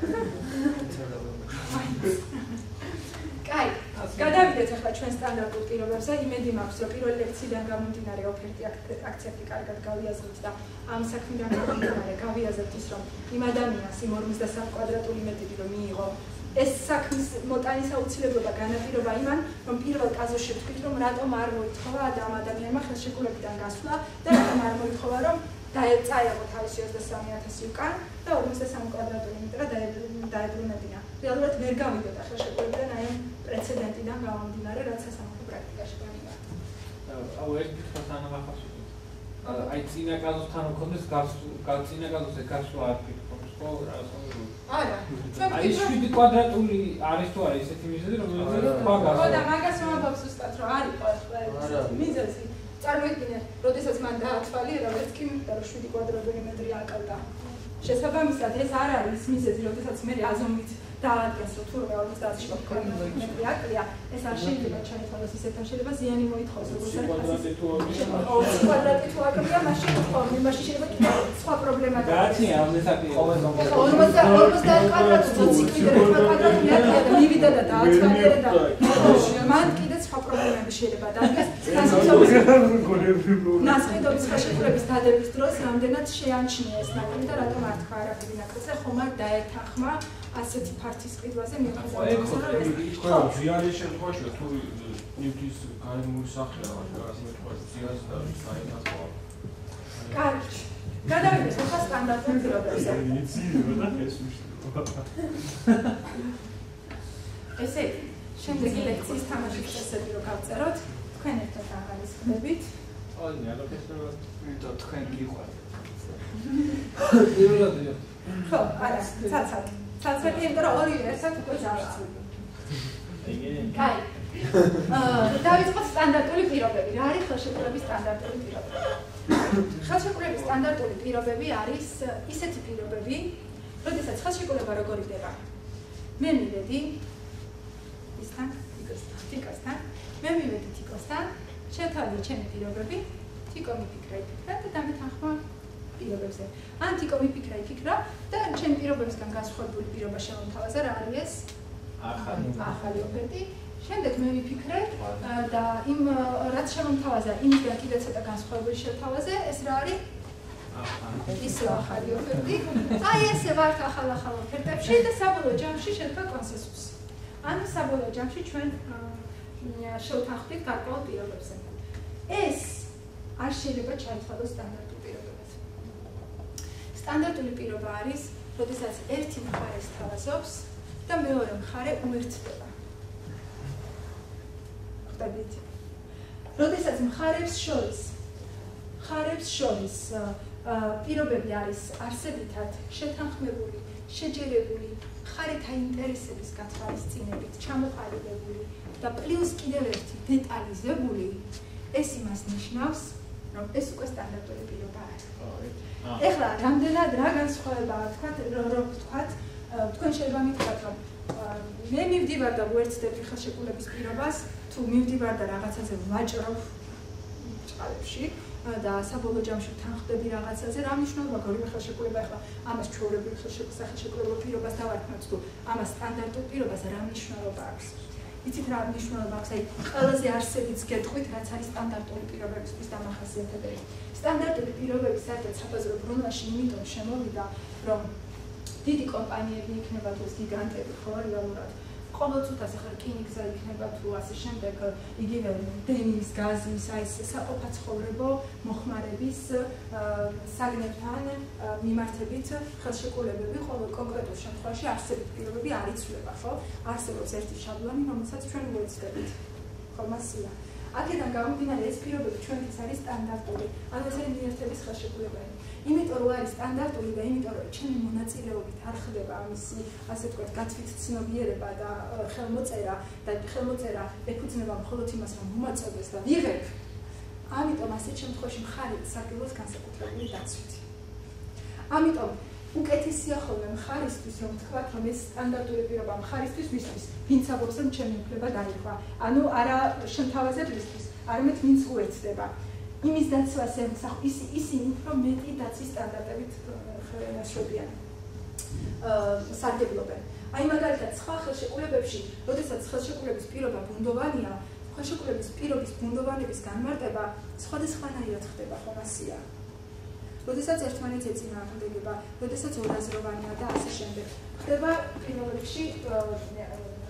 კაი, გადავიდეთ ახლა ჩვენ სტანდარტულ პირობებზე. იმედი მაქვს, რომ პირველი ლექციიდან გამომდინარე ოფერტი აქცენტი კარგად გავიაზროთ და ამ საქმიდან გამომდინარე გავიაზროთ ის, რომ იმ ადამიანს იმ ორმოცდასამ კვადრატული მეტრი რომ მიიღო, ეს საქმის მოტანის აუცილებლობა განაპირობა იმან, რომ პირველ კაზოში ვთქვით, რომ რატომ არ მოითხოვა ამ ადამიანმა ხელშეკრულებიდან გასვლა და რატომ არ მოითხოვა, რომ დაეწაიღო თავისი ოცდასამი ათასი უკან და ორმოცდასამი კვადრატული მეტრა დაებრუნებინა. რეალურად ვერ გავიდოდა ხელშეკრულებიდან აი ამ პრეცედენტიდან გამომდინარე, რაც სასამართლო პრაქტიკაში გამიგდა. აუ ეს თქვა თანამახას აი წინა კაზუსთან მქონდეს წინა კაზუსზე გასვლა არ ფიქრობს ხო რაღაცა არა აი შვიდი კვადრატული არის თუ არა ესეთი მიზეზი რომელიც თქვა გასვლა ხო და მაგას ვამბობ ზუსტად რომ არის ყველა მიზეზი წარმოიდგინე როდესაც მან დაათვალე რაღაც კი მივხვდა რომ შვიდი კვადრატული მეტრი აკავდა შესაბამისად ეს არ არის მიზეზი როდესაც მე აზომით დაადგეს რომ თუ ორმოცდაათი მეტრი აკლია ეს არ შეიძლება ჩაითვალოს ისეთ ამ შეიძლება ზიანი მოითხოვოს როგორც არის კვადრატი თუ აკლია მაშინ ხო მაშინ შეიძლება კიდევ სხვა პრობლემა გააცნია ამ ესაკი ორმოცდაათი კვადრატული ციკლი კვადრატული აკლია და მივიდა და დაათვალე და მან კიდევ სხვა პრობლემები შეიძლება დაადგეს ნასყიდობის ხელშეკრულების დადების დროს რამდენად შეამჩნია ეს ნაკლი და რატომ არ თქვა არაფერი ნაკლზე ხომ არ დაეთანხმა ასეთი ფართის ყიდვაზე მიუხედავად იმისა, რომ ეს ხო, ზიანი შემთხვევაში თუ ნივთის გარემოების სახეა, რაღაც მეტყვას ზიანს და საერთოდ. კარგი. გადავიდეთ ახლა სტანდარტულ პირობებზე. ესე იგი, შემდეგი ლექციის თამაშის წესები რო გავწეროთ, თქვენ ერთად აღარისხდებით. აი, ალოკესტრო, იმიტომ თქვენ გიყვართ. ხო, არა, ცაცად. ცაცად იმიტომ რომ ორი ერთად უკვე დავწვი. კაი. აა, დავიწყოთ სტანდარტული პირობები. რა არის ხელშეკრულების სტანდარტული პირობები? ხელშეკრულების სტანდარტული პირობები არის ისეთი პირობები, როდესაც ხელშეკრულება როგორ იდება? მე მივედი ისთან, თიკოსთან, მე მივედი თიკოსთან, შევთავაზე ჩემი პირობები, თიკო მიფიქრე და დამეთანხმა პირობებზე. ან თიკო მიფიქრე ფიქრა და ჩემი პირობებისგან განსხვავებული პირობა შემომთავაზა რა არის ეს? ახალი ახალი ოფერტი. შემდეგ მე ვიფიქრე და იმ რაც შემომთავაზა, იმისგან კიდევ ცოტა განსხვავებული შევთავაზე, ეს რა არის? ისე ახალი ოფერტი. აი ესე ვართ ახალ-ახალ ოფერტებში და საბოლოო ჯამში შედგა კონსენსუსი. ანუ საბოლოო ჯამში ჩვენ შევთანხმდით გარკვეულ პირობებზე. ეს არ შეიძლება ჩაითვალოს სტანდარტულ პირობებად. სტანდარტული პირობა არის, როდესაც ერთი მხარე სთავაზობს და მეორე მხარე უერთდება. ხვდებით? როდესაც მხარებს შორის მხარებს შორის პირობები არის არსებითად შეთანხმებული, შეჯერებული, მხარეთა ინტერესების გათვალისწინებით ჩამოყალიბებული და პლუს კიდევ ერთი დეტალიზებული, ეს იმას ნიშნავს, რომ ეს უკვე სტანდარტული პირობა არის. ეხლა რამდენად რა განსხვავება თქვათ, რომ თქვათ, თქვენ შეიძლება მითქვათ, რომ მე მივდივარ და ვუერთდები ხელშეკრულების პირობას, თუ მივდივარ და რაღაცაზე ვაჭრობ ჭყალებში და საბოლოო ჯამში ვთანხმდები რაღაცაზე, რა მნიშვნელობა გორიმე ხელშეკრულება ეხლა ამას ჩვეულებრივ ხელშეკრულებულ პირობას დავარქმევთ, თუ ამას სტანდარტულ პირობას რა მნიშვნელობა აქვს? იცით რა მნიშვნელობა აქვს? აი, ყველაზე არსებიც გეტყვით, რაც არის სტანდარტული პირობებისთვის დამახასიათებელი. სტანდარტული პირობები საერთოდ საფაზრო ბრუნვაში იმიტომ შემოვიდა, რომ დიდი კომპანიები იქნება თუ გიგანტები ხო რეალურად ყოველ წუთას ახლა რკინიგზა იქნება თუ ასე შემდეგ იგივე დენის, გაზის, აი ეს საყოფაცხოვრებო მოხმარების საგნებთან მიმართებით ხელშეკრულებები ყოველ კონკრეტულ შემთხვევაში არსებით პირობები არ იცვლება, ხო? არსებობს ერთი შაბლონი, რომელსაც ჩვენ ვუერთდებით. ხო, მასია. აქედან გამომდინარე ეს პირობები ჩვენთვის არის სტანდარტული, ანუ ეს არის მიერთების ხელშეკრულებანი. იმიტომ რომ არის სტანდარტული და იმიტომ რომ ჩემი მონაწილეობით არ ხდება ამისი, ასე ვთქვათ, გათვით ცნობიერება და ხელმოწერა და ხელმოწერა ეფუძნება მხოლოდ იმას, რომ მომაწოდეს და ვიღებ. ამიტომ ასეთ შემთხვევაში მხარი სარგებლობს განსაკუთრებული დაცვით. ამიტომ უკეთესია ხოლმე მხარისთვის, რომ თქვათ, რომ ეს სტანდარტული პირობა მხარისთვის ვისთვის, ვინც ამბობს, რომ ჩემი უფლება დაიხვა. ანუ არა შემთავაზებ ვისთვის, არამედ ვინც უერთდება. იმის დაცვას ემსახურება ისინი უფრო მეტი დაცვის სტანდარტებით შეშვებიან. სარგებლობენ. აი მაგალითად სხვა ხელშეკრულებებში, როდესაც ხელშეკრულების პირობა ბუნდოვანია, ხელშეკრულების პირობის ბუნდოვანების განმარტება სხვადასხვანაირად ხდება ხომასია. როდესაც ერთმანეთს ეწინააღმდეგება, როდესაც ორაზროვანია და ასე შემდეგ. ხდება პირველ რიგში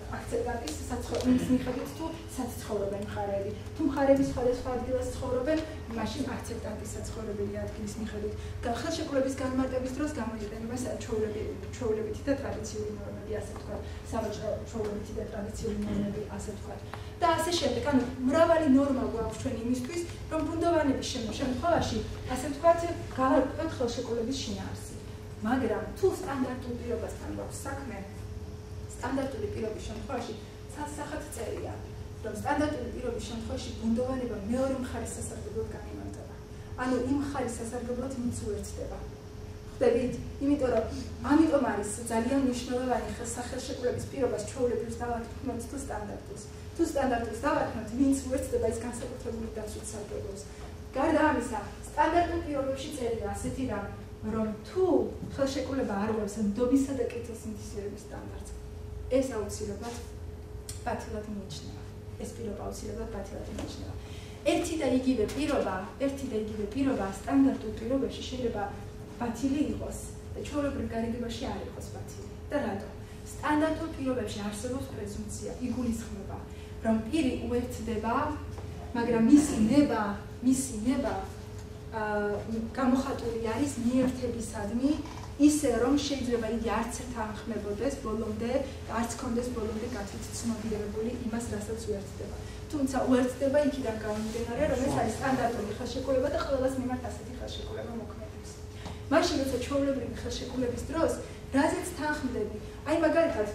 აქცენტატის საცხოვრების მიხედვით თუ საცხოვრებელ მხარეები. თუ მხარეები სხვადასხვა ადგილას ცხოვრობენ, მაშინ აქცენტატის საცხოვრებელი ადგილის მიხედვით. ხელშეკრულების განმარტების დროს გამოიყენება ჩვეულებითი და ტრადიციული ნორმები, ასე ვთქვათ, სავაჭრო ჩვეულებითი და ტრადიციული ნორმები, ასე ვთქვათ. და ასე შემდეგ, ანუ მრავალი ნორმა გვაქვს ჩვენ იმისთვის, რომ ბუნდოვანების შემთხვევაში, ასე ვთქვათ, გავარკვევთ ხელშეკრულების შინაარსი. მაგრამ თუ სტანდარტულ პირობასთან გვაქვს საქმე, სტანდარტული პირობის შემთხვევაში სასახად წერია, რომ სტანდარტული პირობის შემთხვევაში ბუნდოვანება მეორე მხარის სასარგებლოდ გამიმართება. ანუ იმ მხარის სასარგებლოდ ვინც უერთდება. ხვდებით? იმიტომ რომ ამიტომ არის ძალიან მნიშვნელოვანი ხელშეკრულების პირობას ჩვეულებრივ დავარქმევთ თუ სტანდარტულს. თუ სტანდარტულს დავარქმევთ, ვინც უერთდება ის განსაკუთრებული დაცვით სარგებლობს. გარდა ამისა, სტანდარტულ პირობებში წერია ასეთი რამ, რომ თუ ხელშეკრულება არ გვაქვს ნდობისა და კეთილსინდისიერების სტანდარტს, ეს აუცილებლად ბათილად მიიჩნევა. ეს პირობა აუცილებლად ბათილად მიიჩნევა. ერთი და იგივე პირობა, ერთი და იგივე პირობა სტანდარტულ პირობებში შეიძლება ბათილი იყოს და ჩვეულებრივ გარიგებაში არ იყოს ბათილი. და რატო? სტანდარტულ პირობებში არსებობს პრეზუმპცია, იგულისხმება, რომ პირი უერთდება, მაგრამ მისი ნება, მისი ნება გამოხატული არის მიერთებისადმი, ისე რომ შეიძლება იგი არც ერთ აღხმებოდეს ბოლომდე, არც კონდეს ბოლომდე გათვით ცნობიერებული იმას, რასაც უერთდება. თუმცა უერთდება იქიდან გამომდინარე, რომ ეს არის სტანდარტული ხელშეკრულება და ყველას მიმართ ასეთი ხელშეკრულება მოქმედებს. მაშინ, როცა ჩვეულებრივი ხელშეკრულების დროს, რაზეც თანხმდები, აი მაგალითად,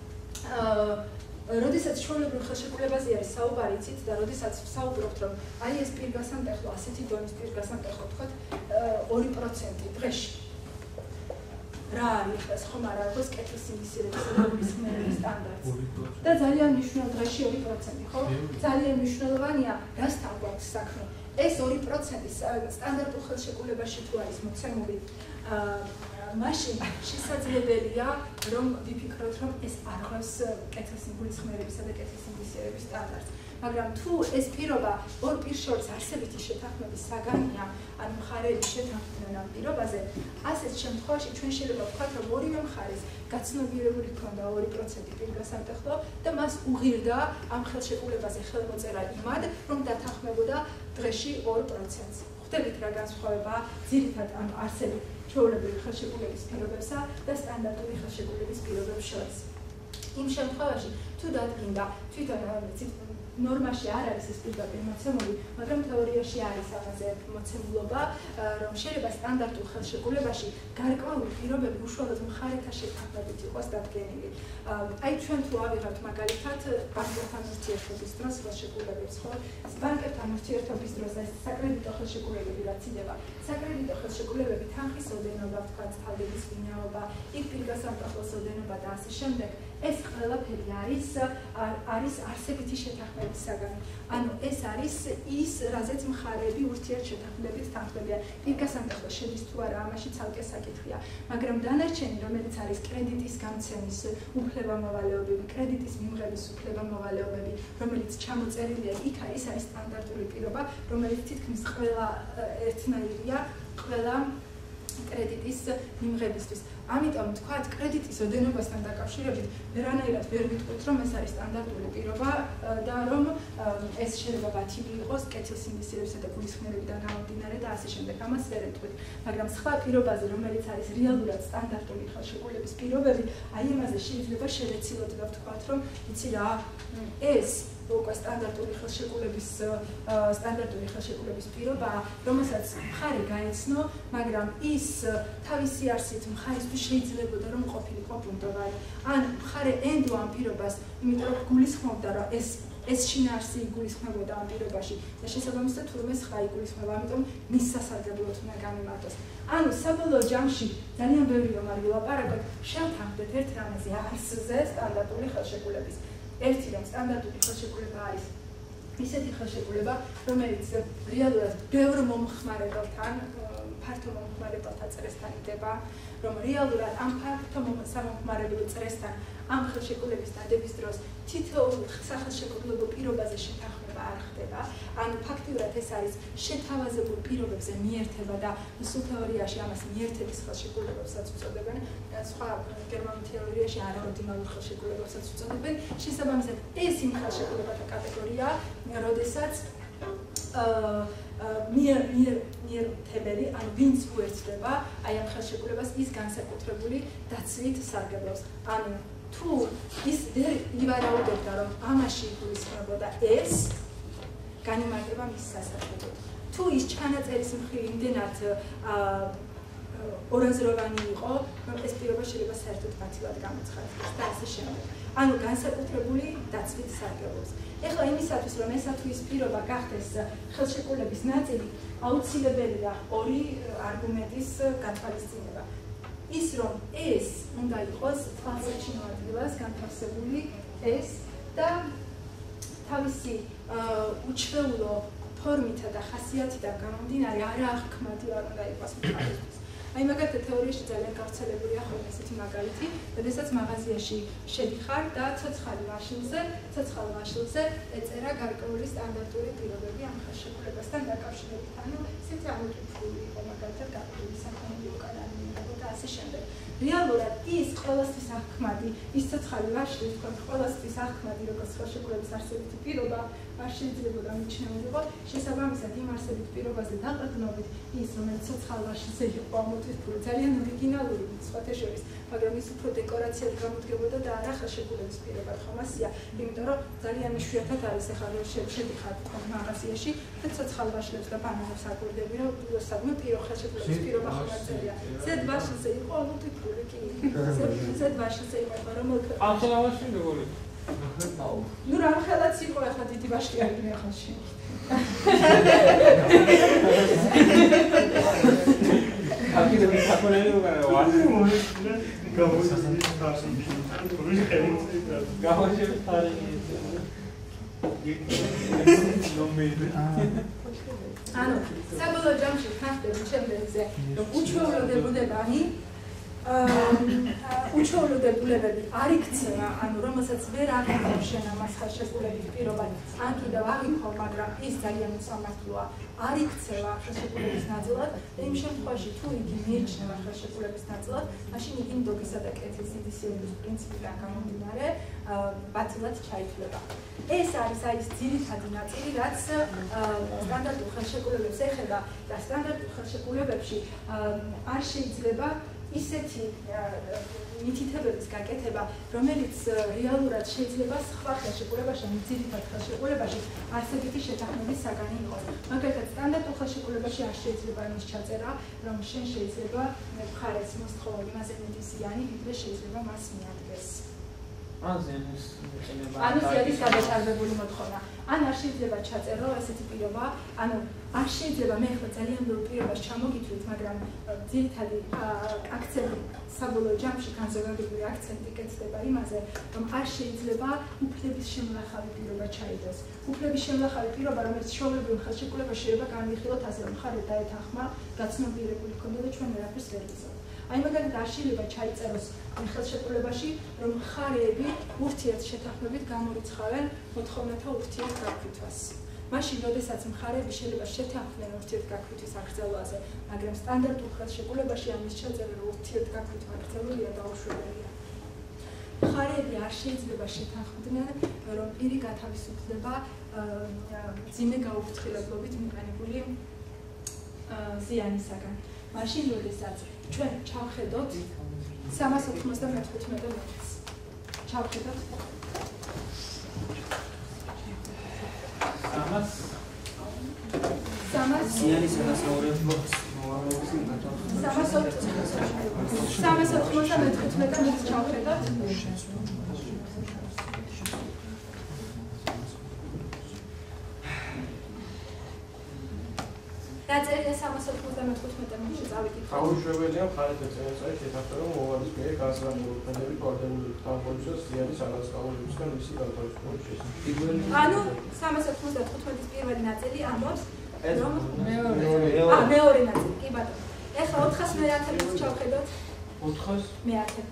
როდესაც ჩვეულებრივ ხელშეკრულებაზე არის საუბარი, იცით და როდესაც საუბრობთ, რომ აი ეს პირგასამტეხლო, ასეთი დონის პირგასამტეხლო, თქვათ ორი პროცენტი დღეში. რა არის ეს ხომ არა აქვს კეთილსინდისიერების და გულისხმობის სტანდარტს. და ძალიან მნიშვნელოვანი დღეში ორი პროცენტი, ხო? ძალიან მნიშვნელოვანია, რასთან გვაქვს საქმე. ეს ორი პროცენტი სტანდარტულ ხელშეკრულებაში თუ არის მოცემული, მაშინ შესაძლებელია, რომ ვიფიქროთ, რომ ეს არ გვაქვს კეთილსინდისიერებისა და კეთილსინდისიერების სტანდარტს. მაგრამ თუ ეს პირობა ორ პირს შორის არსებითი შეთანხმების საგანია, ანუ მხარეები შეთანხმდნენ ამ პირობაზე, ასეთ შემთხვევაში ჩვენ შეიძლება ვთქვათ, რომ ორივე მხარეს გაცნობიერებული ჰქონდა ორი პროცენტი პირგასამტეხლო და მას უღირდა ამ ხელშეკრულებაზე ხელმოწერა იმად, რომ დათანხმებოდა დღეში ორ პროცენტს. ხვდებით რა განსხვავებაა ძირითად ამ არსებით ჩვეულებრივი ხელშეკრულების პირობებსა და სტანდარტული ხელშეკრულების პირობებს შორის. იმ შემთხვევაში თუ დადგინდა თვითონ ნორმაში არ არის ეს პირდაპირ მოცემული, მაგრამ თეორიაში არის ამაზე მოცემულობა, რომ შეიძლება სტანდარტულ ხელშეკრულებაში გარკვეული პირობები უშუალოდ მხარეთა შეთანხმებით იყოს დადგენილი. აი ჩვენ თუ ავიღებთ მაგალითად ბანკებთან ურთიერთობის დროს ხელშეკრულებებს, ხო? ბანკებთან ურთიერთობის დროს ეს საკრედიტო ხელშეკრულებები რაც იდება, საკრედიტო ხელშეკრულებები თანხის ოდენობა, ვთქვათ, თავდების ვინაობა, იქ პირგასამტეხლოს ოდენობა და ასე შემდეგ. ეს ყველაფერი არის არის არსებითი შეთანხმების საგანი. ანუ ეს არის ის, რაზეც მხარეები ურთიერთშეთანხმებით თანხმდებიან. პირგასამტეხლო შედის თუ არა, ამაში ცალკე საკითხია. მაგრამ დანარჩენი, რომელიც არის კრედიტის გამცემის უფლებამოვალეობები, კრედიტის მიმღების უფლებამოვალეობები, რომელიც ჩამოწერილია იქ არის არის სტანდარტული პირობა, რომელიც თითქმის ყველა ერთნაირია, ყველა კრედიტის მიმღებისთვის. ამიტომ თქვათ, კრედიტის ოდენობასთან დაკავშირებით ვერანაირად ვერ ვიტყვით, რომ ეს არის სტანდარტული პირობა და რომ ეს შეიძლება ბათილი იყოს კეთილსინდისიერებისა და გულისხმობებიდან გამომდინარე და ასე შემდეგ. ამას ვერ ვიტყვით. მაგრამ სხვა პირობაზე, რომელიც არის რეალურად სტანდარტული ხელშეკრულების პირობები, აი ამაზე შეიძლება შევეცილოთ და ვთქვათ, რომ იცი რა, ეს უკვე სტანდარტული ხელშეკრულების სტანდარტული ხელშეკრულების პირობაა, რომელსაც მხარე გაიცნო, მაგრამ ის თავისი არსით მხარისთვის შეიძლებოდა რომ ყოფილიყო ბუნდოვანი. ან მხარე ენდო ამ პირობას, იმიტომ რომ გულისხმობდა, რომ ეს ეს შინაარსი იგულისხმებოდა ამ პირობაში და შესაბამისად თურმე სხვა იგულისხმება, ამიტომ მის სასარგებლოდ უნდა გამიმართოს. ანუ საბოლოო ჯამში ძალიან ბევრი რომ არ ვილაპარაკოთ, შევთანხმდეთ ერთ რამეზე არსზე სტანდარტული ხელშეკრულების. ერთი რომ სტანდარტული ხელშეკრულება არის ისეთი ხელშეკრულება, რომელიც რეალურად ბევრ მომხმარებელთან ფართო მომხმარებელთა წრესთან იდება, რომ რეალურად ამ ფართო სამომხმარებლო წრესთან ამ ხელშეკრულების დადების დროს თითოეულ სახელშეკრულებულ პირობაზე შეთანხმება არ ხდება, ანუ ფაქტიურად ეს არის შეთავაზებულ პირობებზე მიერთება და სულ თეორიაში ამას მიერთების ხელშეკრულებებსაც უწოდებენ, სხვა გერმანულ თეორიაში არაორდინალურ ხელშეკრულებებსაც უწოდებენ. შესაბამისად, ეს იმ ხელშეკრულებათა კატეგორიაა, როდესაც მიერ მიერ მიერთებელი, ანუ ვინც უერთდება აი ამ ხელშეკრულებას ის განსაკუთრებული დაცვით სარგებლობს. ანუ თუ ის ივარაუდებდა, რომ ამაში იგულისხმებოდა ეს, განიმარტება მის სასარგებლოდ. თუ ის ჩანაწერის მხრივ იმდენად ორაზროვანი იყო, რომ ეს პირობა შეიძლება საერთოდ ბათილად გამოცხადდეს და ასე შემდეგ. ანუ განსაკუთრებული დაცვით სარგებლობს. ეხლა იმისათვის, რომ ესა თუ ის პირობა გახდეს ხელშეკრულების ნაწილი, აუცილებელია ორი არგუმენტის გათვალისწინება. ის რომ ეს უნდა იყოს თვალსაჩინო ადგილას განთავსებული ეს და თავისი უჩვეულო ფორმითა და ხასიათიდან გამომდინარე არააღქმადი არ უნდა იყოს მხარისთვის. აი მაგალითად თეორიაში ძალიან გავრცელებულია ხოლმე ესეთი მაგალითი, როდესაც მაღაზიაში შედიხარ და ცოცხალი მაშინზე, ცოცხალ მაშინზე ეწერა გარკვეული სტანდარტული პირობები ამ ხელშეკრულებასთან დაკავშირებით. ანუ ისეთი ამოტვიფრული იყო მაგალითად გარკვეული საქონელი უკანონმდებლობა და ასე შემდეგ. რეალურად ის ყველასთვის აღქმადი, ის ცოცხალი ვაჟი, თქვენ ყველასთვის აღქმადი, როგორც ხელშეკრულების არსებითი პირობა, არ შეიძლება გამიჩნეულიყო, შესაბამისად იმ არსებით პირობაზე დაყრდნობით ის, რომელიც ცოცხალ ვაჟზე იყო ამოტვიფრული, ძალიან ორიგინალური სხვათა შორის, მაგრამ ის უფრო დეკორაციად გამოდგებოდა და არა ხელშეკრულების პირობად ხომ ასია, იმიტომ რომ ძალიან იშვიათად არის ახლა რომ შედიხარ თქვენ მაღაზიაში და ცოცხალ ვაჟებს და ბანანებს აკვირდები, რომ სადმე პირო ხელშეკრულების პირობა ხომ არწერია. ზედ ვაჟზე იყო ამოტვიფრული კი. ზედ ვაჟზე იყო, მაგრამ მოკლედ. ახალავაში როგორი? ნუ რამხელაც იყო ახლა დიდი ვაჟი არ იქნება ხალხში. აკიდე საკონელი უკანა ვარ. გამოსასწრაფი თარსი. თურმე ხედავ. გამოსები თარი. ანუ საბოლოო ჯამში ხარდები ჩემზე რომ უჩვეულოდებულებანი უჩვეულოდებულებები არ იქცევა, ანუ რომელსაც ვერ აღიქვამს შენ ამას ხელშეკრულების პირობად, ან კიდევ აღიქვა, მაგრამ ის ძალიან უსამართლოა, არ იქცევა ხელშეკრულების ნაწილად და იმ შემთხვევაში თუ იგი მიიჩნევა ხელშეკრულების ნაწილად, მაშინ იგი ნდობისა და კეთილ სიდისეების პრინციპიდან გამომდინარე ბათილად ჩაითვლება. ეს არის აი ეს ძირითადი ნაწილი, რაც სტანდარტულ ხელშეკრულებებს ეხება და სტანდარტულ ხელშეკრულებებში არ შეიძლება ისეთი მითითებების გაკეთება, რომელიც რეალურად შეიძლება სხვა ხელშეკრულებაში, ან ძირითად ხელშეკრულებაში არსებითი შეთანხმების საგანი იყოს. მაგალითად, სტანდარტულ ხელშეკრულებაში არ შეიძლება იმის ჩაწერა, რომ შენ შეიძლება მხარეს მოსთხოვო იმაზე მეტი ზიანი, ვიდრე შეიძლება მას მიადგეს. ან ზიანის მიყენება. ანუ ზიანის გადაჭარბებული მოთხოვნა. ან არ შეიძლება ჩაწერო ესეთი პირობა, ანუ არ შეიძლება მე ხო ძალიან ბევრ პირობას ჩამოგითვლით, მაგრამ ძირითადი აქცენტი საბოლოო ჯამში განზოგადებული აქცენტი კეთდება იმაზე, რომ არ შეიძლება უფლების შემლახავი პირობა ჩაიდოს. უფლების შემლახავი პირობა, რომელიც ჩვეულებრივ ხელშეკრულებაში შეიძლება განვიხილოთ ასე, რომ მხარე დაეთანხმა, გაცნობიერებული ჰქონდა და ჩვენ ვერაფერს ვერ ვიზავთ. აი მაგალითად არ შეიძლება ჩაიწეროს ხელშეკრულებაში, რომ მხარეები ურთიერთშეთანხმებით გამორიცხავენ მოთხოვნათა ურთიერთგაქვითვას. მაშინ, როდესაც მხარეები შეიძლება შეთანხმდნენ ურთიერთგაქვითვის აკრძალვაზე, მაგრამ სტანდარტულ ხელშეკრულებაში ამის ჩაწერა რომ ურთიერთგაქვითვა აკრძალულია დაუშვებელია. მხარეები არ შეიძლება შეთანხმდნენ, რომ პირი გათავისუფლდება მძიმე გაუფრთხილებლობით მიყენებული ზიანისაგან. მაშინ, როდესაც ჩვენ ჩავხედოთ სამას ოთხმოცდამეთხუთმეტე მეტრს. ჩავხედოთ სამას სამას ზიანისა და საუბრების სამას ოთხმოცდამეთხუთმეტე მეტრს ჩავხედოთ. დაწერილია სამას ოთხმოცდამეთხუთმეტე მეტრში წავიკითხოთ. აუშვებელია მხარეთა წინასწარი შეთანხმება, რომ მოვალის მიერ განსაზღვრებული ფენდები ორდენული თანხმობისა ზიანის ანასკამოლებისგან მისი განთავისუფლების შესახებ. ანუ სამას ოთხმოცდათხუთმეტის პირველი ნაწილი ამბობს, რომ მეორე აა მეორე ნაწილი, კი ბატონო. ეხლა ოთხას მეათე πώς ჩავხედოთ? ოთხას მეათე.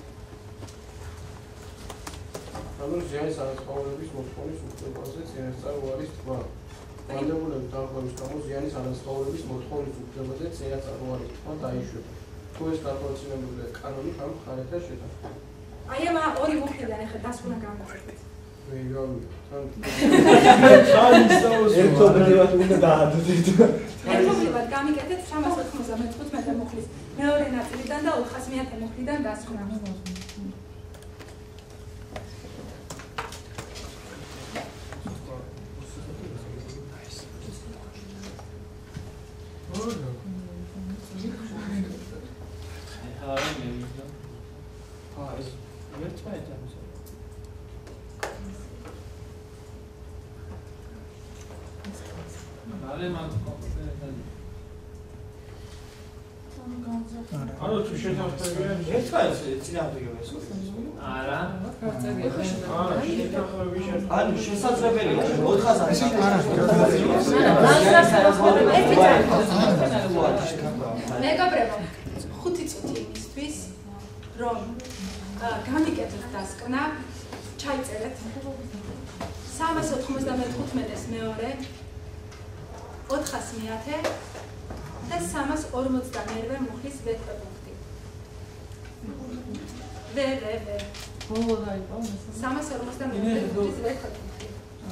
ანუ ზიანის არასწავლების მოთხოვნის უფლებაზე წინასწარ უარის თქმა. ვალდებულების დაახლოების გამო ზიანის არასწავლების მოთხოვნის უფლებაზე წინასწარ უარის თქმა დაიშვება. თუ ეს დაქორწინებულია კანონით ამ მხარეთა შეტანილი. აი ამ ორი მუქიდან ეხლა დასკვნა გამოვიდეს. მე გავი. ერთობლივად უნდა დაადოდეთ. ერთობლივად გამიკეთეთ სამას ოთხმოცდამეთხუთმეტე მუხლის მეორე ნაწილიდან და ოთხას მეათე მუხლიდან დასკვნა. ანუ თუ შეთანხმებია ერთმანეთს წინააღმდეგებს არა ანუ შესაძლებელია ოთხას არის მეგობრებო ხუთი წუთი იმისთვის რომ გამიკეთოთ დასკვნა ჩაიწერეთ სამას ოთხმოცდამეთხუთმეტეს მეორე ოთხას მეათე და სამას ორმოცდამერვე მუხლის ვექტორ პუნქტი. ვე ვე ვე. ბოლო დაიწყო. სამას ორმოცდამერვე მუხლის ვექტორ პუნქტი.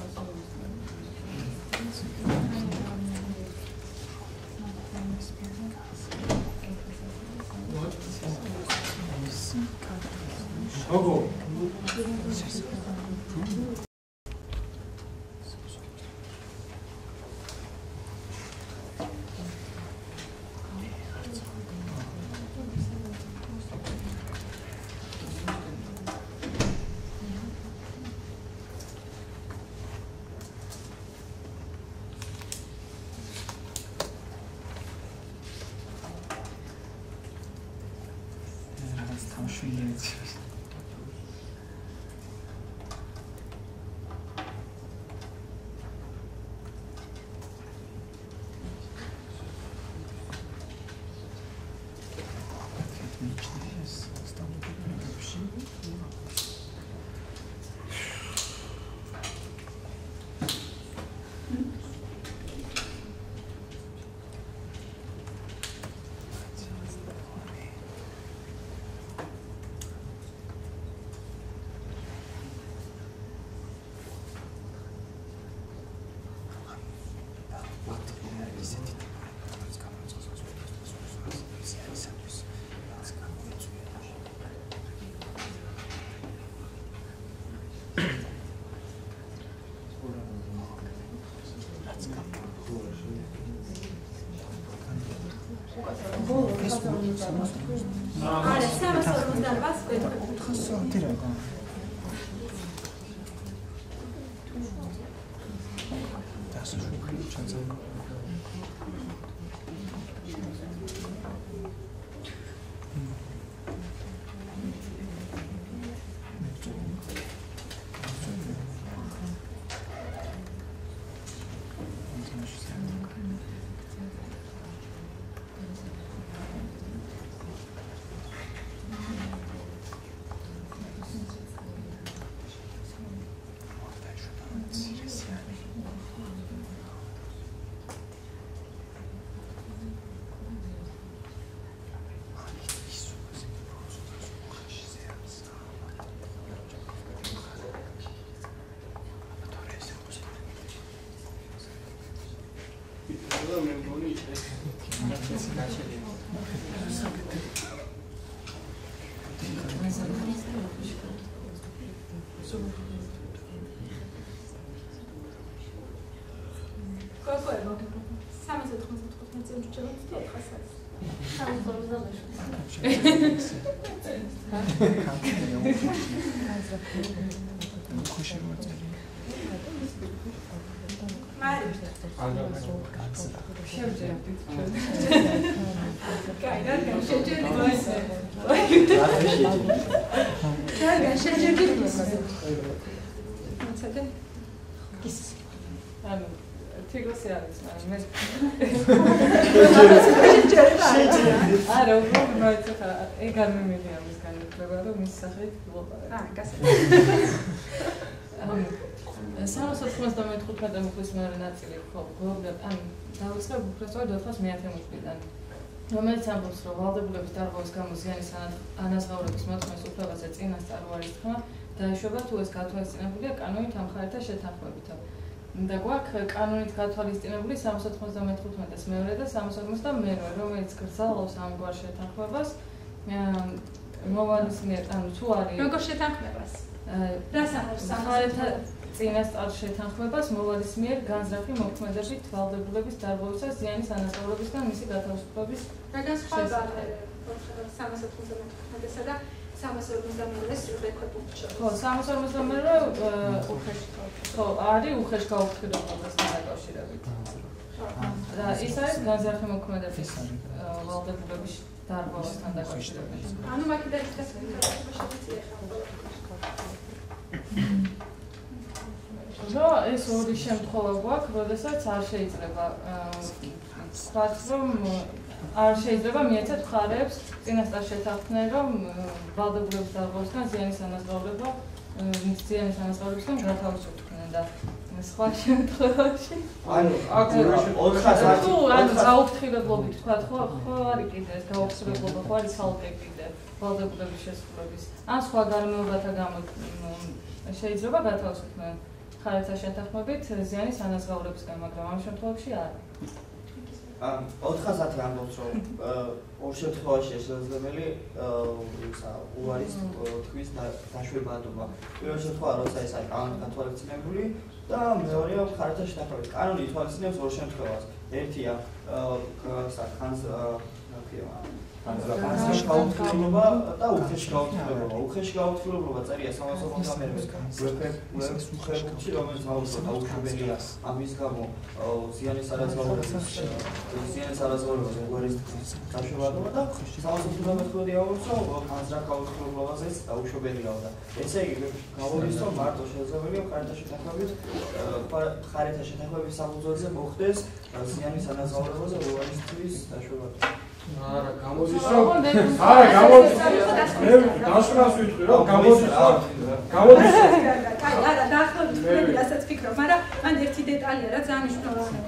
ოგო. არა, სამას ორმოცდაოთხს ვექტორ ხუთი რაღა. დასაშუქი ჩაწერა. თიგოსი არის, მე არა, უბრალოდ მაინც ხა ეგ არ მიმედი ამისგან იქნება რომ მის სახით ვიყავ. აა, გასაგებია. სამას ოთხმოცდამეთხუთმეტე მუხლის მეორე ნაწილი ხო, გლობალურად ან დავიწყებ უბრალოდ ოთხას მეათე მუხლიდან. რომელიც ამბობს, რომ ვალდებულების დარღვევის გამო ზიანის ანაზღაურების მოთხოვნის უფლებაზე წინასწარ უარის თქმა დაეშვება თუ ეს გათვალისწინებულია კანონით ამ მხარეთა შეთანხმებით. და გვაქვს კანონით გათვალისწინებული სამას ოთხმოცდამეთხუთმეტეს მეორე და სამას ორმოცდამერვე, რომელიც გრძელობს ამგვარ შეთანხმებას. მოვალის მიერ, ანუ თუ არის როგორ შეთანხმებას? რას ამბობს მხარეთა წინასწარ შეთანხმებას მოვალის მიერ განზრახი მოქმედებით ვალდებულების დარღვევისა ზიანის ანაზღაურებისგან მისი გათავისუფლების რა განსხვავება სამას ოთხმოცდამეთხუთმეტესა და სამას ორმოცდამერვეს რეკვეპუნქტ შორის? ხო, სამას ორმოცდამერვე უხეში ხო, არის უხეში გაუფრთხილებლობასთან დაკავშირებით. და ის არის განზრახი მოქმედების ვალდებულების დარღვევასთან დაკავშირებით. ანუ მაგიდან ის დასაკუთრება შეგვიძლია ხა. რა ეს ორი შემთხვევა გვაქვს, როდესაც არ შეიძლება ვთქვათ, რომ არ შეიძლება მიეცათ მხარეებს წინასწარ შეთანხმდნენ, რომ ვალდებულების დარღვევისგან ზიანის ანაზღაურება ზიანის ანაზღაურებისგან გათავისუფლდნენ და სხვა შემთხვევაში ანუ ოთხასი ანუ გაუფრთხილებლობით ვთქვათ, ხო, ხო არის კიდე ეს გაუფრთხილებლობა, ხო არის ცალკე კიდე ვალდებულების შესრულების ან სხვა გარემოებათა გამო შეიძლება გათავისუფლდნენ ხარეთა შეთანხმებით ზიანის ანაზღაურებისგან, მაგრამ ამ შემთხვევაში არა. ამ ოთხასათი ამბობს, რომ ორ შემთხვევაში შესაძლებელი ისა უარის თქვის დაშვებადობა. პირველ შემთხვევაში როცა ეს არის კანონით გათვალისწინებული და მეორეა ხარეთა შეთანხმებით. კანონი ითვალისწინებს ორ შემთხვევას. ერთია ხანს განზრახი გაუფრთხილება და უხეში გაუფრთხილება. უხეში გაუფრთხილება წერია სამას ორმოცდამერვეს რეფერენდუმში, რომელიც აუზო დაუშვებელია ამის გამო ზიანის ანაზღაურების ზიანის ანაზღაურების უარის დაშვებადობა და სამას ორმოცდამეთხუთმეტე აუზო განზრახ გაუფრთხილებაზეც დაუშვებელია და ესე იგი გამოდის რომ მარტო შესაძლებელია ხარეთა შეთანხმებით ხარეთა შეთანხმების საფუძველზე მოხდეს ზიანის ანაზღაურებაზე უარისთვის დაშვებადობა. არა, გამოდის რომ არა, გამოდის. მე დასვენას ვიტყვი რომ გამოდის რომ გამოდის. კაი, არა, დაახლოებით მე რასაც ვფიქრობ, მაგრამ მან ერთი დეტალია რა ძალიან მნიშვნელოვანია.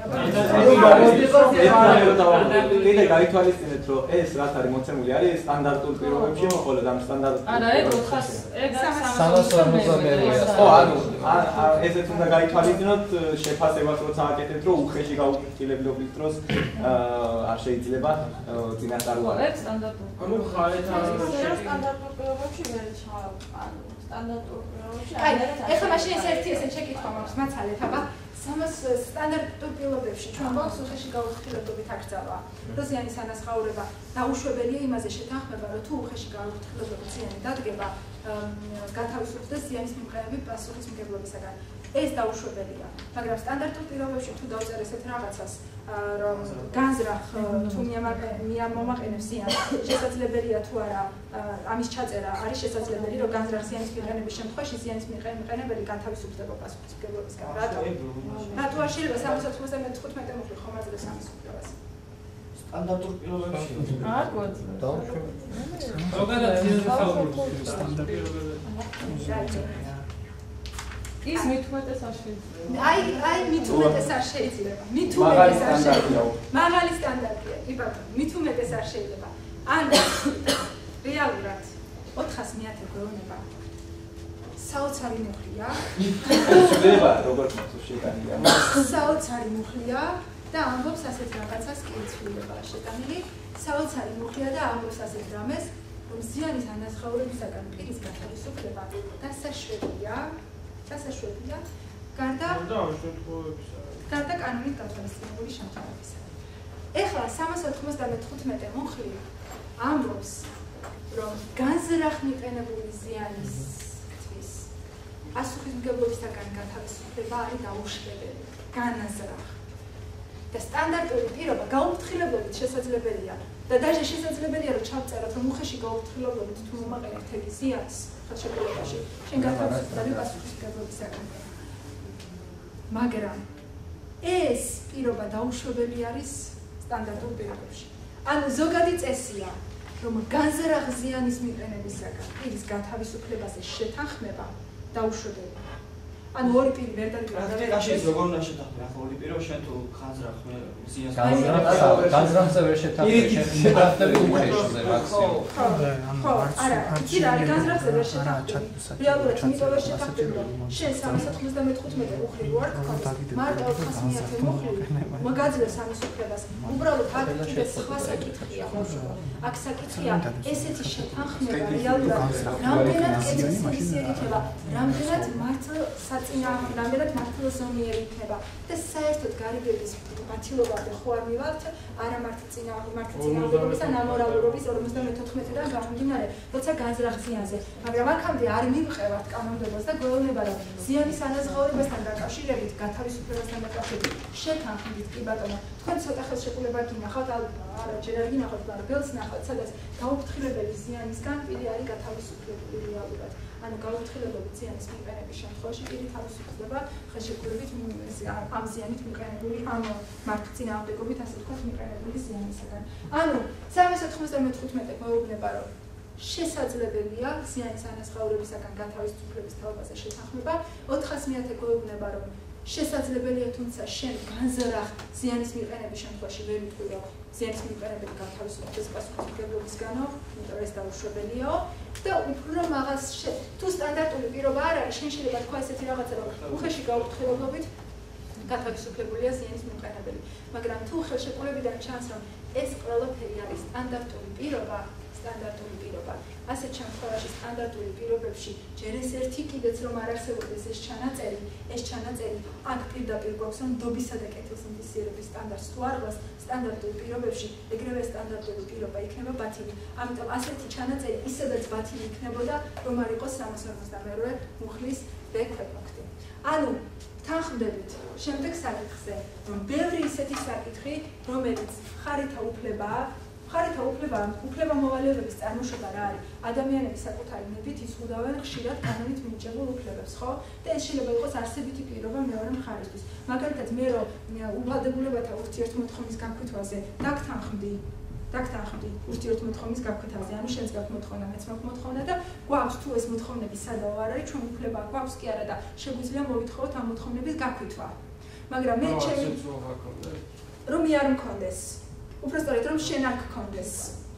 კიდე გაითვალისწინეთ რომ ეს რაც არის მოცემული არის სტანდარტულ პირობებში, ხოლო ამ სტანდარტ არა, ეგ ოთხას ეგ სამას ორმოცდამერვეა. ხო, ანუ ესეც უნდა გაითვალისწინოთ შეფასებას როცა აკეთებთ რომ უხეში გაუფრთხილებლობის დროს არ შეიძლება წინასწარ უარი. ეგ სტანდარტული. ანუ ხარეთა სტანდარტულ პირობებში ვერ ჩავ, ანუ სტანდარტულ პირობებში. აი, ეხლა მაშინ ეს ერთი ესე შეკითხვა მაქვს, მაცალეთ, აბა სამას სტანდარტულ პირობებში ჩვენ გვაქვს უხეში გაუფრთხილებლობით აკრძალვა. და ზიანის ანაზღაურება დაუშვებელია იმაზე შეთანხმება, რომ თუ უხეში გაუფრთხილებლობით ზიანი დადგება, გათავისუფლდეს ზიანის მიმღებები პასუხისმგებლობისაგან. ეს დაუშვებელია, მაგრამ სტანდარტულ პირობებში თუ დავწერ ესეთ რაღაცას, რომ განზრახ თუ მიამომაყენებს ზიანს, შესაძლებელია თუ არა ამის ჩაწერა არის შესაძლებელი, რომ განზრახ ზიანის მიყენების შემთხვევაში ზიანის მიყენებელი გათავისუფლდება პასუხისმგებლობისგან. რატო? რატო არ შეიძლება სამას ოთხმოცდამეთხუთმეტე მუხლი ხომ აძლევს ამის უფლებას? სტანდარტულ პირობებში არ გვაძლევს. დაუშვებელია. ზოგადად სტანდარტულ პირობებში. ის მithumetes არ შეიძლება. აი, აი mithumetes არ შეიძლება. mithumetes არ შეიძლება. მაღალი სტანდარტია. კი ბატონო, mithumetes არ შეიძლება. ან რეალურად ოთხას მეათე გვეუბნება. საოცარი მუხლია. შეიძლება როგორც შეტანილია. საოცარი მუხლია და ამბობს ასეთ რაღაცას კი ცვლილება შეტანილი. საოცარი მუხლია და ამბობს ასეთ რამეს, რომ ზიანის ანაზღაურებისაგან პირის გათავისუფლება დასაშვებია. დასაშვებია გარდა გარდა კანონით გათვალისწინებული შემთხვევებისა. ეხლა სამას ოთხმოცდამეთხუთმეტე მუხლი ამბობს, რომ განზრახ მიყენებული ზიანისთვის პასუხისმგებლობისაგან გათავისუფლება არის დაუშვებელი, განაზრახ. და სტანდარტული პირობა გაუფრთხილებლობით შესაძლებელია და დაჟე შესაძლებელია რომ ჩავწეროთ რომ უხეში გაუფრთხილებლობით თუ მომაყენებთ ეგ ზიანს ხელშეკრულებაში, შენ გათავისუფლდები პასუხისმგებლობისაგან. მაგრამ ეს პირობა დაუშვებელი არის სტანდარტულ პირობებში. ანუ ზოგადი წესია, რომ განზრახ ზიანის მიყენებისაგან პირის გათავისუფლებაზე შეთანხმება დაუშვებელია. ანუ ორი პირი ვერ დაგვიწყდება. კაშის როგორ უნდა შეთანხმება? ახლა ორი პირო შენ თუ განზრახ მე ზიანს განზრახზე ვერ შეთანხმები, შეთანხმები უხეშზე მაქსიმუმ. ხო, არა, იცი რა, განზრახზე ვერ შეთანხმები. რეალურად იმიტომ ვერ შეთანხმები, რომ შენ სამას ათმოცდამეთხუთმეტე უხრივ ვარ, მარტო ოთხას მეათე მოხრივ, მაგაძლევს ამის უფლებას. უბრალოდ აქ კიდე სხვა საკითხია. აქ საკითხია ესეთი შეთანხმება რეალურად რამდენად კეთილსინისიერი იქნება, რამდენად მართლა საწინა, რამდენად მართლოსნიერი იქნება და საერთოდ გარიგების ბათილობამდე ხო არ მივართ, არა მარტო წინა მარტო წინააღმდეგობის და ნამორალურობის ორმოცდამეთოთხმეტიდან გამომდინარე, როცა განზრახ ზიანზე, მაგრამ აქამდე არ მივყევართ კანონმდებლობას და გვეუბნება რომ ზიანის ანაზღაურებასთან დაკავშირებით, გათავისუფლებასთან დაკავშირებით შეთანხმებით კი ბატონო, თქვენ ცოტა ხელშეკრულება გინახავთ, არა ჯერ არ გინახავთ, მაგრამ ბელს ნახავთ, სადაც გაუფრთხილებელი ზიანისგან პირი არის გათავისუფლებული რეალურად. ანუ გაუფრთხილებელი ზიანის მიყენების შემთხვევაში პირი თავისუფლდება ხელშეკრულებით ამ ზიანით მიყენებული, ამ მართლწინააღმდეგობით ასე ვთქვათ მიყენებული ზიანისგან. ანუ სამას ათმოცდამეთხუთმეტე გვეუბნება რომ შესაძლებელია ზიანის ანაზღაურებისაგან გათავისუფლების თაობაზე შეთანხმება, ოთხას მეათე გვეუბნება რომ შესაძლებელია თუმცა შენ განზრახ ზიანის მიყენების შემთხვევაში ვერ ვიტყვი რომ ზიანის მიყენებელი გათავისუფლების პასუხისმგებლობისგანო, იმიტომ ეს დაუშვებელიაო და უფრო მაღალ თუ სტანდარტული პირობა არ არის, შენ შეიძლება თქვა ესეთი რაღაცა რომ უხეში გაუფრთხილებლობით გათავისუფლებულია ზიანის მიყენებელი, მაგრამ თუ ხელშეკრულებიდან ჩანს რომ ეს ყველაფერი არის სტანდარტული პირობა, სტანდარტული პირობა. ასეთ შემთხვევაში სტანდარტული პირობებში ჯერ ეს ერთი კიდეც რომ არ არსებობდეს ეს ჩანაწერი, ეს ჩანაწერი აქ პირდაპირ გვაქვს რომ ნდობისა და კეთილსინთეზიერების სტანდარტს თუ არ გვაქვს სტანდარტულ პირობებში, ეგრევე სტანდარტული პირობა იქნება ბათილი. ამიტომ ასეთი ჩანაწერი ისედაც ბათილი იქნებოდა, რომ არ იყოს სამას ორმოცდამეორე მუხლის ბექფეფაქტი. ანუ თანხმდებით შემდეგ საკითხზე, რომ ბევრი ისეთი საკითხი, რომელიც ხარითა უფლებაა, ხარითა უფლება, უფლება მოვალეობების წარმოშობა რა არის? ადამიანები საკუთარი ნებით იზღუდავენ ხშირად კანონით მინიჭებულ უფლებებს, ხო? და ეს შეიძლება იყოს არსებითი პირობა მეორე მხარისთვის. მაგალითად, მე რომ უვალდებულებათა ურთიერთმოთხოვნის გაფრთხილზე დაგთანხმდი, დაგთანხმდი ურთიერთმოთხოვნის გაფრთხილზე, ანუ შენს გაქვს მოთხოვნა, მეც მაქვს მოთხოვნა და გვაქვს თუ ეს მოთხოვნები სადავ არ არის, ჩვენ უფლება გვაქვს კი არა და შეგვიძლია მოვითხოვოთ ამ მოთხოვნების გაკვითვა. მაგრამ მე ჩემი რომ მე არ მქონდეს უბრალოდ რომ შენ არ გქონდეს.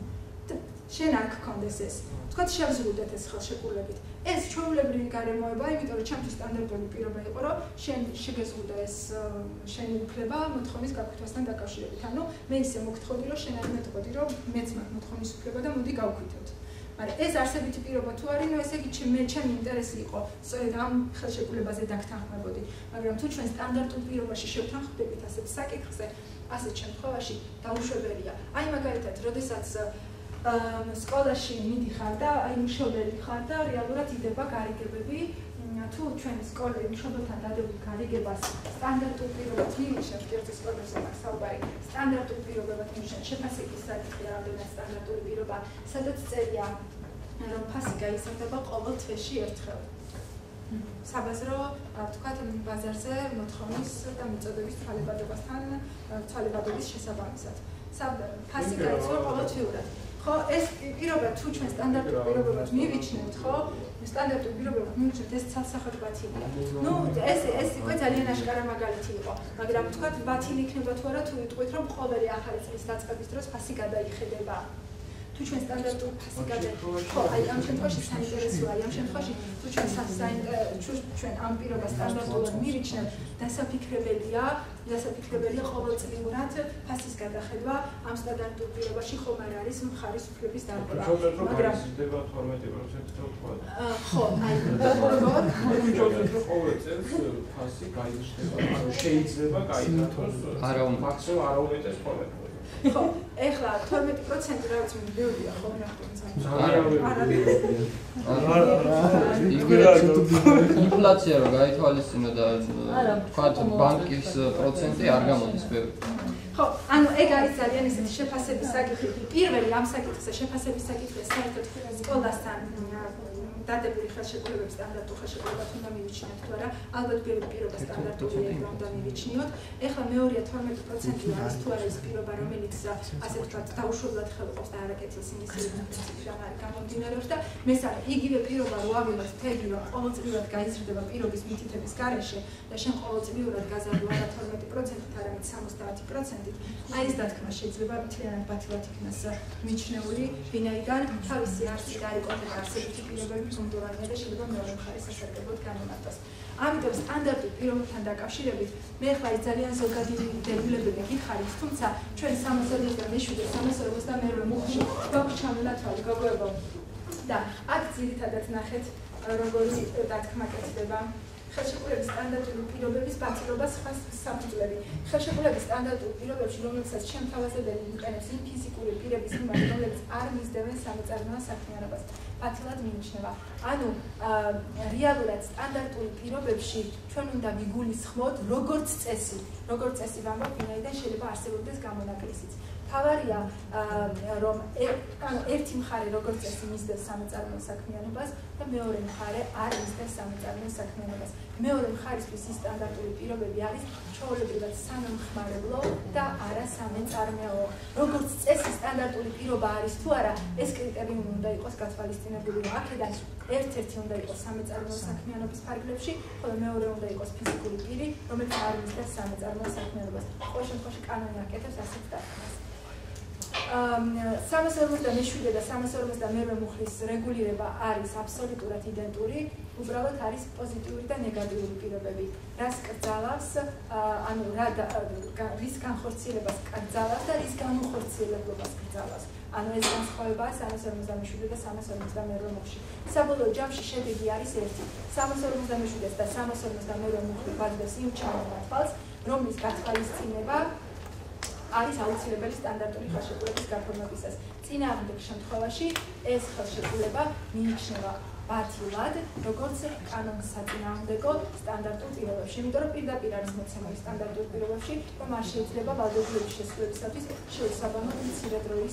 შენ არ გქონდეს ეს. თქვათ შევზღუდეთ ეს ხელშეკრულებით. ეს ჩვეულებრივი გარემოება, იმიტომ რომ ჩემთვის სტანდარტული პირობა იყო, რომ შენ შეგეზღუდე ეს შენი უფლება მოთხოვნის გაკვითვასთან დაკავშირებით. ანუ მე ისე მოგთხოვდი, რომ შენ არ მეტყოდი, რომ მეც მაქვს მოთხოვნის უფლება და მოდი გავკვითოთ. მაგრამ ეს არსებითი პირობა თუ არის, ნუ ესე იგი მე ჩემი ინტერესი იყო, სწორედ ამ ხელშეკრულებაზე დაგთანხმებოდი. მაგრამ თუ ჩვენ სტანდარტულ პირობაში შევთანხმდებით ასეთ საკითხზე, ასეთ შემთხვევაში დაუშვებელია. აი მაგალითად, როდესაც სკოლაში მიდიხარ და აი მშობელი ხარ და რეალურად იდება გარიგებები, თუ ჩვენ სკოლაში მშობელთან დადებულ გარიგებას სტანდარტულ პირობად მივიჩნევთ, კერძო სკოლებში აქვს საუბარი, სტანდარტულ პირობად მივიჩნევთ, შეფასების საკითხი რამდენად სტანდარტული პირობა, სადაც წერია, რომ ფასი გაიზრდება ყოველ თვეში ერთხელ. საბაზრო, თქვათ, ბაზარზე მოთხოვნის და მიწოდების თვალებადობასთან თვალებადობის შესაბამისად. ფასი გაიცვალა ყოველთვიურად. ხო, ეს პირობა თუ ჩვენ სტანდარტულ პირობებად მივიჩნევთ, ხო? სტანდარტულ პირობებად მივიჩნევთ, ეს ცალსახად ბათილია. ნუ ეს ეს უკვე ძალიან აშკარა მაგალითი იყო, მაგრამ თქვათ, ბათილი იქნება თუ არა, თუ ვიტყვით, რომ ყოველი ახალი წლის დაწყების დროს ფასი გადაიხედება. თუ ჩვენ სტანდარტულ ფასი გადაიხედება, ხო, აი ამ შემთხვევაში საინტერესოა, აი ამ შემთხვევაში თუ ჩვენ საინტერესო ჩვენ ამ პირობას სტანდარტულად მივიჩნევთ, დასაფიქრებელია, დასაფიქრებელია ყოველწლიურად ფასის გადახედვა ამ სტანდარტულ პირობაში ხომ არ არის მხარის უფლების დარღვევა. მაგრამ ზრდება თორმეტი პროცენტი თუ თქვა. ხო, აი როგორ? ჩვენ ყოველ წელს ფასი გაიზრდება. ანუ შეიძლება გაიზარდოს მაქსიმუმ არაუმეტეს თორმეტი პროცენტი. ხო, ეხლა თორმეტი პროცენტი რა ვიცი, ბევრია ხო ნახტონს. ინფლაცია რო გაითვალისწინო და თქვათ ბანკის პროცენტი არ გამოდის ბევრი. ხო, ანუ ეგ არის ძალიან ისეთი შეფასების საკითხი. პირველი ამ საკითხზე შეფასების საკითხი საერთოდ სკოლასთან დადებული ხელშეკრულების სტანდარტულ ხელშეკრულებას უნდა მივიჩნიოთ თუ არა, ალბათ პირობა სტანდარტული უნდა მივიჩნიოთ. ეხლა მეორეა თორმეტი პროცენტი არის თუ არა ის პირობა, რომელიც ასე ვთქვათ, დაუშვებლად ხელყოფს და არაკეთილს იმის პრინციპიდან არის გამომდინარეობს და მესამე, იგივე პირობა რო ავიღოთ თეგი, რომ ყოველწლიურად გაიზრდება პირობის მითითების გარეშე და შენ ყოველწლიურად გაზარდო არა თორმეტი პროცენტით, არამედ სამოცდაათი პროცენტით, აი ეს დათქმა შეიძლება მთლიანად ბათილად იქნას მიჩნეული, ვინაიდან თავისი არსით არის კონკრეტული არსებითი პირობები გუნდოვანია და შეიძლება მეორე მხარის სასარგებლოდ გამომართოს. ამიტომ სტანდარტულ პირობებთან დაკავშირებით მე ხარ ძალიან ზოგადი დებულებები გითხარით, თუმცა ჩვენ სამას ორმოცდამეშვიდე სამას ორმოცდამეერვე მუხლში გვაქვს ჩამონათვალი გოგოებო და აქ ძირითადად ნახეთ როგორი დათქმა კეთდება. ხელშეკრულების სტანდარტული პირობების ბათილობა სხვა საფუძვლები. ხელშეკრულების სტანდარტულ პირობებში, რომელსაც შემთავაზებელი იყენებს იმ ფიზიკური პირების მიმართ, რომლებიც არ მისდევენ სამოწარმოო საქმიანობას, ბათილად მიიჩნევა. ანუ რეალურად სტანდარტული პირობებში ჩვენ უნდა ვიგულისხმოთ როგორც წესი, როგორც წესი ვამბობ, ვინაიდან შეიძლება არსებობდეს გამონაკლისიც. თავარია რომ ერთი მხარე როგორც წესი მისდევს სამოწარმოო საქმიანობას და მეორე მხარე არ მისდევს სამოწარმოო საქმიანობას. მეორე მხარისთვის ის სტანდარტული პირობები არის ჩვეულებრივად სამომხმარებლო და არა სამეწარმეო. როგორც წესი სტანდარტული პირობა არის თუ არა, ეს კრიტერიუმი უნდა იყოს გათვალისწინებული, რომ აქედან ერთ-ერთი უნდა იყოს სამეწარმეო საქმიანობის ფარგლებში, ხოლო მეორე უნდა იყოს ფიზიკური პირი, რომელიც არ მისდევს სამეწარმეო საქმიანობას. ყოველ შემთხვევაში კანონი აკეთებს ასეთ დათქმას. სამას ორმოცდამეშვიდე და სამას ორმოცდამეერვე მუხლის რეგულირება არის აბსოლუტურად იდენტური, უბრალოდ არის პოზიტიური და ნეგატიური პირობები. რას კრძალავს, ანუ რის განხორციელებას კრძალავს და რის განუხორციელებლობას კრძალავს. ანუ ეს განსხვავებაა სამას ორმოცდამეშვიდე და სამას ორმოცდამეერვე მუხლში. საბოლოო ჯამში შედეგი არის ერთი. სამას ორმოცდამეშვიდე და სამას ორმოცდამეერვე მუხლი გვაძლევს იმ ჩამონათვალს, რომლის გათვალისწინება არის აუცილებელი სტანდარტული ხელშეკრულების გაფორმებისას. წინააღმდეგ შემთხვევაში ეს ხელშეკრულება მიიჩნევა ბათილად, როგორც კანონსაწინააღმდეგო სტანდარტულ პირობებში. იმიტომ რომ პირდაპირ არის მოცემული სტანდარტულ პირობებში, რომ არ შეიძლება ვალდებულების შესრულებისათვის შეუსაბამო მცირე დროის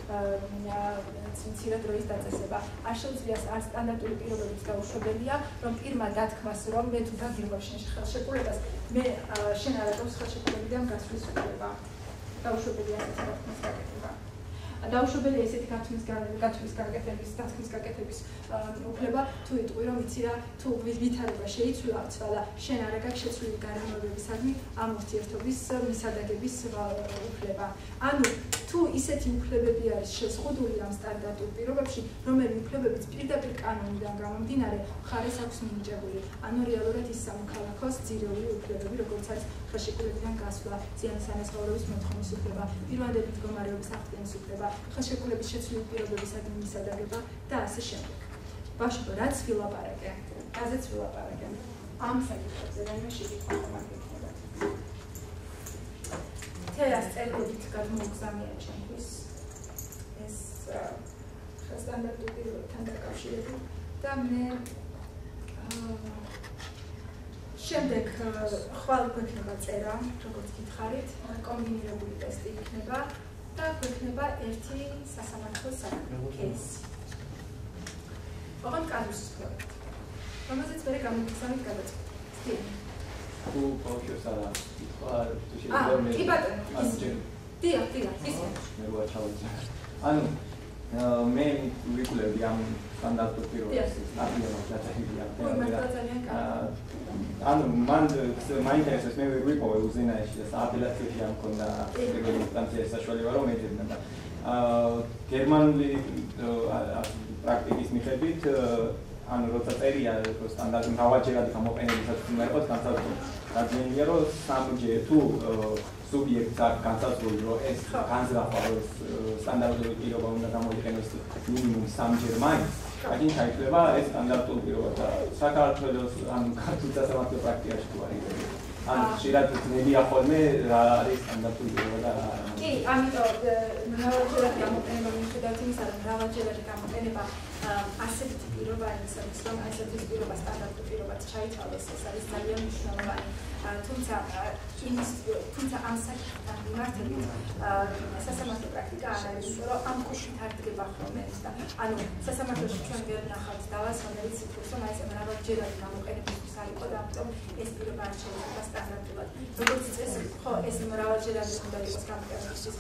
მცირე დროის დაწესება. არ შეუძლია არ სტანდარტული პირობების გაუშვებელია, რომ პირმა დათქმას, რომ მე თუ დაგიღებ შენ ხელშეკრულებას, მე შენ არ აქვს ხელშეკრულებიდან გასვლის უფლება. დაუშვებელია ესეთი დათქმის გაკეთება. დაუშვებელია ესეთი გათქმის გათქმის გაკეთების, დათქმის გაკეთების უფლება, თუ იტყვი რომ იცი რა, თუ ვითარება შეიცვლა, ცვალა, შენ არ აქვს შეცვლილი გარემოებებისადმი ამ ურთიერთობის მისადაგების უფლება. ანუ თუ ისეთი უფლებები არის შეზღუდული ამ სტანდარტულ პირობებში, რომელი უფლებებიც პირდაპირ კანონიდან გამომდინარე მხარეს აქვს მინიჭებული. ანუ რეალურად ის სამოქალაქოს ძირეული უფლებები, როგორც არის ხელშეკრულებიდან გასვლა, ზიანის ანაზღაურების მოთხოვნის უფლება, პირვანდელი მდგომარეობის აღდგენის უფლება, ხელშეკრულების შეცვლილი პირობებისადმი მისადაგება და ასე შემდეგ. ბავშვებო, რაც ვილაპარაკე, რაზეც ვილაპარაკე, ამ საკითხებზე რაიმე შეკითხვა ხომ არ გექნებათ. თერას წერილობით გადმოგვგზავნია ჩემთვის ეს სტანდარტულ პირობებთან დაკავშირებით და მე შემდეგ ხვალ გვექნება წერა, როგორც გითხარით, კომბინირებული ტესტი იქნება და გვექნება ერთი სასამართლო კეისი. ოღონდ კაზუსის პროექტი, რომელზეც მე გამოგიხსენებთ გადაწყვეტილებას. თუ ბავშვებს არა თქვა თუ შეიძლება მე კი ბატონო დიახ დიახ ის მე ვაჩავდი ანუ მე ვიკულები ამ სტანდარტულ პირობებს სტანდარტულად დაწესებია ანუ მან მაინტერესებს მე ვიპოვე უზენაეში და სააპელაციოში ამ ქონდა რეგულაციის საშუალება რომ ეძებნა და გერმანული პრაქტიკის მიხედვით ანუ როცა წერია სტანდარტი მრავალჯერადი გამოყენებისათვის უნდა იყოს განსაზღვრული. Რადგანია რომ სამჯერ თუ სუბიექტს აქვს განსაზღვრული რომ ეს განზრახვა ეს სტანდარტული პირობა უნდა გამოიყენოს მინიმუმ სამჯერ მაინც, აქ შეიძლება ეს სტანდარტული პირობა და საქართველოს ანუ ქართულ სასამართლო პრაქტიკაში თუ არის. ანუ შეიძლება ნებია ხოლმე რა არის სტანდარტული პირობა და რა არა. კი, ამიტომ მრავალჯერადი გამოყენება მიუხედავად იმისა, რომ მრავალჯერადი გამოყენება ასეთი პირობა არის, რომ ასეთი პირობა სტანდარტული პირობაც ჩაითვალოს, ეს არის ძალიან მნიშვნელოვანი. თუმცა იმის თუმცა ამ საკითხთან მიმართებით სასამართლო პრაქტიკა არ არის, რომ ამ კუთხით არ დგება ხოლმე ეს და ანუ სასამართლოში ჩვენ ვერ ვნახავთ დავას, რომელიც ითქვას, რომ აი ეს მრავალჯერადი გამოყენებისთვის არ იყო და ამიტომ ეს პირობა არ შეიძლება სტანდარტულად. როგორც წესი, ხო, ეს მრავალჯერადი უნდა იყოს გამოყენებისთვის.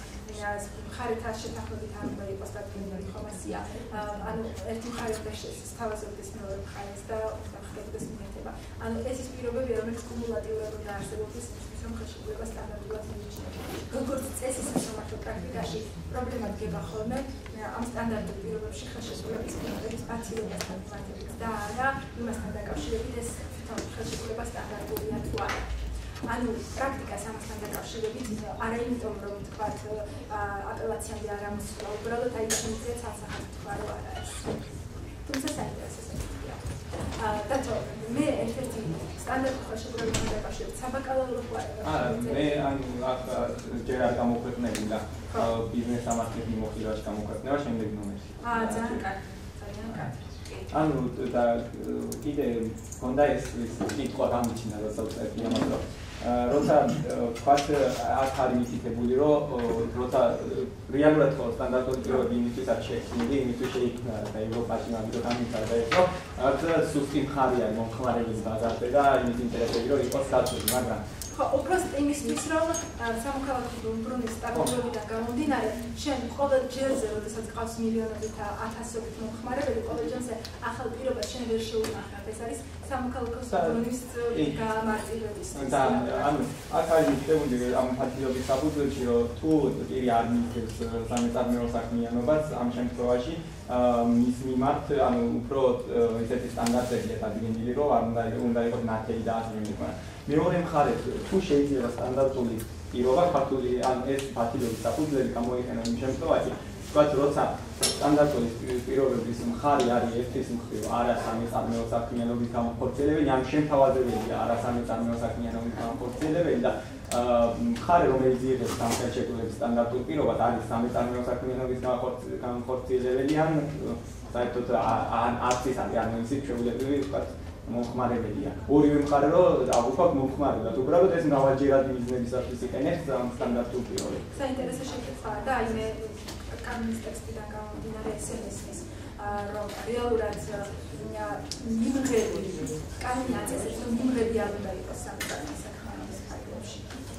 მხარეთა შეთანხმებით არ უნდა იყოს დადგენილი ხომ ასია. ანუ ერთი მხარე უნდა სთავაზობდეს მეორე მხარეს და უნდა ხდებოდეს მიღება. ანუ ეს ის პირობებია, რომელიც კუმულატიურად უნდა არსებობდეს იმისთვის, რომ ხელშეკრულება სტანდარტულად მიიჩნეოს. როგორც წესი სასამართლო პრაქტიკაში პრობლემა დგება ხოლმე ამ სტანდარტულ პირობებში ხელშეკრულების მიღების პასივობასთან მიმართებით და არა იმასთან დაკავშირებით ეს თვითონ ხელშეკრულება სტანდარტულია თუ არა. ანუ პრაქტიკას ამასთან დაკავშირებით არა იმიტომ რომ თქვათ აპელაციამდე არ ამოსულა, უბრალოდ აი შემიძლია ცალსახად თქვა რომ არა ეს. თუმცა საინტერესო საკითხია. დათო, მე ერთ-ერთი სტანდარტული ხელშეკრულებასთან დაკავშირებით საბაკალავრო ხო არა? არა, მე ანუ აქ ჯერ არ გამოქვეყნებილა ბიზნეს სამართლის მიმოხილვაში გამოქვეყნება შემდეგი ნომერი. აა, ძალიან კარგი, ძალიან კარგი. ანუ და კიდე მქონდა ეს კითხვა გამიჩინა როცა ვწერდი ამას რომ როცა თქვათ აქ არის მითითებული რომ როცა რეალურად ხო სტანდარტული პირობები იმისთვის არ შექმნილი, იმისთვის შეიქმნა და ევროპაში ამიტომ გამიწარდა ეს რომ აქ სუსტი მხარეა მომხმარებელი ბაზარზე და იმის ინტერესები რომ იყოს საწოლი, მაგრამ ხო, უბრალოდ იმისთვის რომ სამოქალაქო ბრუნვის სტაბილურობიდან გამომდინარე, შენ ყოველ ჯერზე, როდესაც ყავს მილიონობით და ათასობით მომხმარებელი, ყოველ ჯერზე ახალ პირობას შენ ვერ შეუნახავ. ეს არის სამოქალაქო ბრუნვის გამარტივების. და ანუ აქ არის მითითებული ამ ფაქტიობის საფუძველში, რომ თუ პირი არ მიიღებს სამეწარმეო საქმიანობას ამ შემთხვევაში მის მიმართ ანუ უფრო ესეთი სტანდარტებია დადგენილი, რომ არ უნდა უნდა იყოს ნათელი და ასე მიმართ. მეორე მხარეს თუ შეიძლება სტანდარტული პირობა ქართული ან ეს ფაქტიობის საფუძველი გამოიყენა იმ შემთხვევაში, ვთქვათ, როცა სტანდარტული პირობების მხარე არის ერთის მხრივ არასამეწარმეო საქმიანობის განხორციელებელი, ან შემთავაზებელია არასამეწარმეო საქმიანობის განხორციელებელი და მხარე რომელიც იღებს ამ ხელშეკრულების სტანდარტულ პირობას არის სამეწარმეო საქმიანობის განხორციელებელი ან საერთოდ არც ის არის ანუ ისიც შეუძლებელი ვთქვათ მომხმარებელია. ორივე მხარე რომ აღვქვათ მომხმარებლად. უბრალოდ ეს მრავალჯერადი მიზნებისათვის იყენებს ამ სტანდარტულ პირობებს. საინტერესო შეკითხვაა და აი მე კანონის ტექსტიდან გამომდინარე ესენესის რომ რეალურად მიმღები კანონი აწესებს რომ მიმღები არ უნდა იყოს სამეწარმეო საქმიანობის ფარგლებში.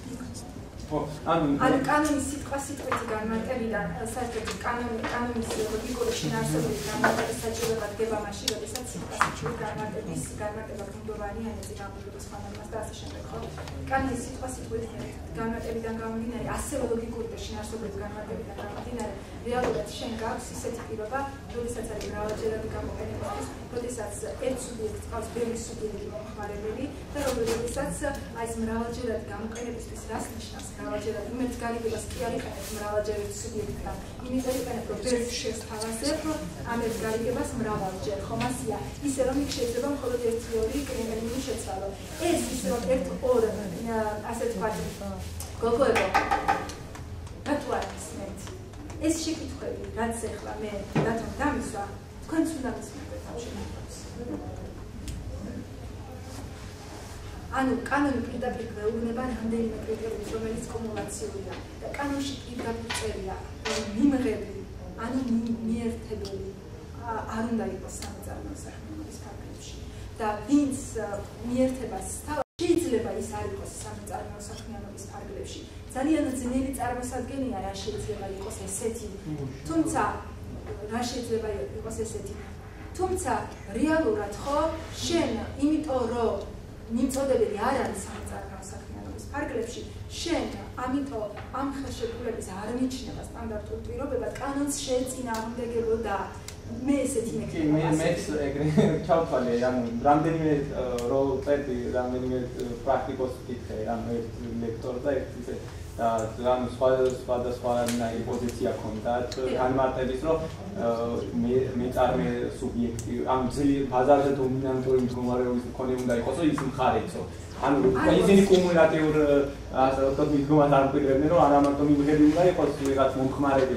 ანუ კანონის სიტყვა სიტყვით განმარტებიდან საერთოდ კანონის ლოგიკური შინაარსობრივი განმარტების საჭიროება დგება მაშინ, როდესაც სიტყვა სიტყვით განმარტების განმარტება გუნდოვანი ან ეწინააღმდეგობის ხმამას და ასე შემდეგ, ხო? კანონის სიტყვა სიტყვით განმარტებიდან გამომდინარე, ასევე ლოგიკური და შინაარსობრივი განმარტებიდან გამომდინარე, რეალურად შენ გაქვს ისეთი პირობა, როდესაც არის მრავალჯერადი გამოყენებისთვის, როდესაც ერთ სუბიექტს ყავს ბევრი სუბიექტი მომხმარებელი და როდესაც აი ეს მრავალჯერადი გამოყენებისთვის რას ნიშნავს? მრავალჯერადი, რომელიც გარიგებას კი არ იყენებს მრავალჯერადი სუბიექტთან. იმიტომ იყენებ, რომ ბევრს შესთავაზებ ამ ერთ გარიგებას მრავალჯერ, ხომ ასია? ისე რომ იქ შეიძლება მხოლოდ ერთი-ორი კრიტერიუმი შეცვალო. ეს ისე რომ ერთ-ორ ასე ვთქვათ, გოგოებო, რატო არ ისმენთ? ეს შეკითხვები, რაც ეხლა მე რატომ დამისვა, თქვენც უნდა მისმენთ თავშენებას. ანუ კანონი პირდაპირ გვეუბნება რამდენიმე კრიტერიუმს, რომელიც კუმულაციურია და კანონში პირდაპირ წერია, რომ მიმღები, ანუ მიერთებელი არ უნდა იყოს სამეწარმეო საქმიანობის ფარგლებში და ვინც მიერთებას შეიძლება ის არ იყოს სამეწარმეო საქმიანობის ფარგლებში. ძალიან ძნელი წარმოსადგენია რა შეიძლება იყოს ესეთი. თუმცა რა შეიძლება იყოს ესეთი. თუმცა რეალურად ხო შენ იმიტომ რომ მიმწოდებელი არ არის სამეწარმეო საქმიანობის ფარგლებში, შენ ამიტომ ამ ხელშეკრულების არ მიჩნევა სტანდარტულ პირობებად კანონს შეეწინააღმდეგებოდა. მე ესეთი მეკითხა. მე მეც ეგრე ჩავთვალე, ანუ რამდენიმე რო წერდი, რამდენიმე პრაქტიკოს ვკითხე, ანუ ერთ ლექტორს და ერთ ისე და ანუ სხვა სხვა და სხვანაირი პოზიცია ჰქონდათ განმარტების, რომ მეწარმე სუბიექტი, ანუ ძლიერ ბაზარზე დომინანტური მდგომარეობის მქონე უნდა იყოს, ის მხარეცო. ანუ ისინი კუმულატიურ ასე ვთქვათ მიდგომას არ მკვიდრებდნენ, რომ არა მარტო მიმღები უნდა იყოს ვიღაც მომხმარებელი.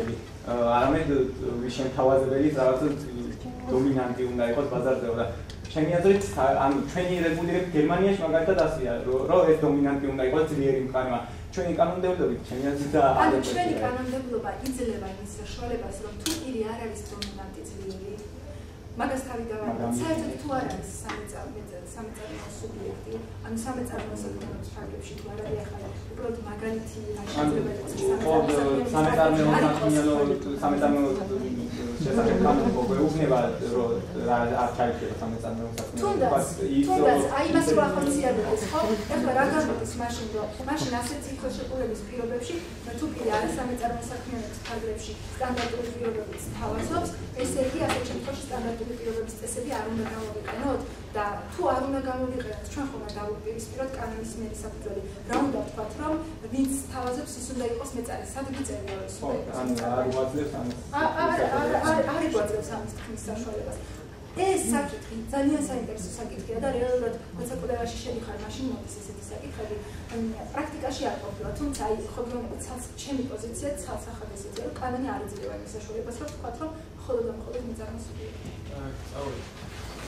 არამედ შემთავაზებელი რაღაც დომინანტი უნდა იყოს ბაზარზე და ჩემი აზრით ანუ ჩვენი რეგულირება გერმანიაში მაგალითად ასეა რომ ეს დომინანტი უნდა იყოს ძლიერი მყარმა ჩვენი კანონმდებლობით ჩემი აზრით და ანუ ჩვენი კანონმდებლობა იძლევა იმის საშუალებას რომ თუ პირი არ არის დომინანტი ძლიერი მაგას თავი დავარქვა საერთოდ თუ არ არის სამეწარმო სუბიექტი ანუ სამეწარმო საკუთრების ფარგლებში თუ არ არის ახლა უბრალოდ მაგალითი შეიძლება იყოს სამეწარმო საქმიანო სამეწარმო შესაძლოა კანონი გვეუბნება რომ არ ჩაიჭირა სამეწარმო საქმიანო თუნდაც თუნდაც აი მას რა ხონციადებს ხო ეხლა რა გამოდის მაშინ რომ მაშინ ასეთ ხელშეკრულების პირობებში თუ პირი არის სამეწარმო საქმიანობის ფარგლებში სტანდარტული პირობებით თავაზობს ესე იგი ასეთ შემთხვევაში სტანდარტული პირობების წესები არ უნდა გამოვიყენოთ და თუ არ უნდა გამოვიყენოთ ჩვენ ხომ არ დავუპირისპიროთ კანონის მიერი საფუძველი რა უნდა ვთქვათ რომ ვინც თავაზობს ის უნდა იყოს მეწარი სად გიწევია ეს ანუ არ გვაძლევს ამის არ გვაძლევს ამის თქმის საშუალებას ეს საკითხი ძალიან საინტერესო საკითხია და რეალურად მოცეკულებაში შედიხარ მაშინ მოდის ესეთი საკითხები პრაქტიკაში არ ყოფილა თუმცა აი ხოდრონები ცალ ჩემი პოზიცია ცალსახად ესეთია რომ კანონი არ იძლევა იმის საშუალებას რომ ვთქვათ რომ მხოლოდ და მხოლოდ მეწარმო სუბიექტი აა